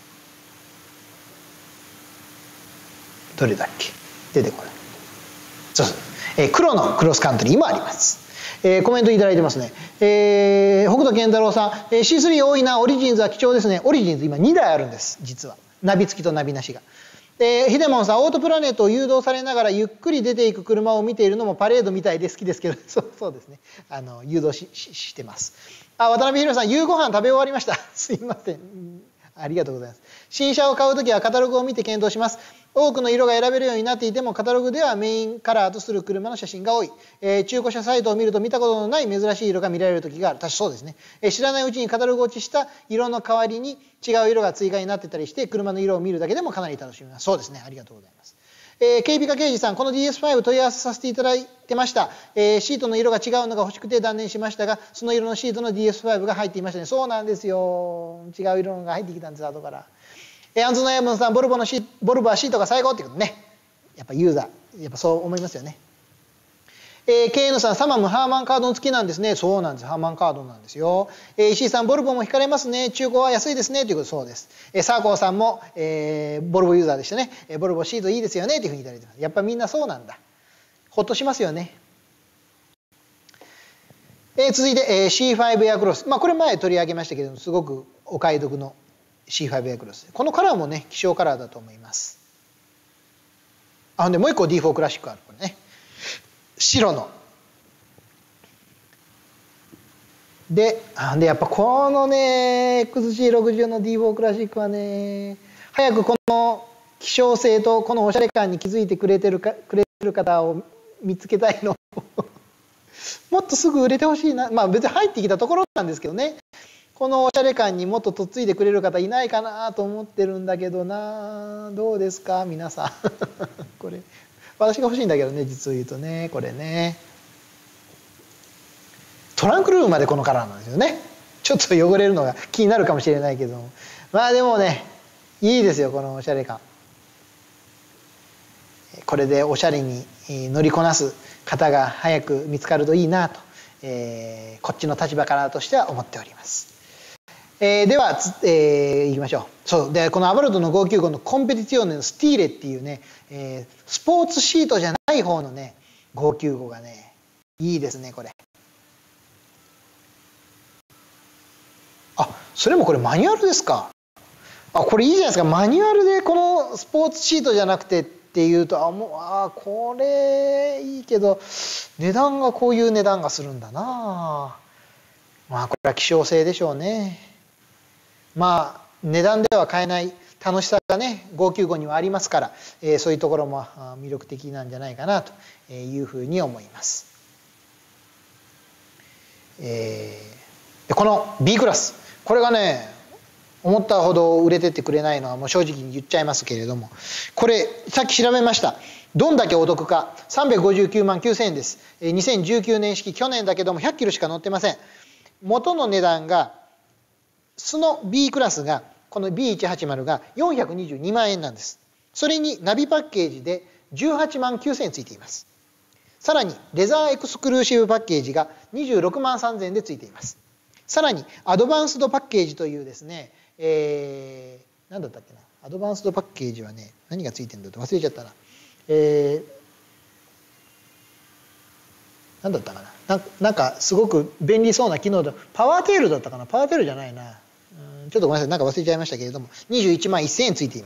どれだっけ、出てこない。そうそう、黒のクロスカントリーもあります。コメントいただいてますね。北斗健太郎さん、C3 多いな、オリジンズは貴重ですね。オリジンズ今2台あるんです実は、ナビ付きとナビなしが。ヒデモンさん、オートプラネットを誘導されながらゆっくり出ていく車を見ているのもパレードみたいで好きですけどそうですね、誘導してます。渡辺宏さん、夕ご飯食べ終わりましたすいません、ありがとうございます。新車を買うときはカタログを見て検討します。多くの色が選べるようになっていてもカタログではメインカラーとする車の写真が多い。中古車サイトを見ると見たことのない珍しい色が見られる時がある。確かそうですね。知らないうちにカタログ落ちした色の代わりに違う色が追加になってたりして車の色を見るだけでもかなり楽しめます。そうですね、ありがとうございます。警備課刑事さん、この DS5 問い合わせさせていただいてました。シートの色が違うのが欲しくて断念しましたが、その色のシートの DS5 が入っていましたね。そうなんですよ、違う色のが入ってきたんです後から。アンズのヤムンさん、ボルボはシートが最高ってことね。やっぱユーザーやっぱそう思いますよね。 KN さん、サマムハーマンカードの付きなんですね。そうなんです。ハーマンカードなんですよ。石井さん、ボルボも引かれますね。中古は安いですね。ということで、そうです。サーコーさんも、ボルボユーザーでしたね。ボルボシートいいですよね。というふうにいただいてます。やっぱみんなそうなんだ。ほっとしますよね。続いて、C5 エアクロス。これ前取り上げましたけれども、すごくお買い得の C5 エアクロス。このカラーもね、希少カラーだと思います。ほんで、もう一個 D4 クラシックある。これね。白の。で、やっぱこのね、XC60 の D4 クラシックはね、早くこの希少性とこのおしゃれ感に気づいてくれてる方を見つけたいの。もっとすぐ売れてほしいな。別に入ってきたところなんですけどね。このおしゃれ感にもっととっついてくれる方いないかなと思ってるんだけどな。どうですか皆さん。これ。私が欲しいんだけどね、実を言うとね、これね。トランクルームまでこのカラーなんですよね。ちょっと汚れるのが気になるかもしれないけども。でもね、いいですよ、このおしゃれ感。これでおしゃれに乗りこなす方が早く見つかるといいなと、こっちの立場からとしては思っております。では、いきましょう。そうで、このアバルトの595のコンペティティオネのスティーレっていうね、スポーツシートじゃない方のね595がねいいですね。これそれもこれマニュアルですか。これいいじゃないですか。マニュアルでこのスポーツシートじゃなくてっていうとこれいいけど値段がこういう値段がするんだな。これは希少性でしょうね。値段では買えない楽しさがね595にはありますから、そういうところも魅力的なんじゃないかなというふうに思います。この B クラス、これがね思ったほど売れてってくれないのはもう正直に言っちゃいますけれども、これさっき調べました。どんだけお得か。359万9000円です。2019年式、去年だけども100キロしか乗ってません。元の値段がスノ B クラスがこの B180 が422万円なんです。それにナビパッケージで18万9000円ついています。さらにレザーエクスクルーシブパッケージが26万3000円でついています。さらにアドバンスドパッケージというですね、何だったっけな、アドバンスドパッケージはね何がついてるんだって忘れちゃったな。何だったかな、なんかすごく便利そうな機能でパワーテールだったかな、パワーテールじゃないな、ちょっとごめんなさい、なんか忘れちゃいましたけれども21万1000円ついています。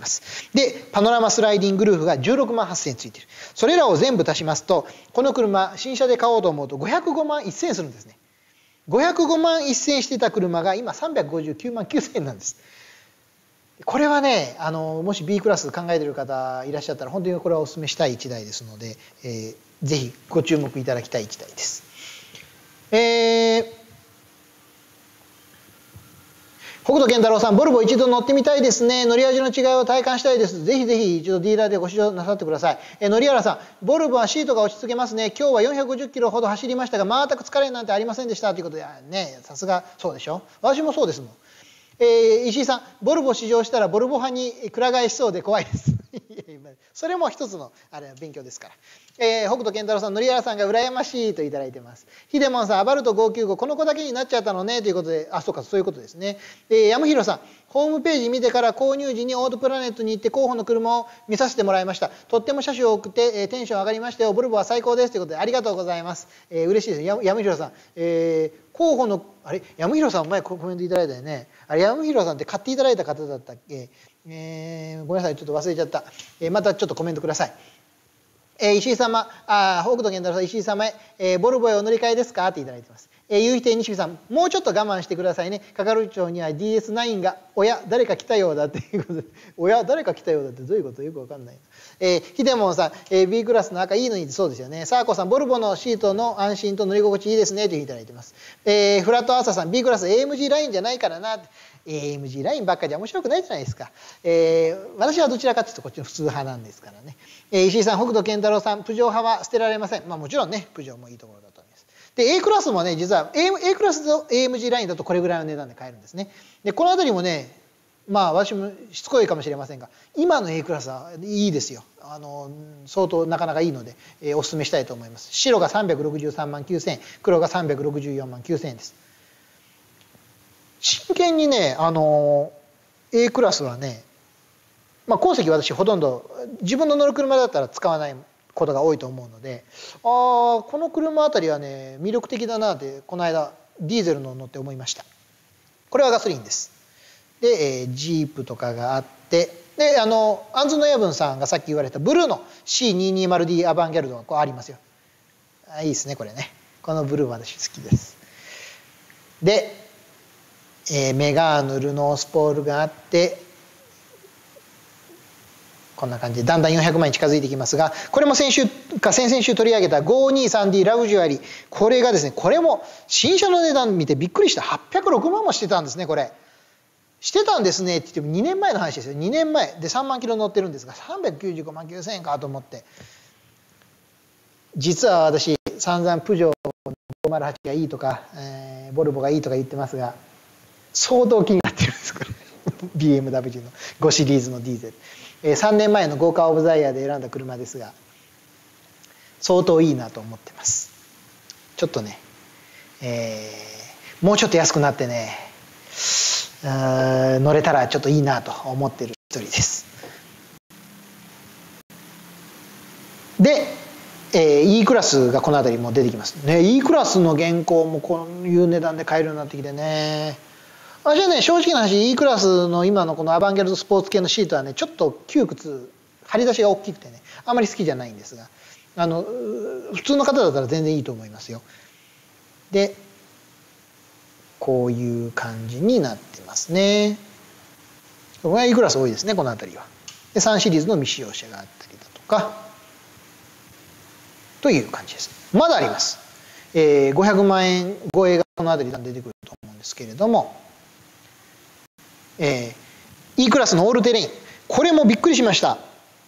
でパノラマスライディングルーフが16万8000円ついている。それらを全部足しますとこの車新車で買おうと思うと505万1000円するんですね。505万1000円してた車が今359万9000円なんです。これはねもし B クラス考えている方いらっしゃったら本当にこれはお勧めしたい1台ですので、ぜひご注目いただきたい1台です。北斗健太郎さん、ボルボ一度乗ってみたいですね。乗り味の違いを体感したいです。ぜひぜひ一度ディーラーでご試乗なさってください。のりあらさん、ボルボはシートが落ち着けますね。今日は450キロほど走りましたが全く疲れなんてありませんでしたということでね、さすがそうでしょ。私もそうですもん。石井さん、ボルボ試乗したらボルボ派にくら替えしそうで怖いですそれも一つの勉強ですから。北斗健太郎さん、のりあらさんが羨ましいといただいてます。ひでもんさん、アバルト595この子だけになっちゃったのねということで、そうか、そういうことですね。やむひろさん、ホームページ見てから購入時にオートプラネットに行って候補の車を見させてもらいました。とっても車種多くて、テンション上がりましたよ。ボルボは最高ですということでありがとうございます。嬉しいです。やむひろさん、候補のやむひろさん前コメントいただいたよね。やむひろさんって買っていただいた方だったっけ。ごめんなさい、ちょっと忘れちゃった。またちょっとコメントください。石井様、北斗健太郎さん、石井様へ、ボルボへお乗り換えですかっていただいてます。夕日亭西見さん、もうちょっと我慢してくださいね。係長には DS9 が、誰か来たようだっていうことで、誰か来たようだってどういうことよくわかんない。ひでもんさん、B クラスの赤いいのにそうですよね。さあこさん、ボルボのシートの安心と乗り心地いいですねといただいてます。フラットアーサーさん、B クラス AMG ラインじゃないからな。AMG ラインばっかりじゃ面白くないじゃないですか。私はどちらかというとこっちの普通派なんですからね。石井さん、北斗健太郎さん、プジョー派は捨てられません。もちろんね、プジョーもいいところだと思います。で A クラスもね、実は A クラスと AMG ラインだとこれぐらいの値段で買えるんですね。でこの辺りもねまあ私もしつこいかもしれませんが、今の A クラスはいいですよ。相当なかなかいいので、お勧めしたいと思います。白が363万9000円、黒が364万9000円です。真剣にね、A クラスはね、まあ後席私ほとんど自分の乗る車だったら使わないことが多いと思うので、この車あたりはね魅力的だなってこの間ディーゼルの乗って思いました。これはガソリンです。で、ジープとかがあって、でアンズのヤブンさんがさっき言われたブルーの C220D アバンギャルドがこうありますよ。いいですねこれね。このブルー私好きです。で、メガーヌルノースポールがあって、こんな感じでだんだん400万に近づいてきますが、これも先週か先々週取り上げた 523D ラグジュアリー、これがですね、これも新車の値段見てびっくりした。806万もしてたんですね。これしてたんですねって言っても2年前の話ですよ。2年前で3万キロ乗ってるんですが、395万9000円かと思って、実は私散々プジョー508がいいとか、ボルボがいいとか言ってますが、相当気になってるんですこれBMW の5シリーズのディーゼル、3年前の豪華オブザイヤーで選んだ車ですが、相当いいなと思ってます。ちょっとね、もうちょっと安くなってね、乗れたらちょっといいなと思ってる一人です。で、E クラスがこの辺りも出てきますね。E クラスの現行もこういう値段で買えるようになってきてね、私はね正直な話 E クラスの今のこのアバンギャルドスポーツ系のシートはねちょっと窮屈、張り出しが大きくてねあんまり好きじゃないんですが、普通の方だったら全然いいと思いますよ。でこういう感じになってますね。これが E クラス多いですねこの辺りは。で3シリーズの未使用車があったりだとかという感じです。まだあります。500万円超えがこの辺りに出てくると思うんですけれども、E クラスのオールテレイン、これもびっくりしました。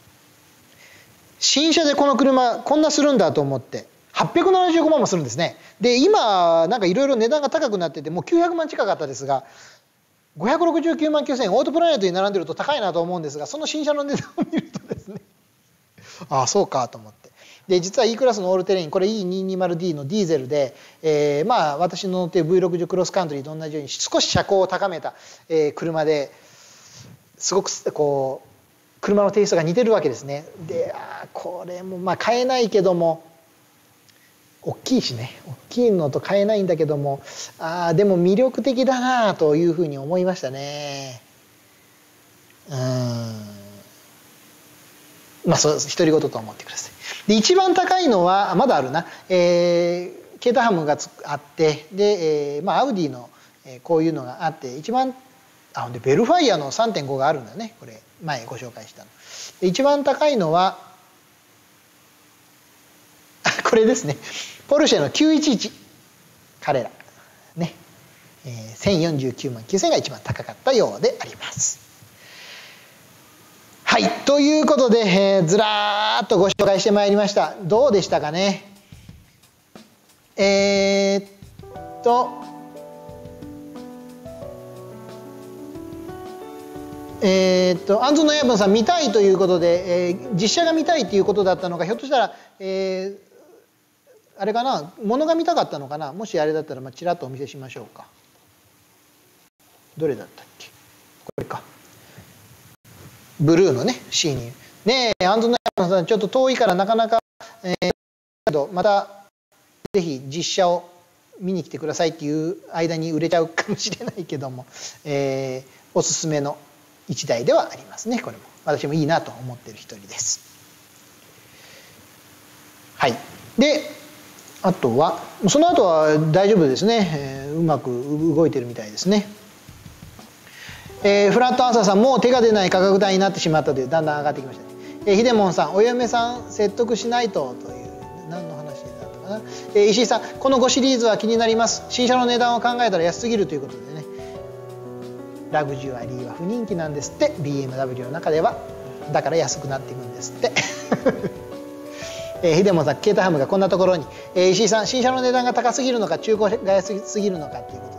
新車でこの車こんなするんだと思って、875万もするんですね。で今なんかいろいろ値段が高くなっててもう900万近かったですが、569万9000円オートプラネットに並んでると高いなと思うんですが、その新車の値段を見るとですねああそうかと思って、で実は E クラスのオールテレインこれ E220D のディーゼルで、まあ私の乗っている V60 クロスカントリーと同じように少し車高を高めた、車ですごくこう車のテイストが似てるわけですね。でこれもまあ買えないけども大きいしね、大きいのと買えないんだけども、でも魅力的だなというふうに思いましたね。まあそう独り言と思ってください。で一番高いのはまだあるな、ケータハムがあって、で、まあアウディのこういうのがあって、一番でベルファイアの 3.5 があるんだね。これ前ご紹介したので一番高いのはこれですね、ポルシェの911彼らね、1049万9000が一番高かったようであります。はい、ということで、ずらーっとご紹介してまいりました。どうでしたかね。アンズのヤブンさん見たいということで、実写が見たいということだったのか、ひょっとしたら、あれかな、物が見たかったのかな。もしあれだったらちらっとお見せしましょうか。どれだったっけ、これか、ブルーのね C にねえ、アンズのヤブンさんちょっと遠いからなかなか、またぜひ実写を見に来てくださいっていう間に売れちゃうかもしれないけども、おすすめの一台ではありますね。これも私もいいなと思っている一人です。はい。であとはその後は大丈夫ですね、うまく動いてるみたいですね。フラットアンサーさんもう手が出ない価格帯になってしまったという、だんだん上がってきましたね。ヒデモンさん、お嫁さん説得しないとという、何の話だったかな。石井さん、この5シリーズは気になります。新車の値段を考えたら安すぎるということでね、ラグジュアリーは不人気なんですって、 BMW の中では。だから安くなっていくんですってヒデモンさん、ケータハムがこんなところに。石井さん、新車の値段が高すぎるのか中古が安すぎるのかということで、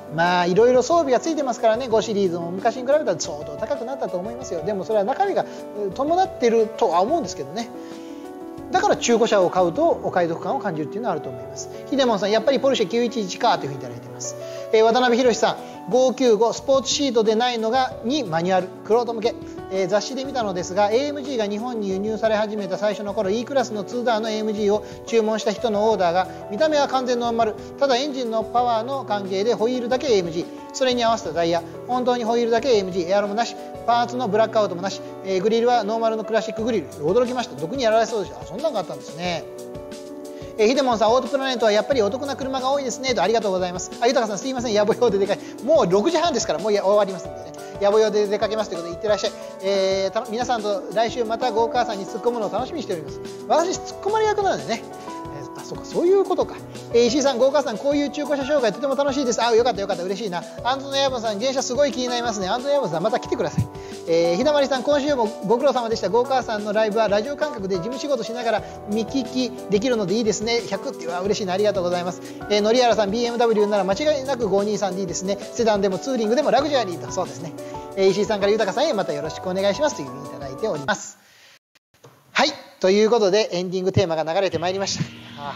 まあいろいろ装備がついてますからね、5シリーズも昔に比べたら相当高くなったと思いますよ。でもそれは中身が伴ってるとは思うんですけどね。だから中古車を買うとお買い得感を感じるっていうのはあると思います。ひでもんさん、やっぱりポルシェ911かというふうにいただいています。渡辺博さん、595スポーツシートでないのにマニュアル、玄人向け。雑誌で見たのですが AMG が日本に輸入され始めた最初の頃 E クラスの2ダーの AMG を注文した人のオーダーが見た目は完全ノーマル、ただエンジンのパワーの関係でホイールだけ AMG、 それに合わせたタイヤ、本当にホイールだけ AMG、 エアロもなし、パーツのブラックアウトもなし、グリルはノーマルのクラシックグリル。驚きました。毒にやられそうでした。そんなのがあったんですね。ひでもんさん、オートプラネットはやっぱりお得な車が多いですねと。ありがとうございます。豊さん、すいません、野暮用で出かけ、もう6時半ですからもう終わりますんでね、野暮用で出かけますということでいってらっしゃい。皆さんと来週またゴーカーさんに突っ込むのを楽しみにしております。私突っ込まれ役なのでね。そうか、そういうことか。石井さん、ゴーカーさん、こういう中古車紹介とても楽しいです。よかったよかった、嬉しいな。アントノヤブンさん、原車すごい気になりますね。アントノヤブンさん、また来てください。ひだまりさん、今週もご苦労様でした。ゴーカーさんのライブはラジオ感覚で事務仕事しながら見聞きできるのでいいですね。100っていうのは嬉しいな。ありがとうございます。のりあらさん、 BMW なら間違いなく 523D ですね。セダンでもツーリングでもラグジュアリーと。そうですね。石井さんから豊さんへまたよろしくお願いしますというふうにいただいております。はい、ということでエンディングテーマが流れてまいりました。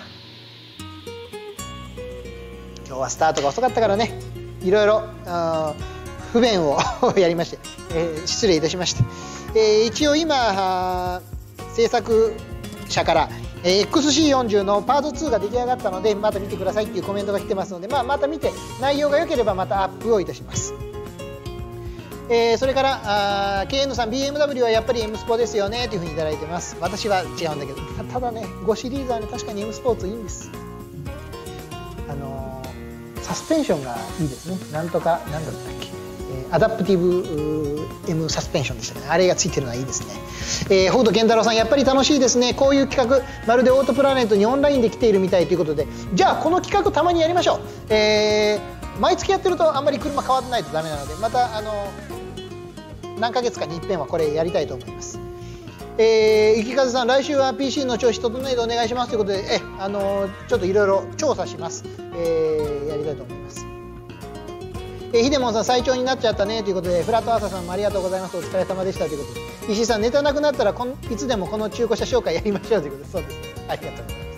今日はスタートが遅かったからね、いろいろ不便をやりまして、失礼いたしました。一応今制作者から、XC40 のパート2が出来上がったのでまた見てくださいっていうコメントが来てますので、また見て内容が良ければまたアップをいたします。それからKN さん、 BMW はやっぱり M スポですよねというふうにいただいてます。私は違うんだけど、ただね5シリーズはね確かに M スポーツいいんです。サスペンションがいいですね。なんとかなんだったっけ、アダプティブ M サスペンションでしたね。あれがついてるのはいいですね。北斗健太郎さん、やっぱり楽しいですね。こういう企画まるでオートプラネットにオンラインで来ているみたいということで、じゃあこの企画たまにやりましょう。毎月やってるとあんまり車変わってないとダメなので、また何ヶ月かに一遍はこれやりたいと思います。雪風さん、来週は PC の調子整えてお願いしますということで、ちょっといろいろ調査します。やりたいと思います。ひでもんさん、最長になっちゃったねということで、フラットアーサーさんもありがとうございます。お疲れ様でしたということで、石井さん、ネタなくなったらいつでもこの中古車紹介やりましょうということで、そうですね、ありがとうございます。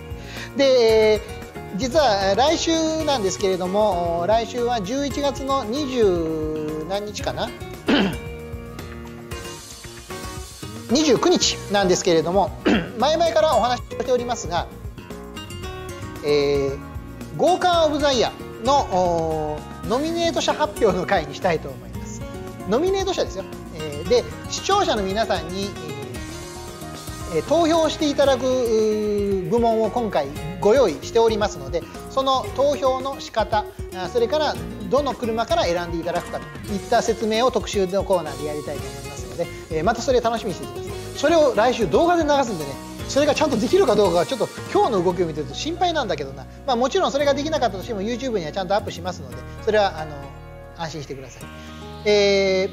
で、実は来週なんですけれども、来週は11月の20何日かな29日なんですけれども前々からお話ししておりますが、ゴーカーオブザイヤーのノミネート者発表の会にしたいと思います。ノミネート者ですよ。で、視聴者の皆さんに、投票していただく部門を今回ご用意しておりますので、その投票の仕方、それからどの車から選んでいただくかといった説明を特集のコーナーでやりたいと思いますので、またそれ楽しみにしていてください。それを来週動画で流すんでね、それがちゃんとできるかどうかはちょっと今日の動きを見てると心配なんだけどな。もちろんそれができなかったとしても YouTube にはちゃんとアップしますので、それは安心してください。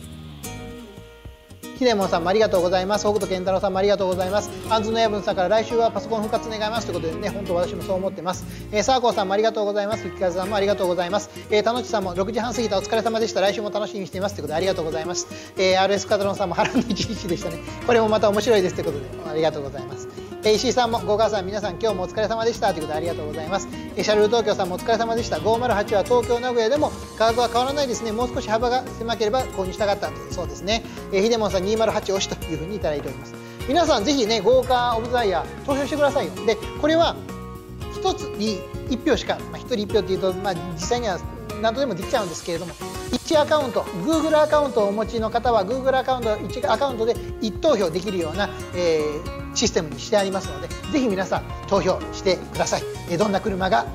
ひでもんさんもありがとうございます。北斗健太郎さんもありがとうございます。アンズのやぶんさんから、来週はパソコン復活願いますということでね、本当私もそう思ってます。サーコーさんもありがとうございます。雪風さんもありがとうございます。たのちさんも6時半過ぎた、お疲れ様でした。来週も楽しみにしていますということでありがとうございます。RS カトロンさんも波乱の一日でしたね。これもまた面白いですということでありがとうございます。石井さんも、ご母さん皆さん今日もお疲れ様でしたということでありがとうございます。シャルル東京さんもお疲れ様でした。508は東京名古屋でも価格は変わらないですね。もう少し幅が狭ければ購入したかった。そうですね。ひでもんさん208推しというふうにいただいております。皆さんぜひね、ゴーカーオブザイヤー投票してくださいよ。で、これは1つに1票しか、1人1票っていうと、実際には何とでもできちゃうんですけれども、1アカウント、Google アカウントをお持ちの方は Google アカウント1アカウントで1投票できるような、システムにしてありますので、ぜひ皆さん投票してください。どんな車が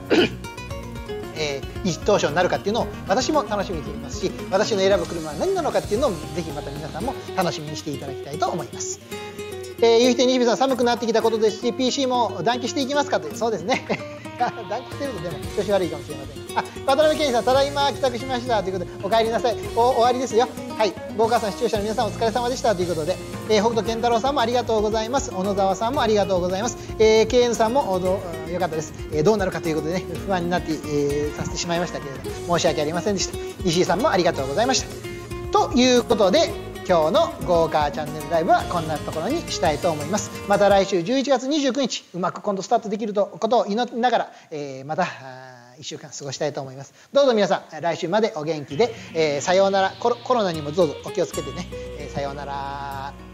一等賞になるかっていうのを私も楽しみにしていますし、私の選ぶ車は何なのかっていうのをぜひまた皆さんも楽しみにしていただきたいと思います。ゆうひてにひびさん、寒くなってきたことですし PC も暖気していきますかという。そうですね暖気してるとでも調子悪いかもしれません。渡辺健さん、ただいま帰宅しましたということで、お帰りなさい。終わりですよ。はい、ゴーカーさん、視聴者の皆さんお疲れ様でしたということで、 北斗健太郎さんもありがとうございます。小野沢さんもありがとうございます。KN さんもよかったです。どうなるかということでね、不安になって、させてしまいましたけれど申し訳ありませんでした。石井さんもありがとうございました。ということで今日のゴーカーチャンネルライブはこんなところにしたいと思います。また来週11月29日うまく今度スタートできることを祈りながら、また1週間過ごしたいと思います。どうぞ皆さん来週までお元気で、さようなら。コロナにもどうぞお気をつけてね、さようなら。